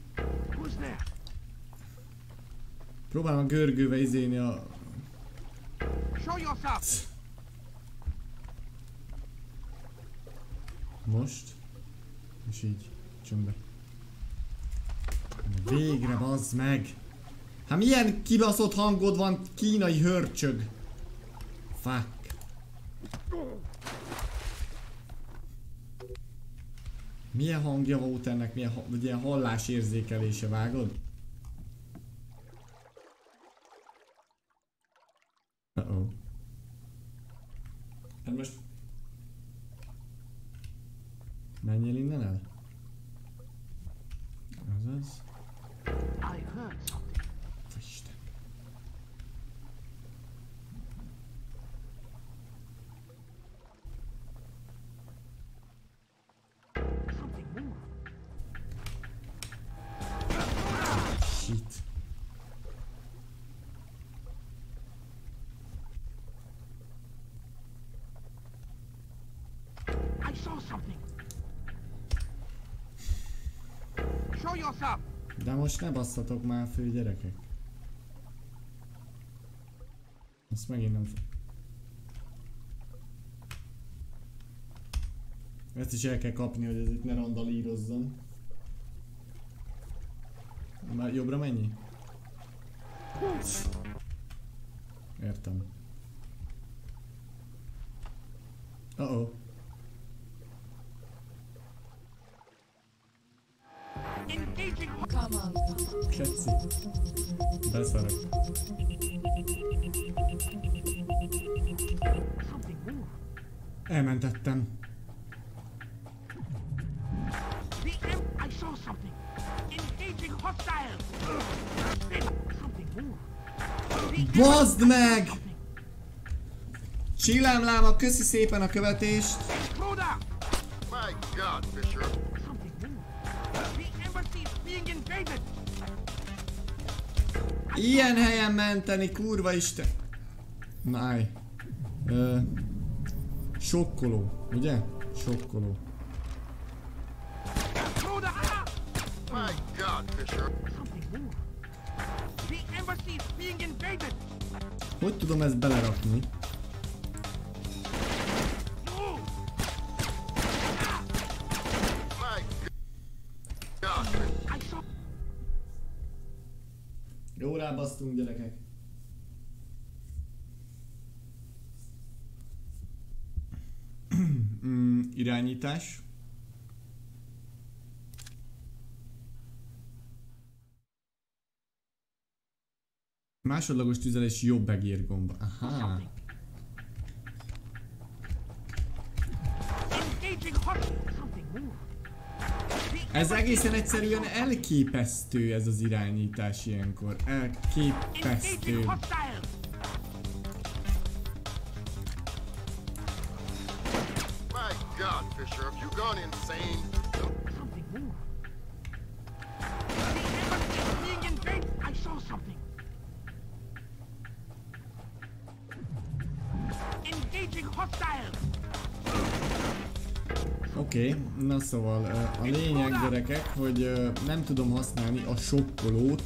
Próbálom a görgővel izélni a... Most? És így, csöndbe. Végre, bazd meg! Hát milyen kibaszott hangod van, kínai hörcsög? Fuck. Milyen hangja volt ennek, milyen, ilyen hallásérzékelése, vágod? Uh-oh. Hát most... Menjél innen el? Azaz. Isten. Shit. I saw something. Show yourself. De most ne basszatok már fő, gyerekek. Ezt megint nem... Ezt is el kell kapni, hogy ez itt ne randalírozzon. Már jobbra mennyi? Értem. Uh-oh. Keci. Beszarok. Elmentettem. Bazd meg! Csillámláma, köszi szépen a követést! My God, Fisher! Ilyen helyen menteni, kurva isten! Náj. Ö, sokkoló, ugye? Sokkoló. My God, Fisher! Hogy tudom ezt belerakni? Jó, rábasztunk, gyerekek. mm, irányítás. Másodlagos tüzelés jobb egérgomb. Aha. Ez egészen egyszerűen elképesztő, ez az irányítás ilyenkor. Elképesztő. My God, Fisher, have you gone insane? Something more. Being invaded, I saw something. Engaging hostiles. Oké, okay. Na szóval a lényeg, gyerekek, hogy nem tudom használni a sokkolót.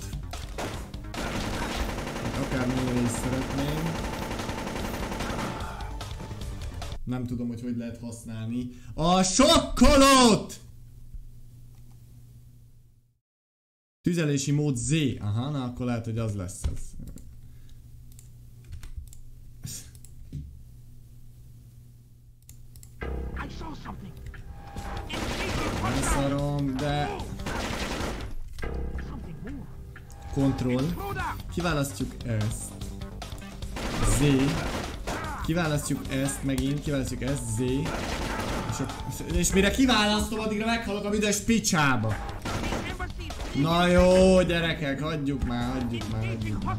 Hát akármennyire is szeretném. Nem tudom, hogy hogy lehet használni a sokkolót! Tüzelési mód Z. Aha, na akkor lehet, hogy az lesz ez. Nem szarom, de... Control. Kiválasztjuk ezt. Z. Kiválasztjuk ezt megint, kiválasztjuk ezt, Z. És, a, és mire kiválasztom, addigra meghalok a büdös picsába. Na jó, gyerekek, hagyjuk már, hagyjuk már, hagyjuk már.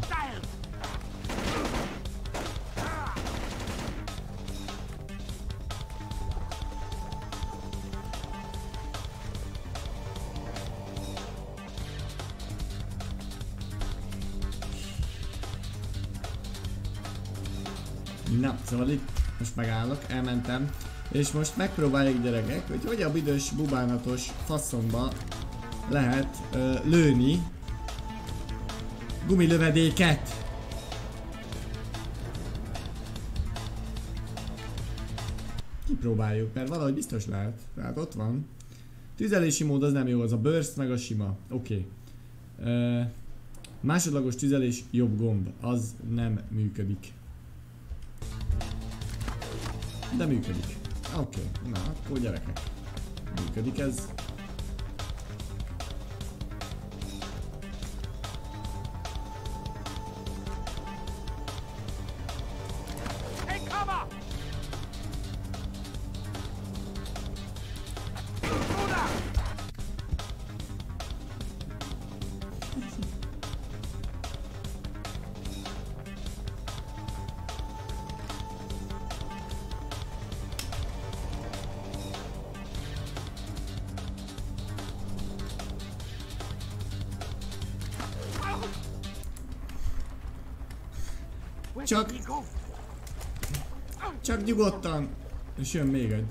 Na, szóval itt most megállok, elmentem, és most megpróbáljuk, gyerekek, hogy hogy a büdös bubánatos faszomba lehet ö, lőni gumilövedéket. Kipróbáljuk, mert valahogy biztos lehet, tehát ott van. Tüzelési mód az nem jó, az a burst meg a sima, oké. Okay. Másodlagos tüzelés jobb gomb, az nem működik. De működik. Oké, okay. Na akkor gyerekek. Működik ez. Csak... Csak nyugodtan. És jön még egy.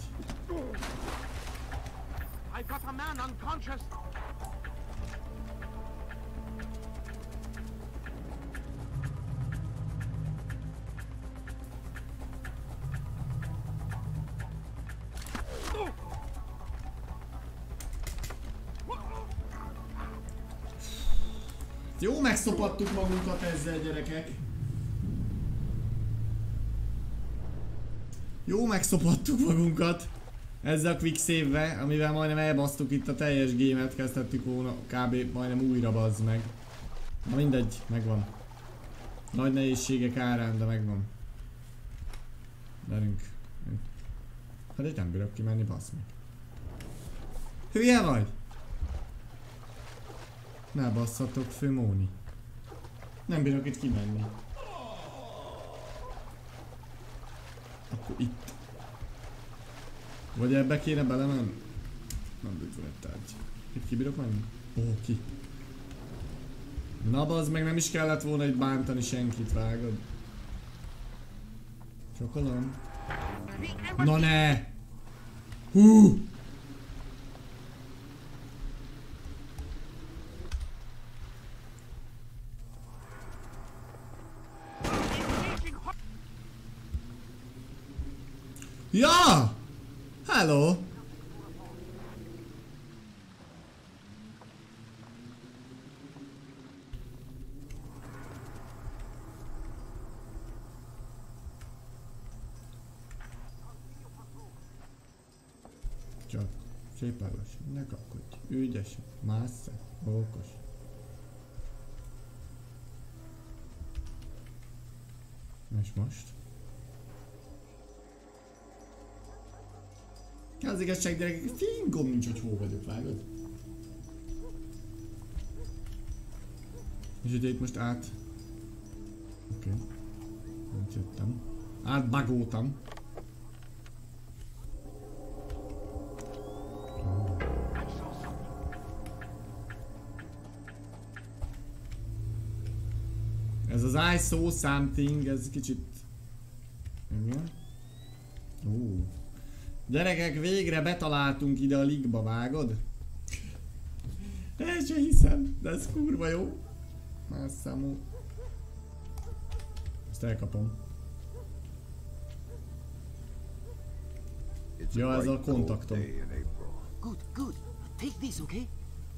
Jó, megszopattuk magunkat ezzel, gyerekek. Jó, megszopattuk magunkat ezzel a quick save-vel, amivel majdnem elbasztuk itt a teljes gémet, kezdhettük volna kb. Majdnem újra, bazd meg. Na mindegy, megvan. Nagy nehézségek árán, de megvan. Gyerünk. Hát itt nem bírok kimenni, basz meg. Hülye vagy? Ne basszatok fő, Móni. Nem bírok itt kimenni. Akkor itt. Vagy ebbe kéne belemenni? Nem bűtvölet tárgy. Itt ki bírok menni? Ó, ki. Na bazd meg, nem is kellett volna itt bántani senkit, vágod? Csokolom. Na ne! Hú! Ja! Hello! Csak szépen lassan, ne kapkodj, ügyesen, mássz, okos. És most? Az igazság, gyerekek, fingom nincs, hogy hol vagyok, vágod? És ugye itt most át... Oké. Okay. Nem jöttem. Átbagoltam. Ez az I saw something, ez kicsit... Igen. Ó. Gyerekek, végre betaláltunk ide a ligba, vágod? El se hiszem, de ez kurva jó. Más számú. Ezt elkapom. Ja, ez a kontaktom. Good, good. Take this, okay?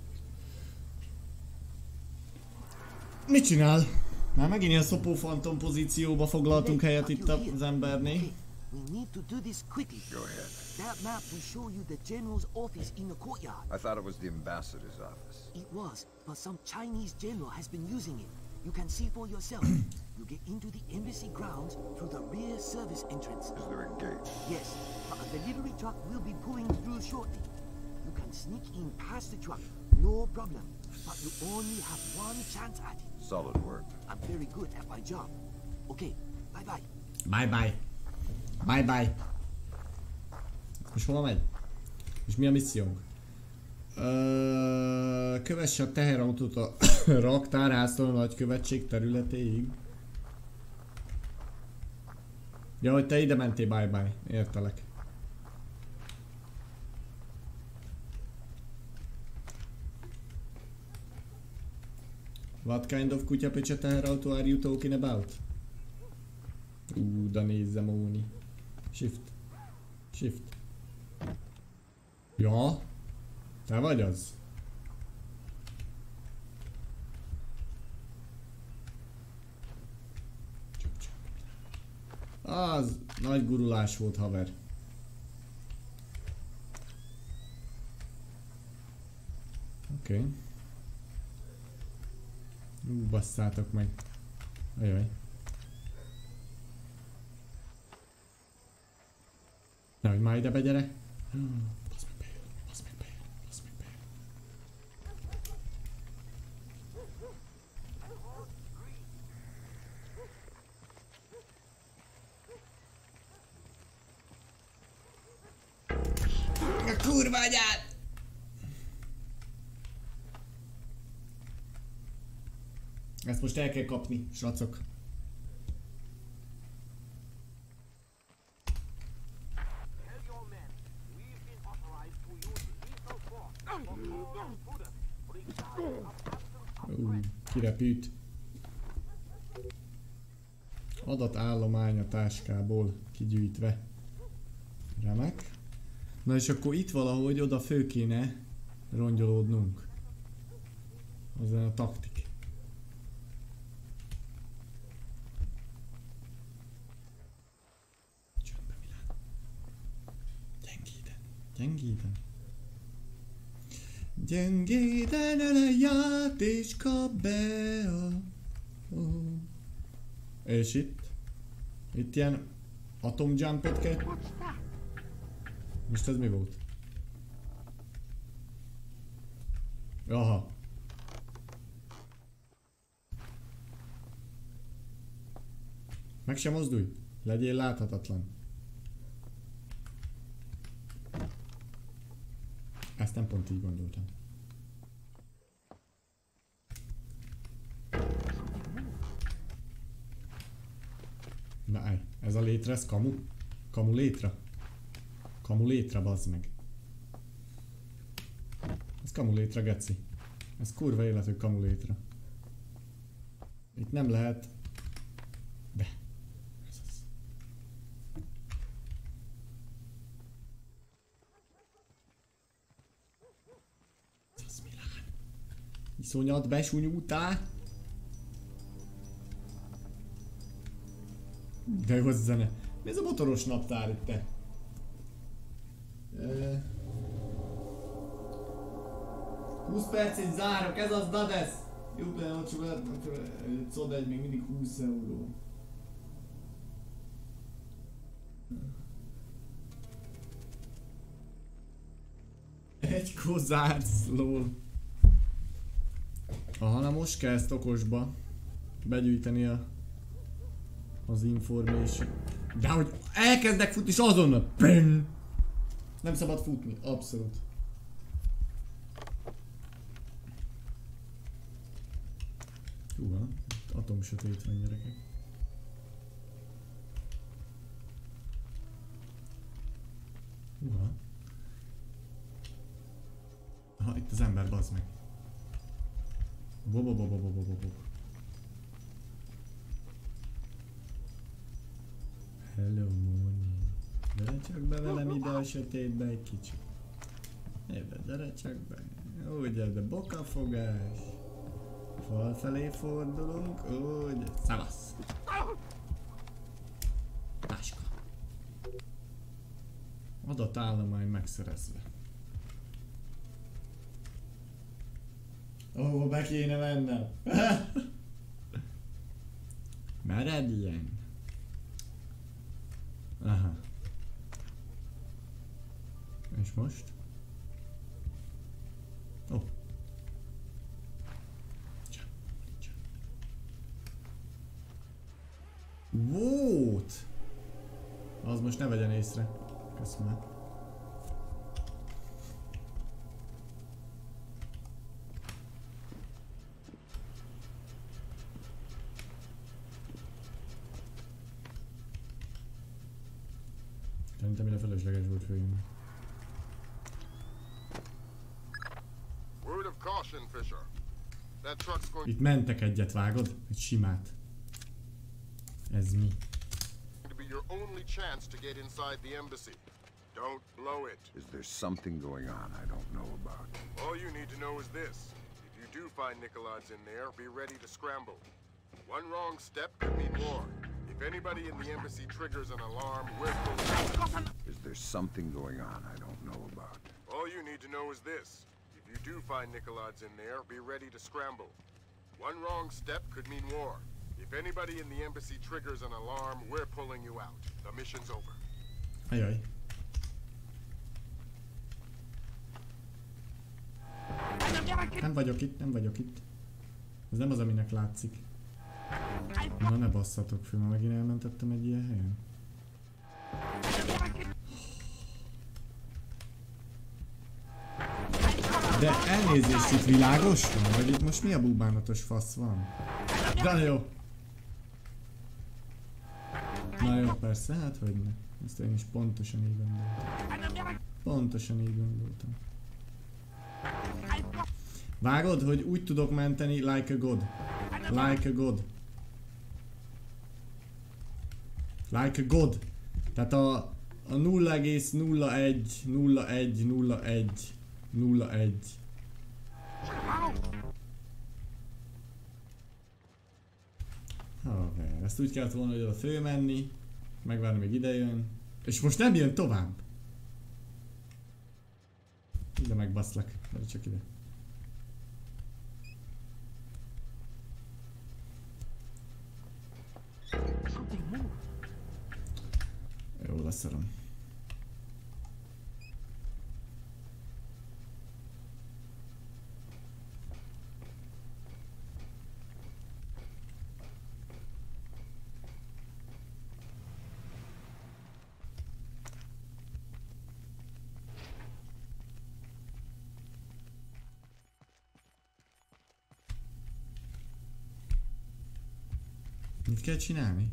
Mit csinál? Már megint ilyen szopófantom pozícióba foglaltunk helyet itt az embernél. We need to do this quickly. Go ahead. That map will show you the general's office in the courtyard. I thought it was the ambassador's office. It was, but some Chinese general has been using it. You can see for yourself. You get into the embassy grounds through the rear service entrance. Is there a gate? Yes, but a delivery truck will be pulling through shortly. You can sneak in past the truck, no problem. But you only have one chance at it. Solid work. I'm very good at my job. Okay, bye-bye. Bye-bye. Bye-bye. Most hova megy? És mi a missziónk? Ö, kövesse a teherautót a raktárháztól a nagykövetség területéig. Ja, hogy te ide mentél, bye-bye. Értelek. What kind of kutyapicsa teherautó are you talking about? Ú, de nézzem, Móni. Shift. Shift. Ja? Te vagy az? Az nagy gurulás volt, haver. Oké. Okay. Ú, basszátok meg. Ajaj. Nehogy már ide begyere. Basz meg be, basz meg be, basz meg be. A kurva anyád! Ezt most el kell kapni, srácok. Uh, kirepült. Adatállomány a táskából kigyűjtve. Remek. Na és akkor itt valahogy oda fő kéne rongyolódnunk. Az a taktik. Csöndbe, Milán. Gyengéden. Gyengéden. Gyengéden eleját és kap be a... Oh. És itt? Itt ilyen atomjumpot kell... Most ez mi volt? Aha. Meg sem mozdulj. Legyél láthatatlan. Ezt nem pont így gondoltam. Na állj, ez a létre, ez kamu? Kamu létra? Kamu létre, bazd meg. Ez kamu létre, geci. Ez kurva életű kamu létre. Itt nem lehet... De. Ez az. Ez az Milán. Iszonyat besúnyultál. De jó az zene. Mi ez a motoros naptár itt te? Uh, húsz percig zárok, ez az Dades! Jó, de ott csak lehet, hogy egy még mindig húsz euró. Egy kozárc, lol. Aha, na most kell ezt okosba begyűjteni a az information. De hogy elkezdek futni és azonnal PIN! Nem szabad futni, abszolút. Húha, atomsötét van, gyerekek. Húha. Aha, itt az ember, bazd meg. Bobobobobobobobob. Hello, Móni. Gyere csak be velem ide a sötétbe egy kicsit. Ébbe, gyere csak be. Úgy, de bokafogás. Fal felé fordulunk, úgy. Szavasz. Táska. Adatállomány megszerezve. Ó, oh, be kéne mennem. Mered ilyen. Aha. És most? Ó. Oh. Volt! Az most ne vegyen észre. Köszönöm. Szerintem mire felesleges volt főjön. Itt mentek egyet, vágod? Egy simát. Ez mi? Is there something going on I don't know about? All you need to know is this. If you do find Nikolads in there, be ready to scramble. One wrong step could mean war. If anybody in the embassy triggers an alarm, we're full. Is there something going on I don't know about? All you need to know is this. If you do find Nikolads in there, be ready to scramble. One wrong step could mean war. If anybody in the embassy triggers an alarm, we're pulling you out. The mission's over. Ajaj. Nem vagyok itt, nem vagyok itt. Ez nem az, aminek látszik. Na ne basszatok föl, mert megint elmentettem egy ilyen helyen. De elnézést, itt világos van? Vagy itt most mi a búbánatos fasz van? De jó! Na jó, persze, hát hogy ne. Ezt én is pontosan így gondoltam. Pontosan így gondoltam. Vágod, hogy úgy tudok menteni like a god. Like a god. Like a god. Tehát a, a nulla egész nulla egy nulla egy nulla egy nulla egy. Haver, ezt úgy kellett volna, hogy oda fölmenni, megvárni, még ide jön, és most nem jön tovább. Ide megbaszlak, gyere csak ide. Jó, leszarom. Mit kell csinálni?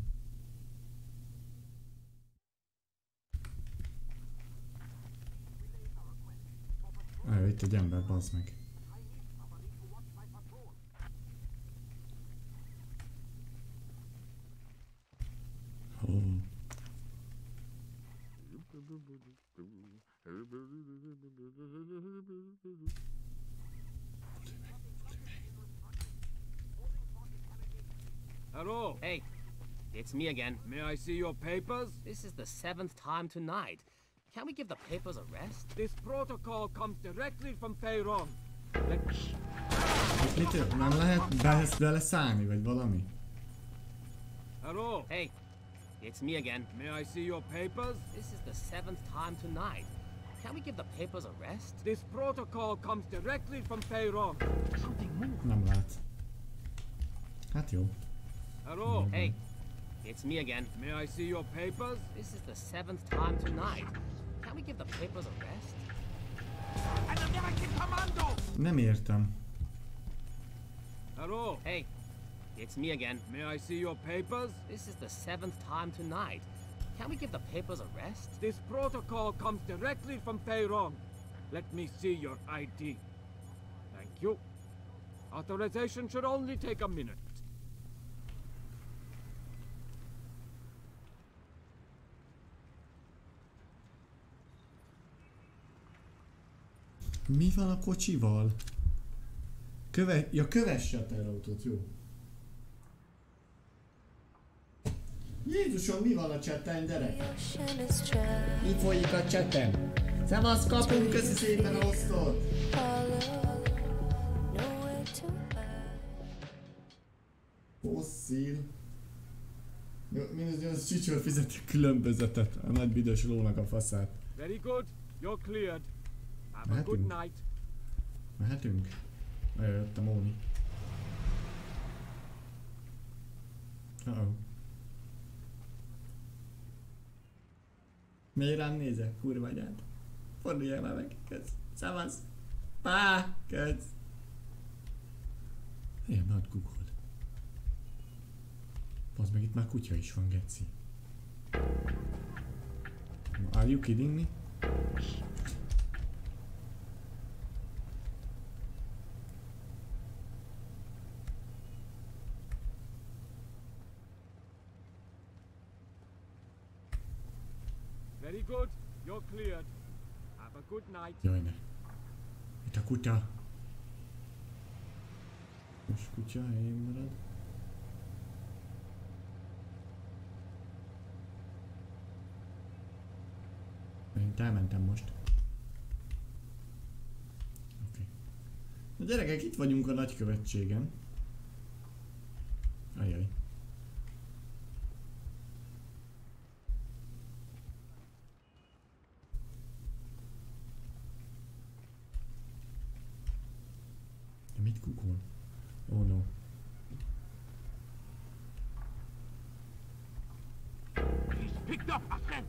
Ah, itt egy ember, bazd meg. Oh. Hello. Hey, it's me again. May I see your papers? This is the seventh time tonight. Can't we give the papers a rest? This protocol comes directly from Feyron. Mit? Nem lehet be beleszállni, vagy valami? Hello. Hey, it's me again. May I see your papers? This is the seventh time tonight. Can't we give the papers a rest? This protocol comes directly from Feyron. Something moved. Nem lát. Hát jó. Hello. Hey, it's me again. May I see your papers? This is the seventh time tonight. Can't we give the papers a rest? An American commando! Nem értem. Hello. Hey, it's me again. May I see your papers? This is the seventh time tonight. Can't we give the papers a rest? This protocol comes directly from Feyron. Let me see your I D. Thank you. Authorization should only take a minute. Mi van a kocsival? Köve... Ja, kövesse a terautót, jó. Jézusom, mi van a chatten, gyerek? Mi folyik a chatten? Szevasz, kapunk, köszi szépen a osztot! Fosszíl. Mindaz Csicsor fizeti különbözetet a nagy büdös lónak a faszát. Very good, you're cleared. Have a good night. Mehetünk? Jött a Móni. Uh-oh. Miért rám nézek, kurva anyád? Forduljál már meg, kösz. Szavasz. Pá, kösz. Ilyen nagy kukod. Bazd meg, itt már kutya is van, geci. Are you kidding me? Very good, you're cleared. Have a good night. Jaj, ne. Itt a kutya. Most kutya helyén marad. Én elmentem most. Oké. Okay. Na gyerekek, itt vagyunk a nagykövetségen. Ajjaj. Mit kukol? Oh no. He's picked up a scent.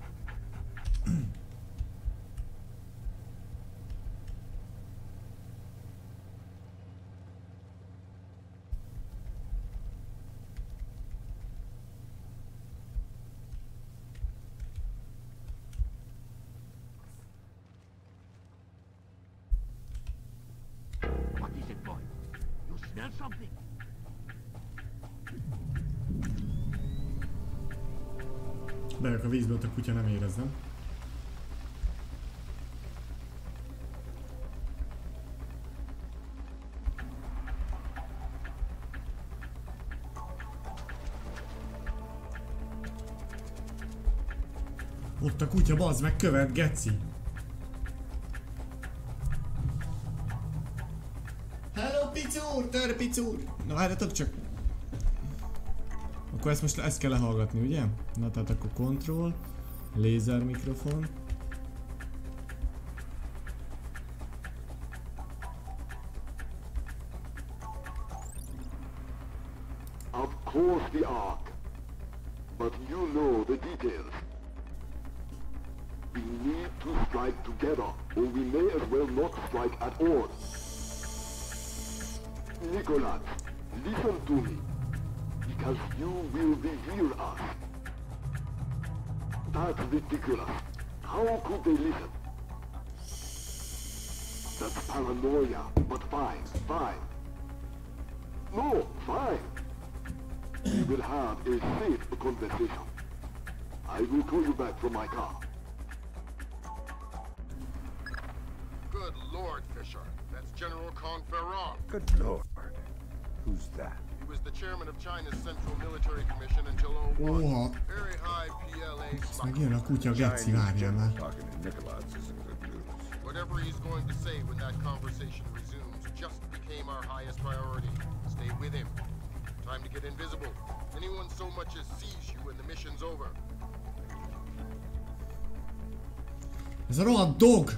What is it, boy? You smell something? Bejök a vízbe, ott a kutya nem érez, nem? Ott a kutya, bazd meg, követ, geci! Hello, picúr! Törre, picúr! Na várjatok csak! Akkor ezt most ezt kell lehallgatni, ugye? Na tehát akkor control, lézer mikrofon. Of course the Ark. But you know the details. We need to strike together, or we may as well not strike at all. Nicholas, listen to me. Because you will revere us. That's ridiculous. How could they listen? That's paranoia, but fine, fine. No, fine. We will have a safe conversation. I will call you back from my car. Good Lord, Fisher. That's General Conferon. Good Lord. Who's that? He was the chairman of China's Central Military Commission until oh one. Oha. Very high P L A Ez megjön a kutya, geci, várjál már. Talking to Nikolaj isn't good news. Whatever he's going to say when that conversation resumes just became our highest priority. Stay with him. Time to get invisible. Anyone so much as sees you and the mission's over. Ez a rohadt dog!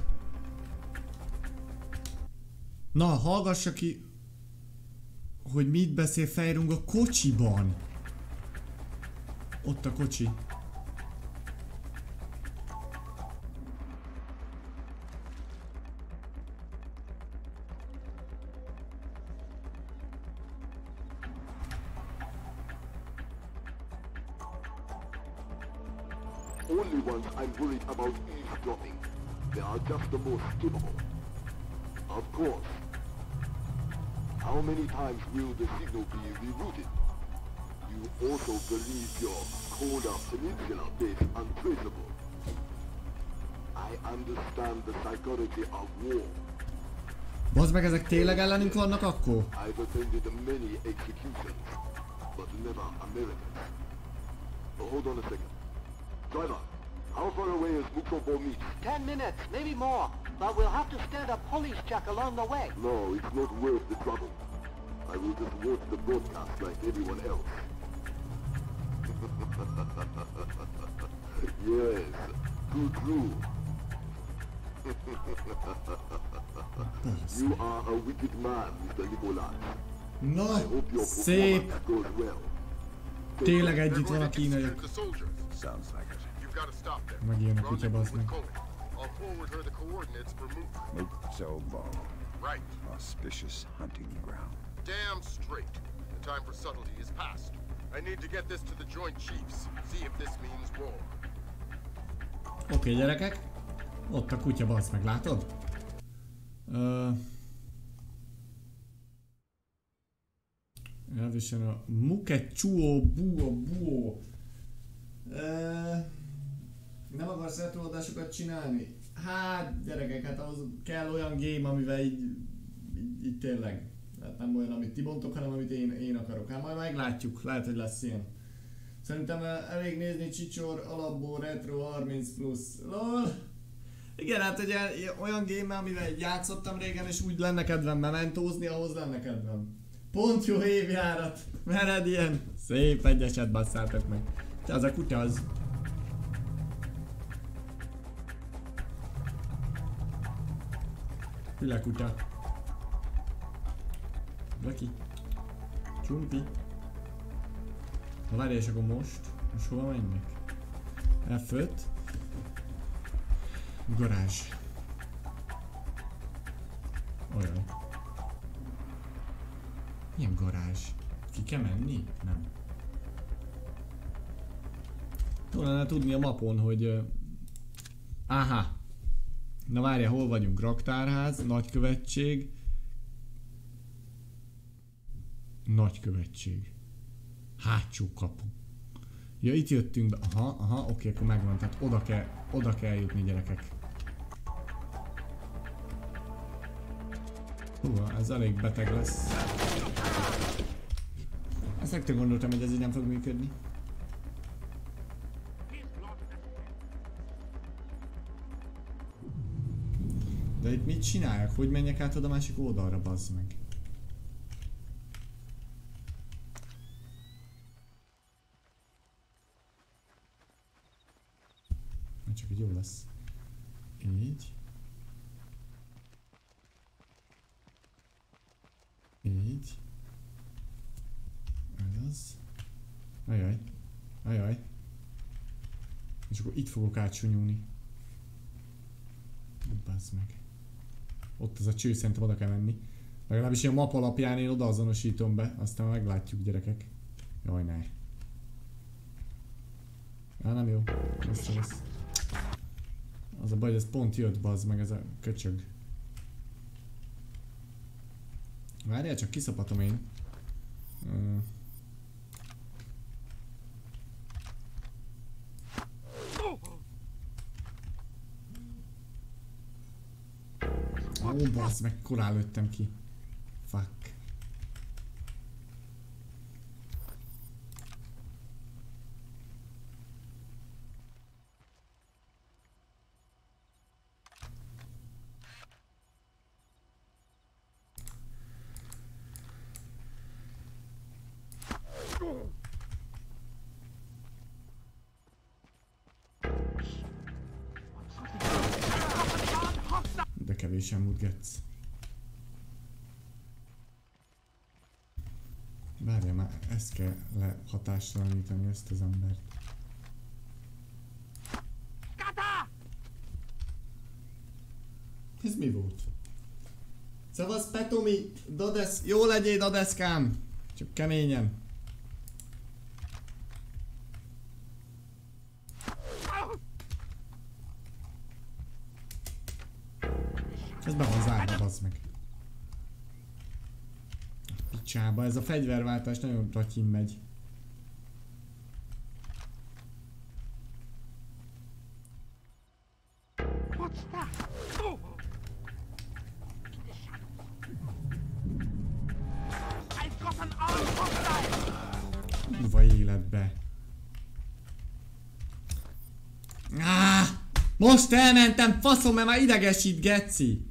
Na, hallgassa ki, hogy mit beszél Fejrung a kocsiban. Ott a kocsi. Only ones I'm worried about eavesdropping. They are just the most capable. Of course. How many times will the signal be rerouted? You also believe your Koda Peninsula base untraceable. I understand the psychology of war. Bazd meg, ezek tényleg ellenünk vannak akkor? I've attended many executions, but never Americans. Oh, hold on a second. Driver, how far away is Mukrobo meet? Ten minutes, maybe more. But we'll have to stand a police check along the way. No, it's not worth the trouble. I will just watch the broadcast like everyone else. Yes, too true. You are a wicked man, Mister Nikolaj. Na, I hope your szép. performance goes well. Tényleg együtt van a kínaiak. Sounds like it. You've got to stop them. Megijön a kutya, bazd meg. I'll forward her the coordinates for Mook. Mukzobo. Right. Auspicious hunting ground. Damn straight. The time for subtlety is past. I need to get this to the Joint Chiefs. See if this means war. Oké, okay, gyerekek. Ott a kutya, bazd meg, látod? Uh, elvisel a Mukechuo Buo Buo. Uh, nem akarsz retróadásokat csinálni? Hát gyerekek, hát ahhoz kell olyan game, amivel így, így, így tényleg. Hát nem olyan, amit ti bontok, hanem amit én, én akarok. Hát majd meglátjuk, lehet, hogy lesz ilyen. Szerintem elég nézni Csicsor alapból retro harminc plusz. Lol. Igen, hát ugye olyan game, amivel játszottam régen, és úgy lenne kedvem mementózni, ahhoz lenne kedvem. Pont jó évjárat, mered ilyen. Szép egyeset basszátok meg. Te az a kutya az. Hüle kutya. Lucky. Csumpi. Na várj, és akkor most? Most hova menjek? F öt. Garázs. Olyan. Milyen garázs? Ki kell menni? Nem. Jól lenne tudni a mapon, hogy... Uh... Aha! Na várja, hol vagyunk? Raktárház, nagykövetség. Nagykövetség. Hátsó kapu. Ja, itt jöttünk be. Aha, aha, oké, akkor megvan. Tehát oda kell, oda kell jutni, gyerekek. Hú, ez elég beteg lesz. Ezt rögtön gondoltam, hogy ez így nem fog működni. De itt mit csináljak? Hogy menjek át oda a másik oldalra, bazd meg? Csak így jó lesz. Így. Így. Ez az. Ajaj. Ajaj. És akkor itt fogok átsúnyulni. Bazd meg. Ott az a cső, szerintem oda kell menni. Legalábbis a map alapján én oda azonosítom be, aztán meglátjuk, gyerekek. Jaj, ne. Á, nem jó. Össze-vesz. Az a baj, hogy ez pont jött, bazd meg, ez a köcsög. Várjál, csak kiszapatom én. Uh. Ó, oh, bazd meg, korán lőttem ki. Fuck. De kevésen mutgetsz. Várjál már, ezt kell lehatástalanítani, ezt az embert. Ez mi volt? Szavasz Petomi, Dodesz, jó legyél Dodeszkám! Csak keményen. Ez be van zárva, bazd meg. Picsába, ez a fegyverváltás nagyon ratyin megy. Kurva életbe. Ah, most elmentem, faszom, mert már idegesít, geci.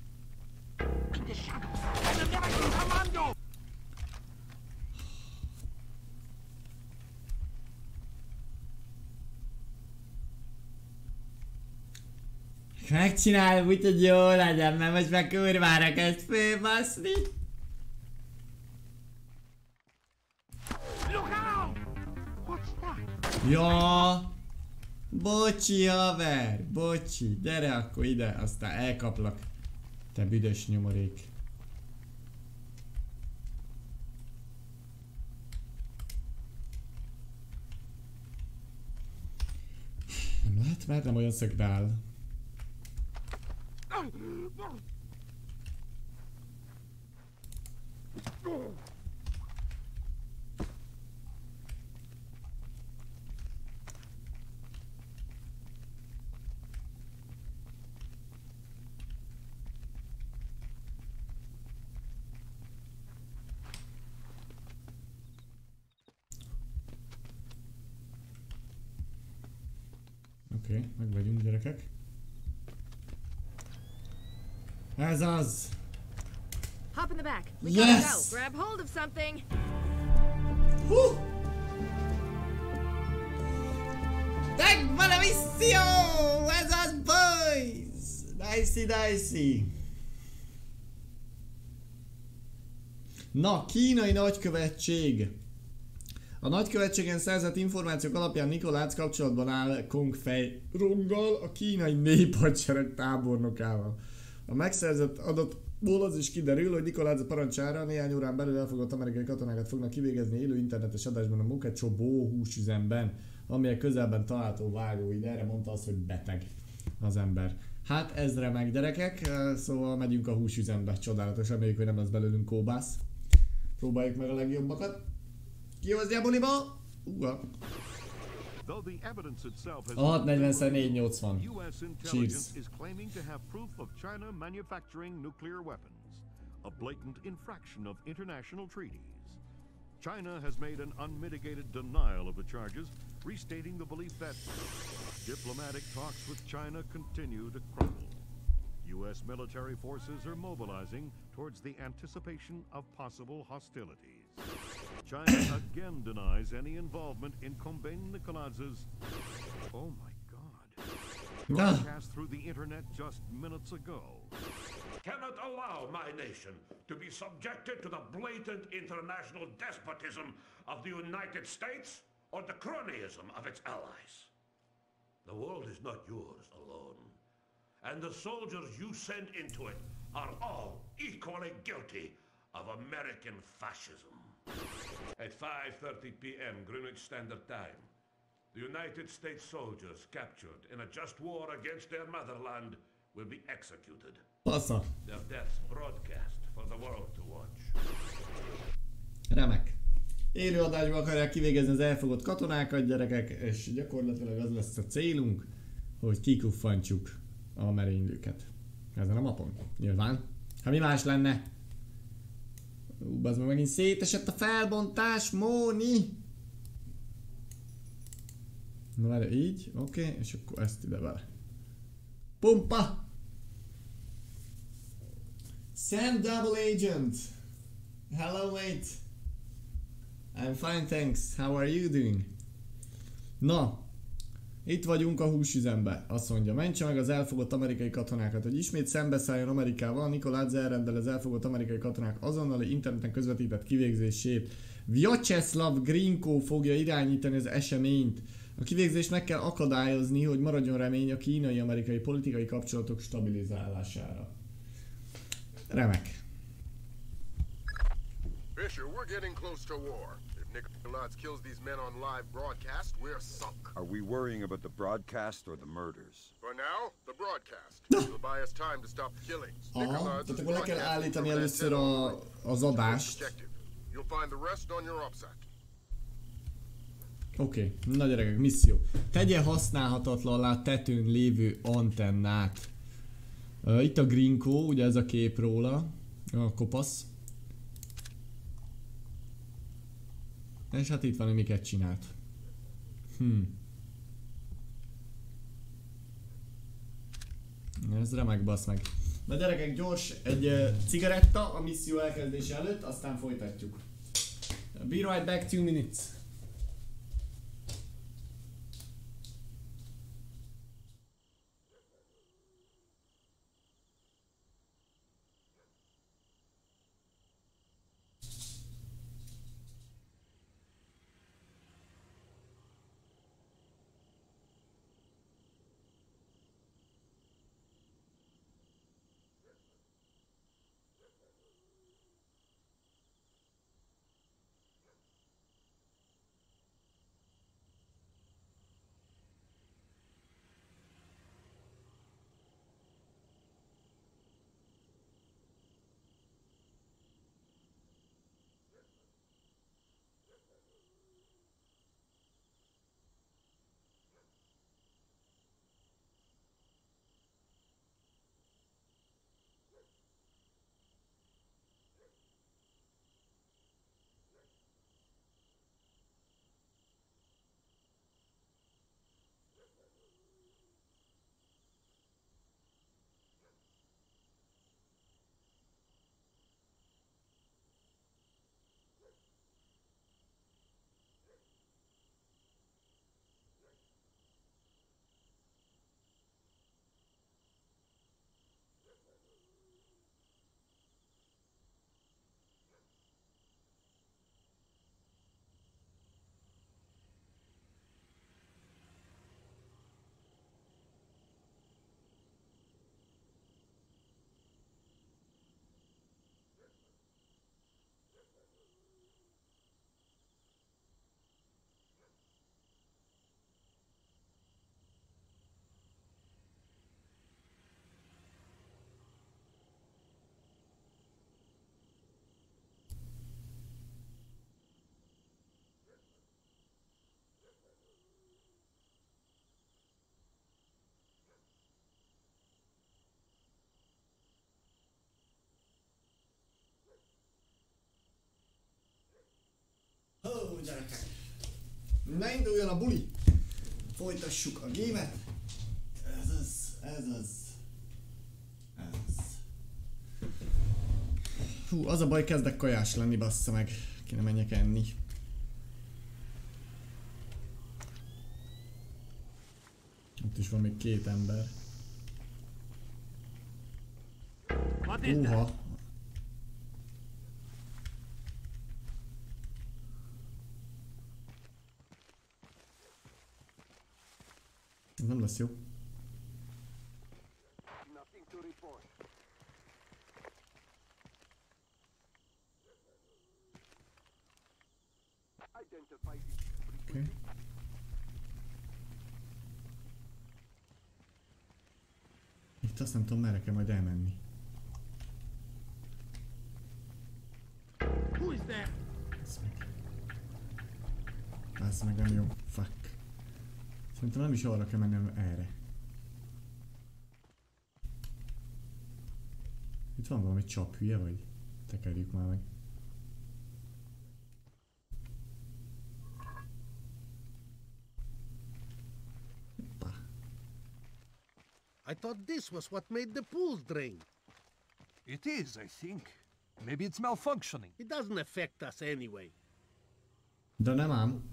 Megcsinálom úgy, hogy jó legyen, mert most meg kurvára kezd fölbaszni. Ja, bocsi haver, bocsi, gyere akkor ide, aztán elkaplak. Te büdös nyomorék. Nem lehet, mert nem olyan szögbe áll. Oké, okay, meg vagyunk gyerekek. Ez az! Hop in the back. We Yes! gotta go. Grab hold of something. Hú! Tag Malavissio! Ez az, boys! Dicey, dicey! Na, kínai nagykövetség. A nagykövetségen szerzett információk alapján Nikolác kapcsolatban áll Kong Fei Ronggal, a kínai néphadsereg tábornokával. A megszerzett adatból az is kiderül, hogy Nikolác parancsára néhány órán belül elfogott amerikai katonákat fognak kivégezni élő internetes adásban a Muketso-bó húsüzemben, amelyek közelben található vágóid. Erre mondta azt, hogy beteg az ember. Hát ez remek gyerekek, szóval megyünk a húsüzembe. Csodálatos, reméljük, hogy nem lesz belőlünk kóbász. Próbáljuk meg a legjobbakat. Kihozni a buliba? Uha. A hat negyven négy nyolcvan. Cheers. Is claiming to have proof of China manufacturing nuclear weapons, a blatant infraction of international treaties. China has made an unmitigated denial of the charges, restating the belief that diplomatic talks with China continue to crumble. U S military forces are mobilizing towards the anticipation of possible hostilities. China again denies any involvement in Kombain Nikoladz's, oh my god, broadcast through the internet just minutes ago. Cannot allow my nation to be subjected to the blatant international despotism of the United States or the cronyism of its allies. The world is not yours alone, and the soldiers you send into it are all equally guilty of American fascism. At five thirty p m Greenwich Standard Time, the United States soldiers captured in a just war against their motherland will be executed. Passza. Their deaths broadcast for the world to watch. Remek. Élő adásban akarják kivégezni az elfogott katonákat, gyerekek, és gyakorlatilag az lesz a célunk, hogy kikuffantsuk a merénylőket. Ezen a mapon. Nyilván. Ha mi más lenne? Ú, bazd meg, megint szétesett a felbontás, Móni! Na várj, így, oké, okay, és akkor ezt ide vele. Pumpa! Sam Double Agent! Hello mate! I'm fine, thanks. How are you doing? Na, itt vagyunk a húsüzembe. Azt mondja, mentse meg az elfogott amerikai katonákat, hogy ismét szembeszálljon Amerikával. Nikoladze elrendel az elfogott amerikai katonák azonnali interneten közvetített kivégzését. Vyacheslav Grinko fogja irányítani az eseményt. A kivégzést meg kell akadályozni, hogy maradjon remény a kínai-amerikai politikai kapcsolatok stabilizálására. Remek. Fisher, we're getting close to war. If Nikolaj kills these men on live broadcast, we're sunk. Are we worrying about the broadcast or the murders? For now, the broadcast. It'll buy us time to stop the killings. Aha, tehát akkor le kell állítani először a, az adást. You'll find the rest on your OPSAT. Oké, okay. Na gyerekek, misszió. Tegye használhatatlanná a tetőn lévő antennát. Uh, itt a Grinko, ugye ez a kép róla. A kopasz. És hát itt van, hogy miket csinált. Hm. Ez remek, basz meg. Na gyerekek, gyors egy uh, cigaretta a misszió elkezdése előtt, aztán folytatjuk. Be right back, two minutes. Ó, gyerekek! Na induljon a buli! Folytassuk a gémet! Ez az, ez az, ez. Hú, az a baj, kezdek kajás lenni, bassza meg. Kéne menjek enni. Ott is van még két ember. Uha! Ez nem lesz jó. Okay. Itt azt nem tudom, merre kell majd elmenni. Who is there? Ez meg. Ez meg nem jó. Fuck. Szerintem nem is arra kell mennem, erre. Itt van valami csap, hülye vagy? Tekerjük már meg. I thought this was what made the pools drain. It is, I think. Maybe it's malfunctioning. It doesn't affect us anyway. De nem ám.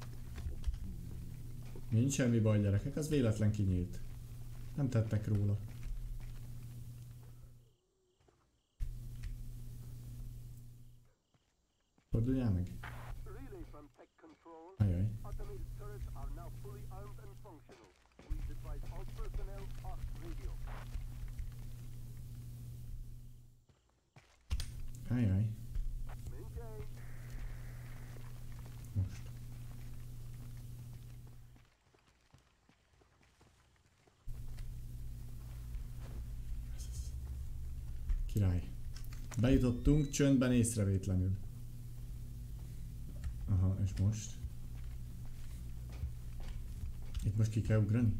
Nincs semmi baj, gyerekek, az véletlen kinyílt. Nem tettek róla. Forduljál meg. Ajaj. Ajaj. Most. Király. Bejutottunk csöndben észrevétlenül. Aha, és most? Itt most ki kell ugrani?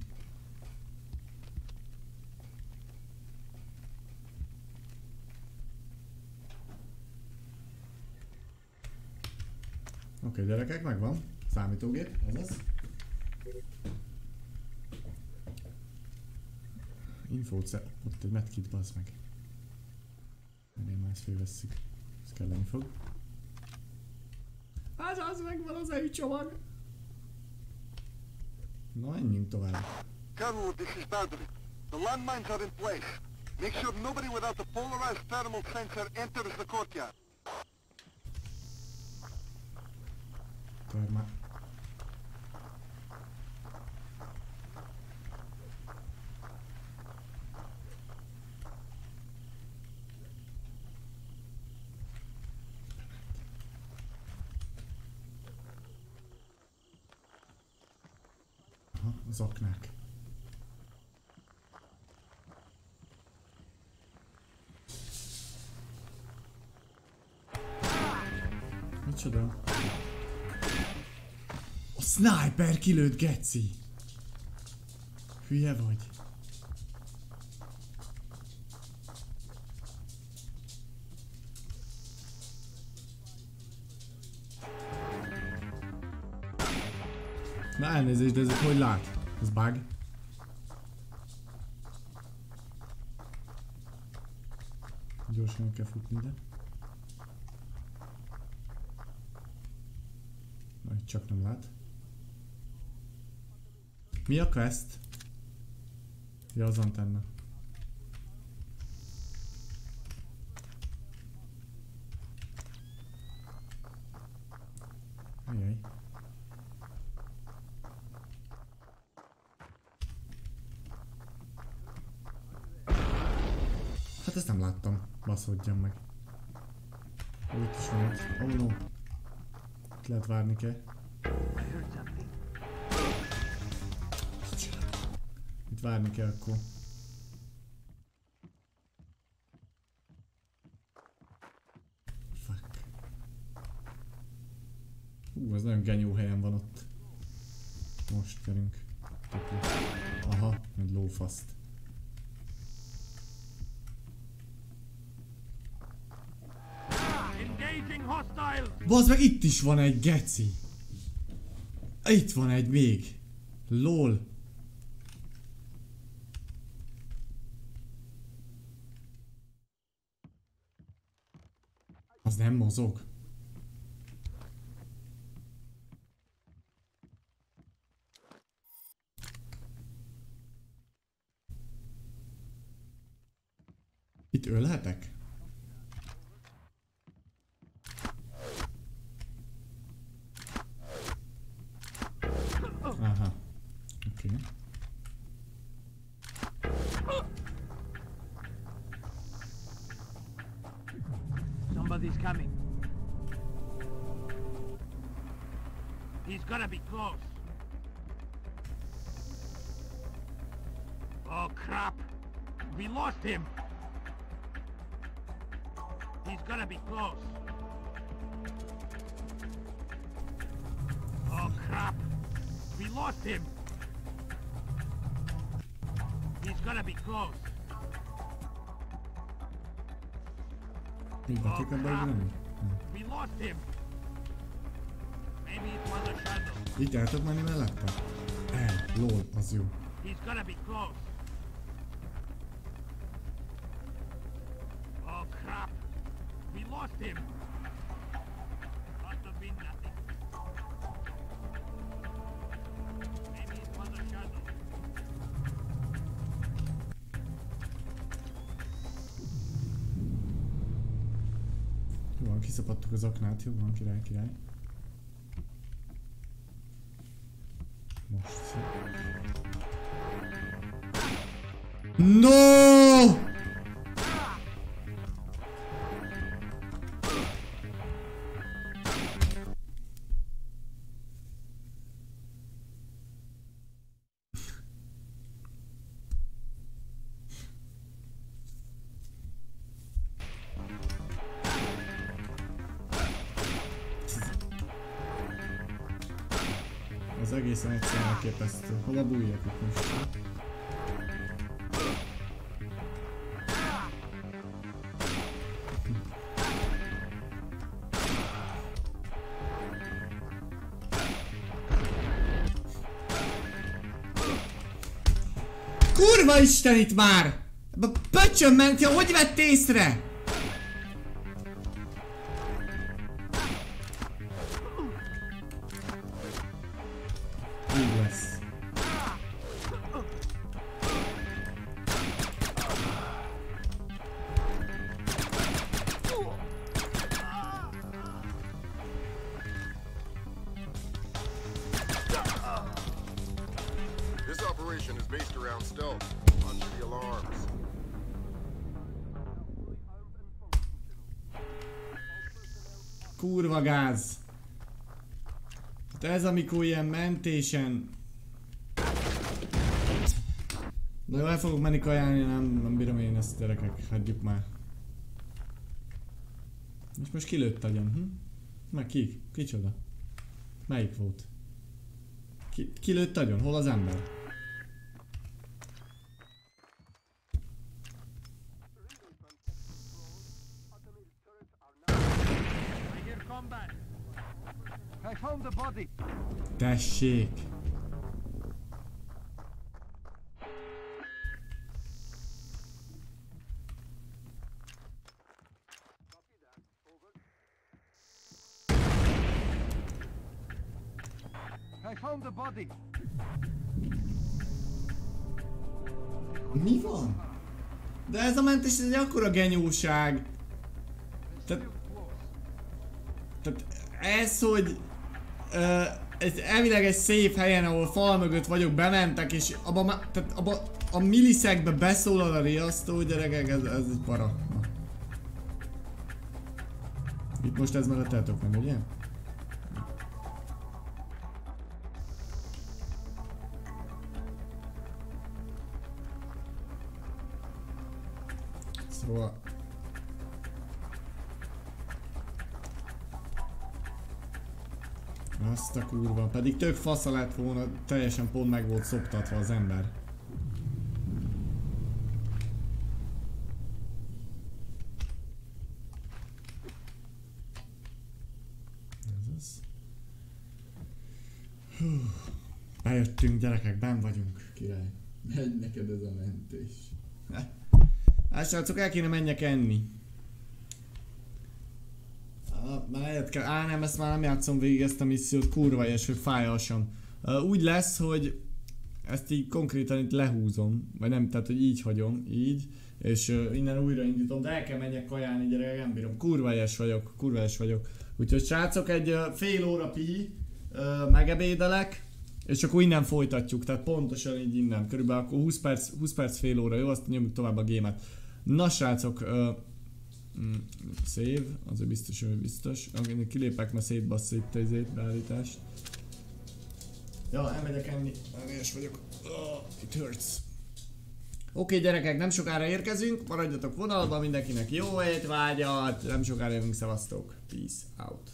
Oké, okay, gyerekek, megvan. Számítógép, ez az. Infót, ott egy medkit, bazd meg. Én már ezt fölvesszük. Ez kelleni fog. Az az megvan az egy csomag. Na, menjünk tovább. Colonel, this is Bradley. The landmines are in place. Make sure nobody without the polarized thermal sensor enters the courtyard. Törme. Aha, az aknák. Micsoda? A sniper kilőtt, geci! Hülye vagy? Na elnézést, de ezek hogy lát? Ez bug? Gyorsan kell futni ide. Na, itt csak nem lát. Mi a quest? Ja, az antenna. Ajaj. Hát ezt nem láttam. Baszódjam meg. Ó, itt is van egy. Oh no. Itt lehet várni kell. Itt várni kell akkor. Fuck. Hú, ez nagyon genyó helyen van ott. Most kerünk. Aha, egy lófaszt. Bazd meg, itt is van egy geci. Itt van egy még. Lol. Az nem mozog. Itt ölhetek? Aha. Oké. Okay. Somebody's coming. He's gonna be close. Oh crap! We lost him! He's gonna be close. Oh crap! We lost him! He's gonna be close. Oh crap! We lost him! Maybe it was a shadow. Itt el tudod menni mellette? El, lol, az jó. He's gonna be close. Oh crap! We lost him! Must have been nothing. Maybe it was a shadow. Jó van, kiszapadtuk az aknát, jó van, király, király. Most szép. No! Ez egészen egyszerűen elképesztő. Hova bújjak itt most? Kurva Isten itt már! Ebbe a pöcsön ment, hogy vett észre? Így lesz. This operation is based around stealth. Punch the alarms. Kurva gáz. Hát ez amikor ilyen mentésen... Na jó, el fogok menni kajálni, nem, nem bírom én ezt, gyerekek, hagyjuk már. És most kilőtt agyon, hm? Meg ki? Kicsoda? Melyik volt? Ki, kilőtt agyon? Hol az ember? I found the body. Tessék! I found the body. Mi van? De ez a mentés egy akkora genyóság. Tehát... Tehát ez, hogy... Uh, ez elvileg egy szép helyen, ahol fal mögött vagyok, bementek, és abba, tehát abba a millisekbe beszólal a riasztó, gyerekek, ez, ez egy para. Na. Itt most ez mellett eltok meg, ugye? Szóval... Azt a kurva, pedig tök fasza lett volna, teljesen pont meg volt szoptatva az ember. Ez az. Hú. Bejöttünk, gyerekek, benn vagyunk, király. Megy neked ez a mentés. Hát srácok, el kéne menjek enni. Ah, már eljött kell. Á, nem, ezt már nem játszom végig ezt a missziót, kurva és hogy fájalsan. Uh, úgy lesz, hogy ezt így konkrétan itt lehúzom, vagy nem, tehát hogy így hagyom, így, és uh, innen újraindítom, de el kell menjek kajálni, gyerek, nem bírom, kurva és vagyok, kurva és vagyok. Úgyhogy srácok, egy uh, fél óra pi, uh, megebédelek, és akkor innen folytatjuk, tehát pontosan így innen, körülbelül akkor húsz perc, húsz perc fél óra, jó, azt nyomjuk tovább a gémet. Na srácok, uh, Mm, save, azért biztos, hogy biztos. Akinek kilépek, mert szétbassza itt az beállítást. Ja, elmegyek enni. Elmélyes vagyok. Oh, it hurts. Oké, okay, gyerekek, nem sokára érkezünk. Maradjatok vonalban, mindenkinek jó étvágyat. Nem sokára jövünk, szevasztok. Peace out.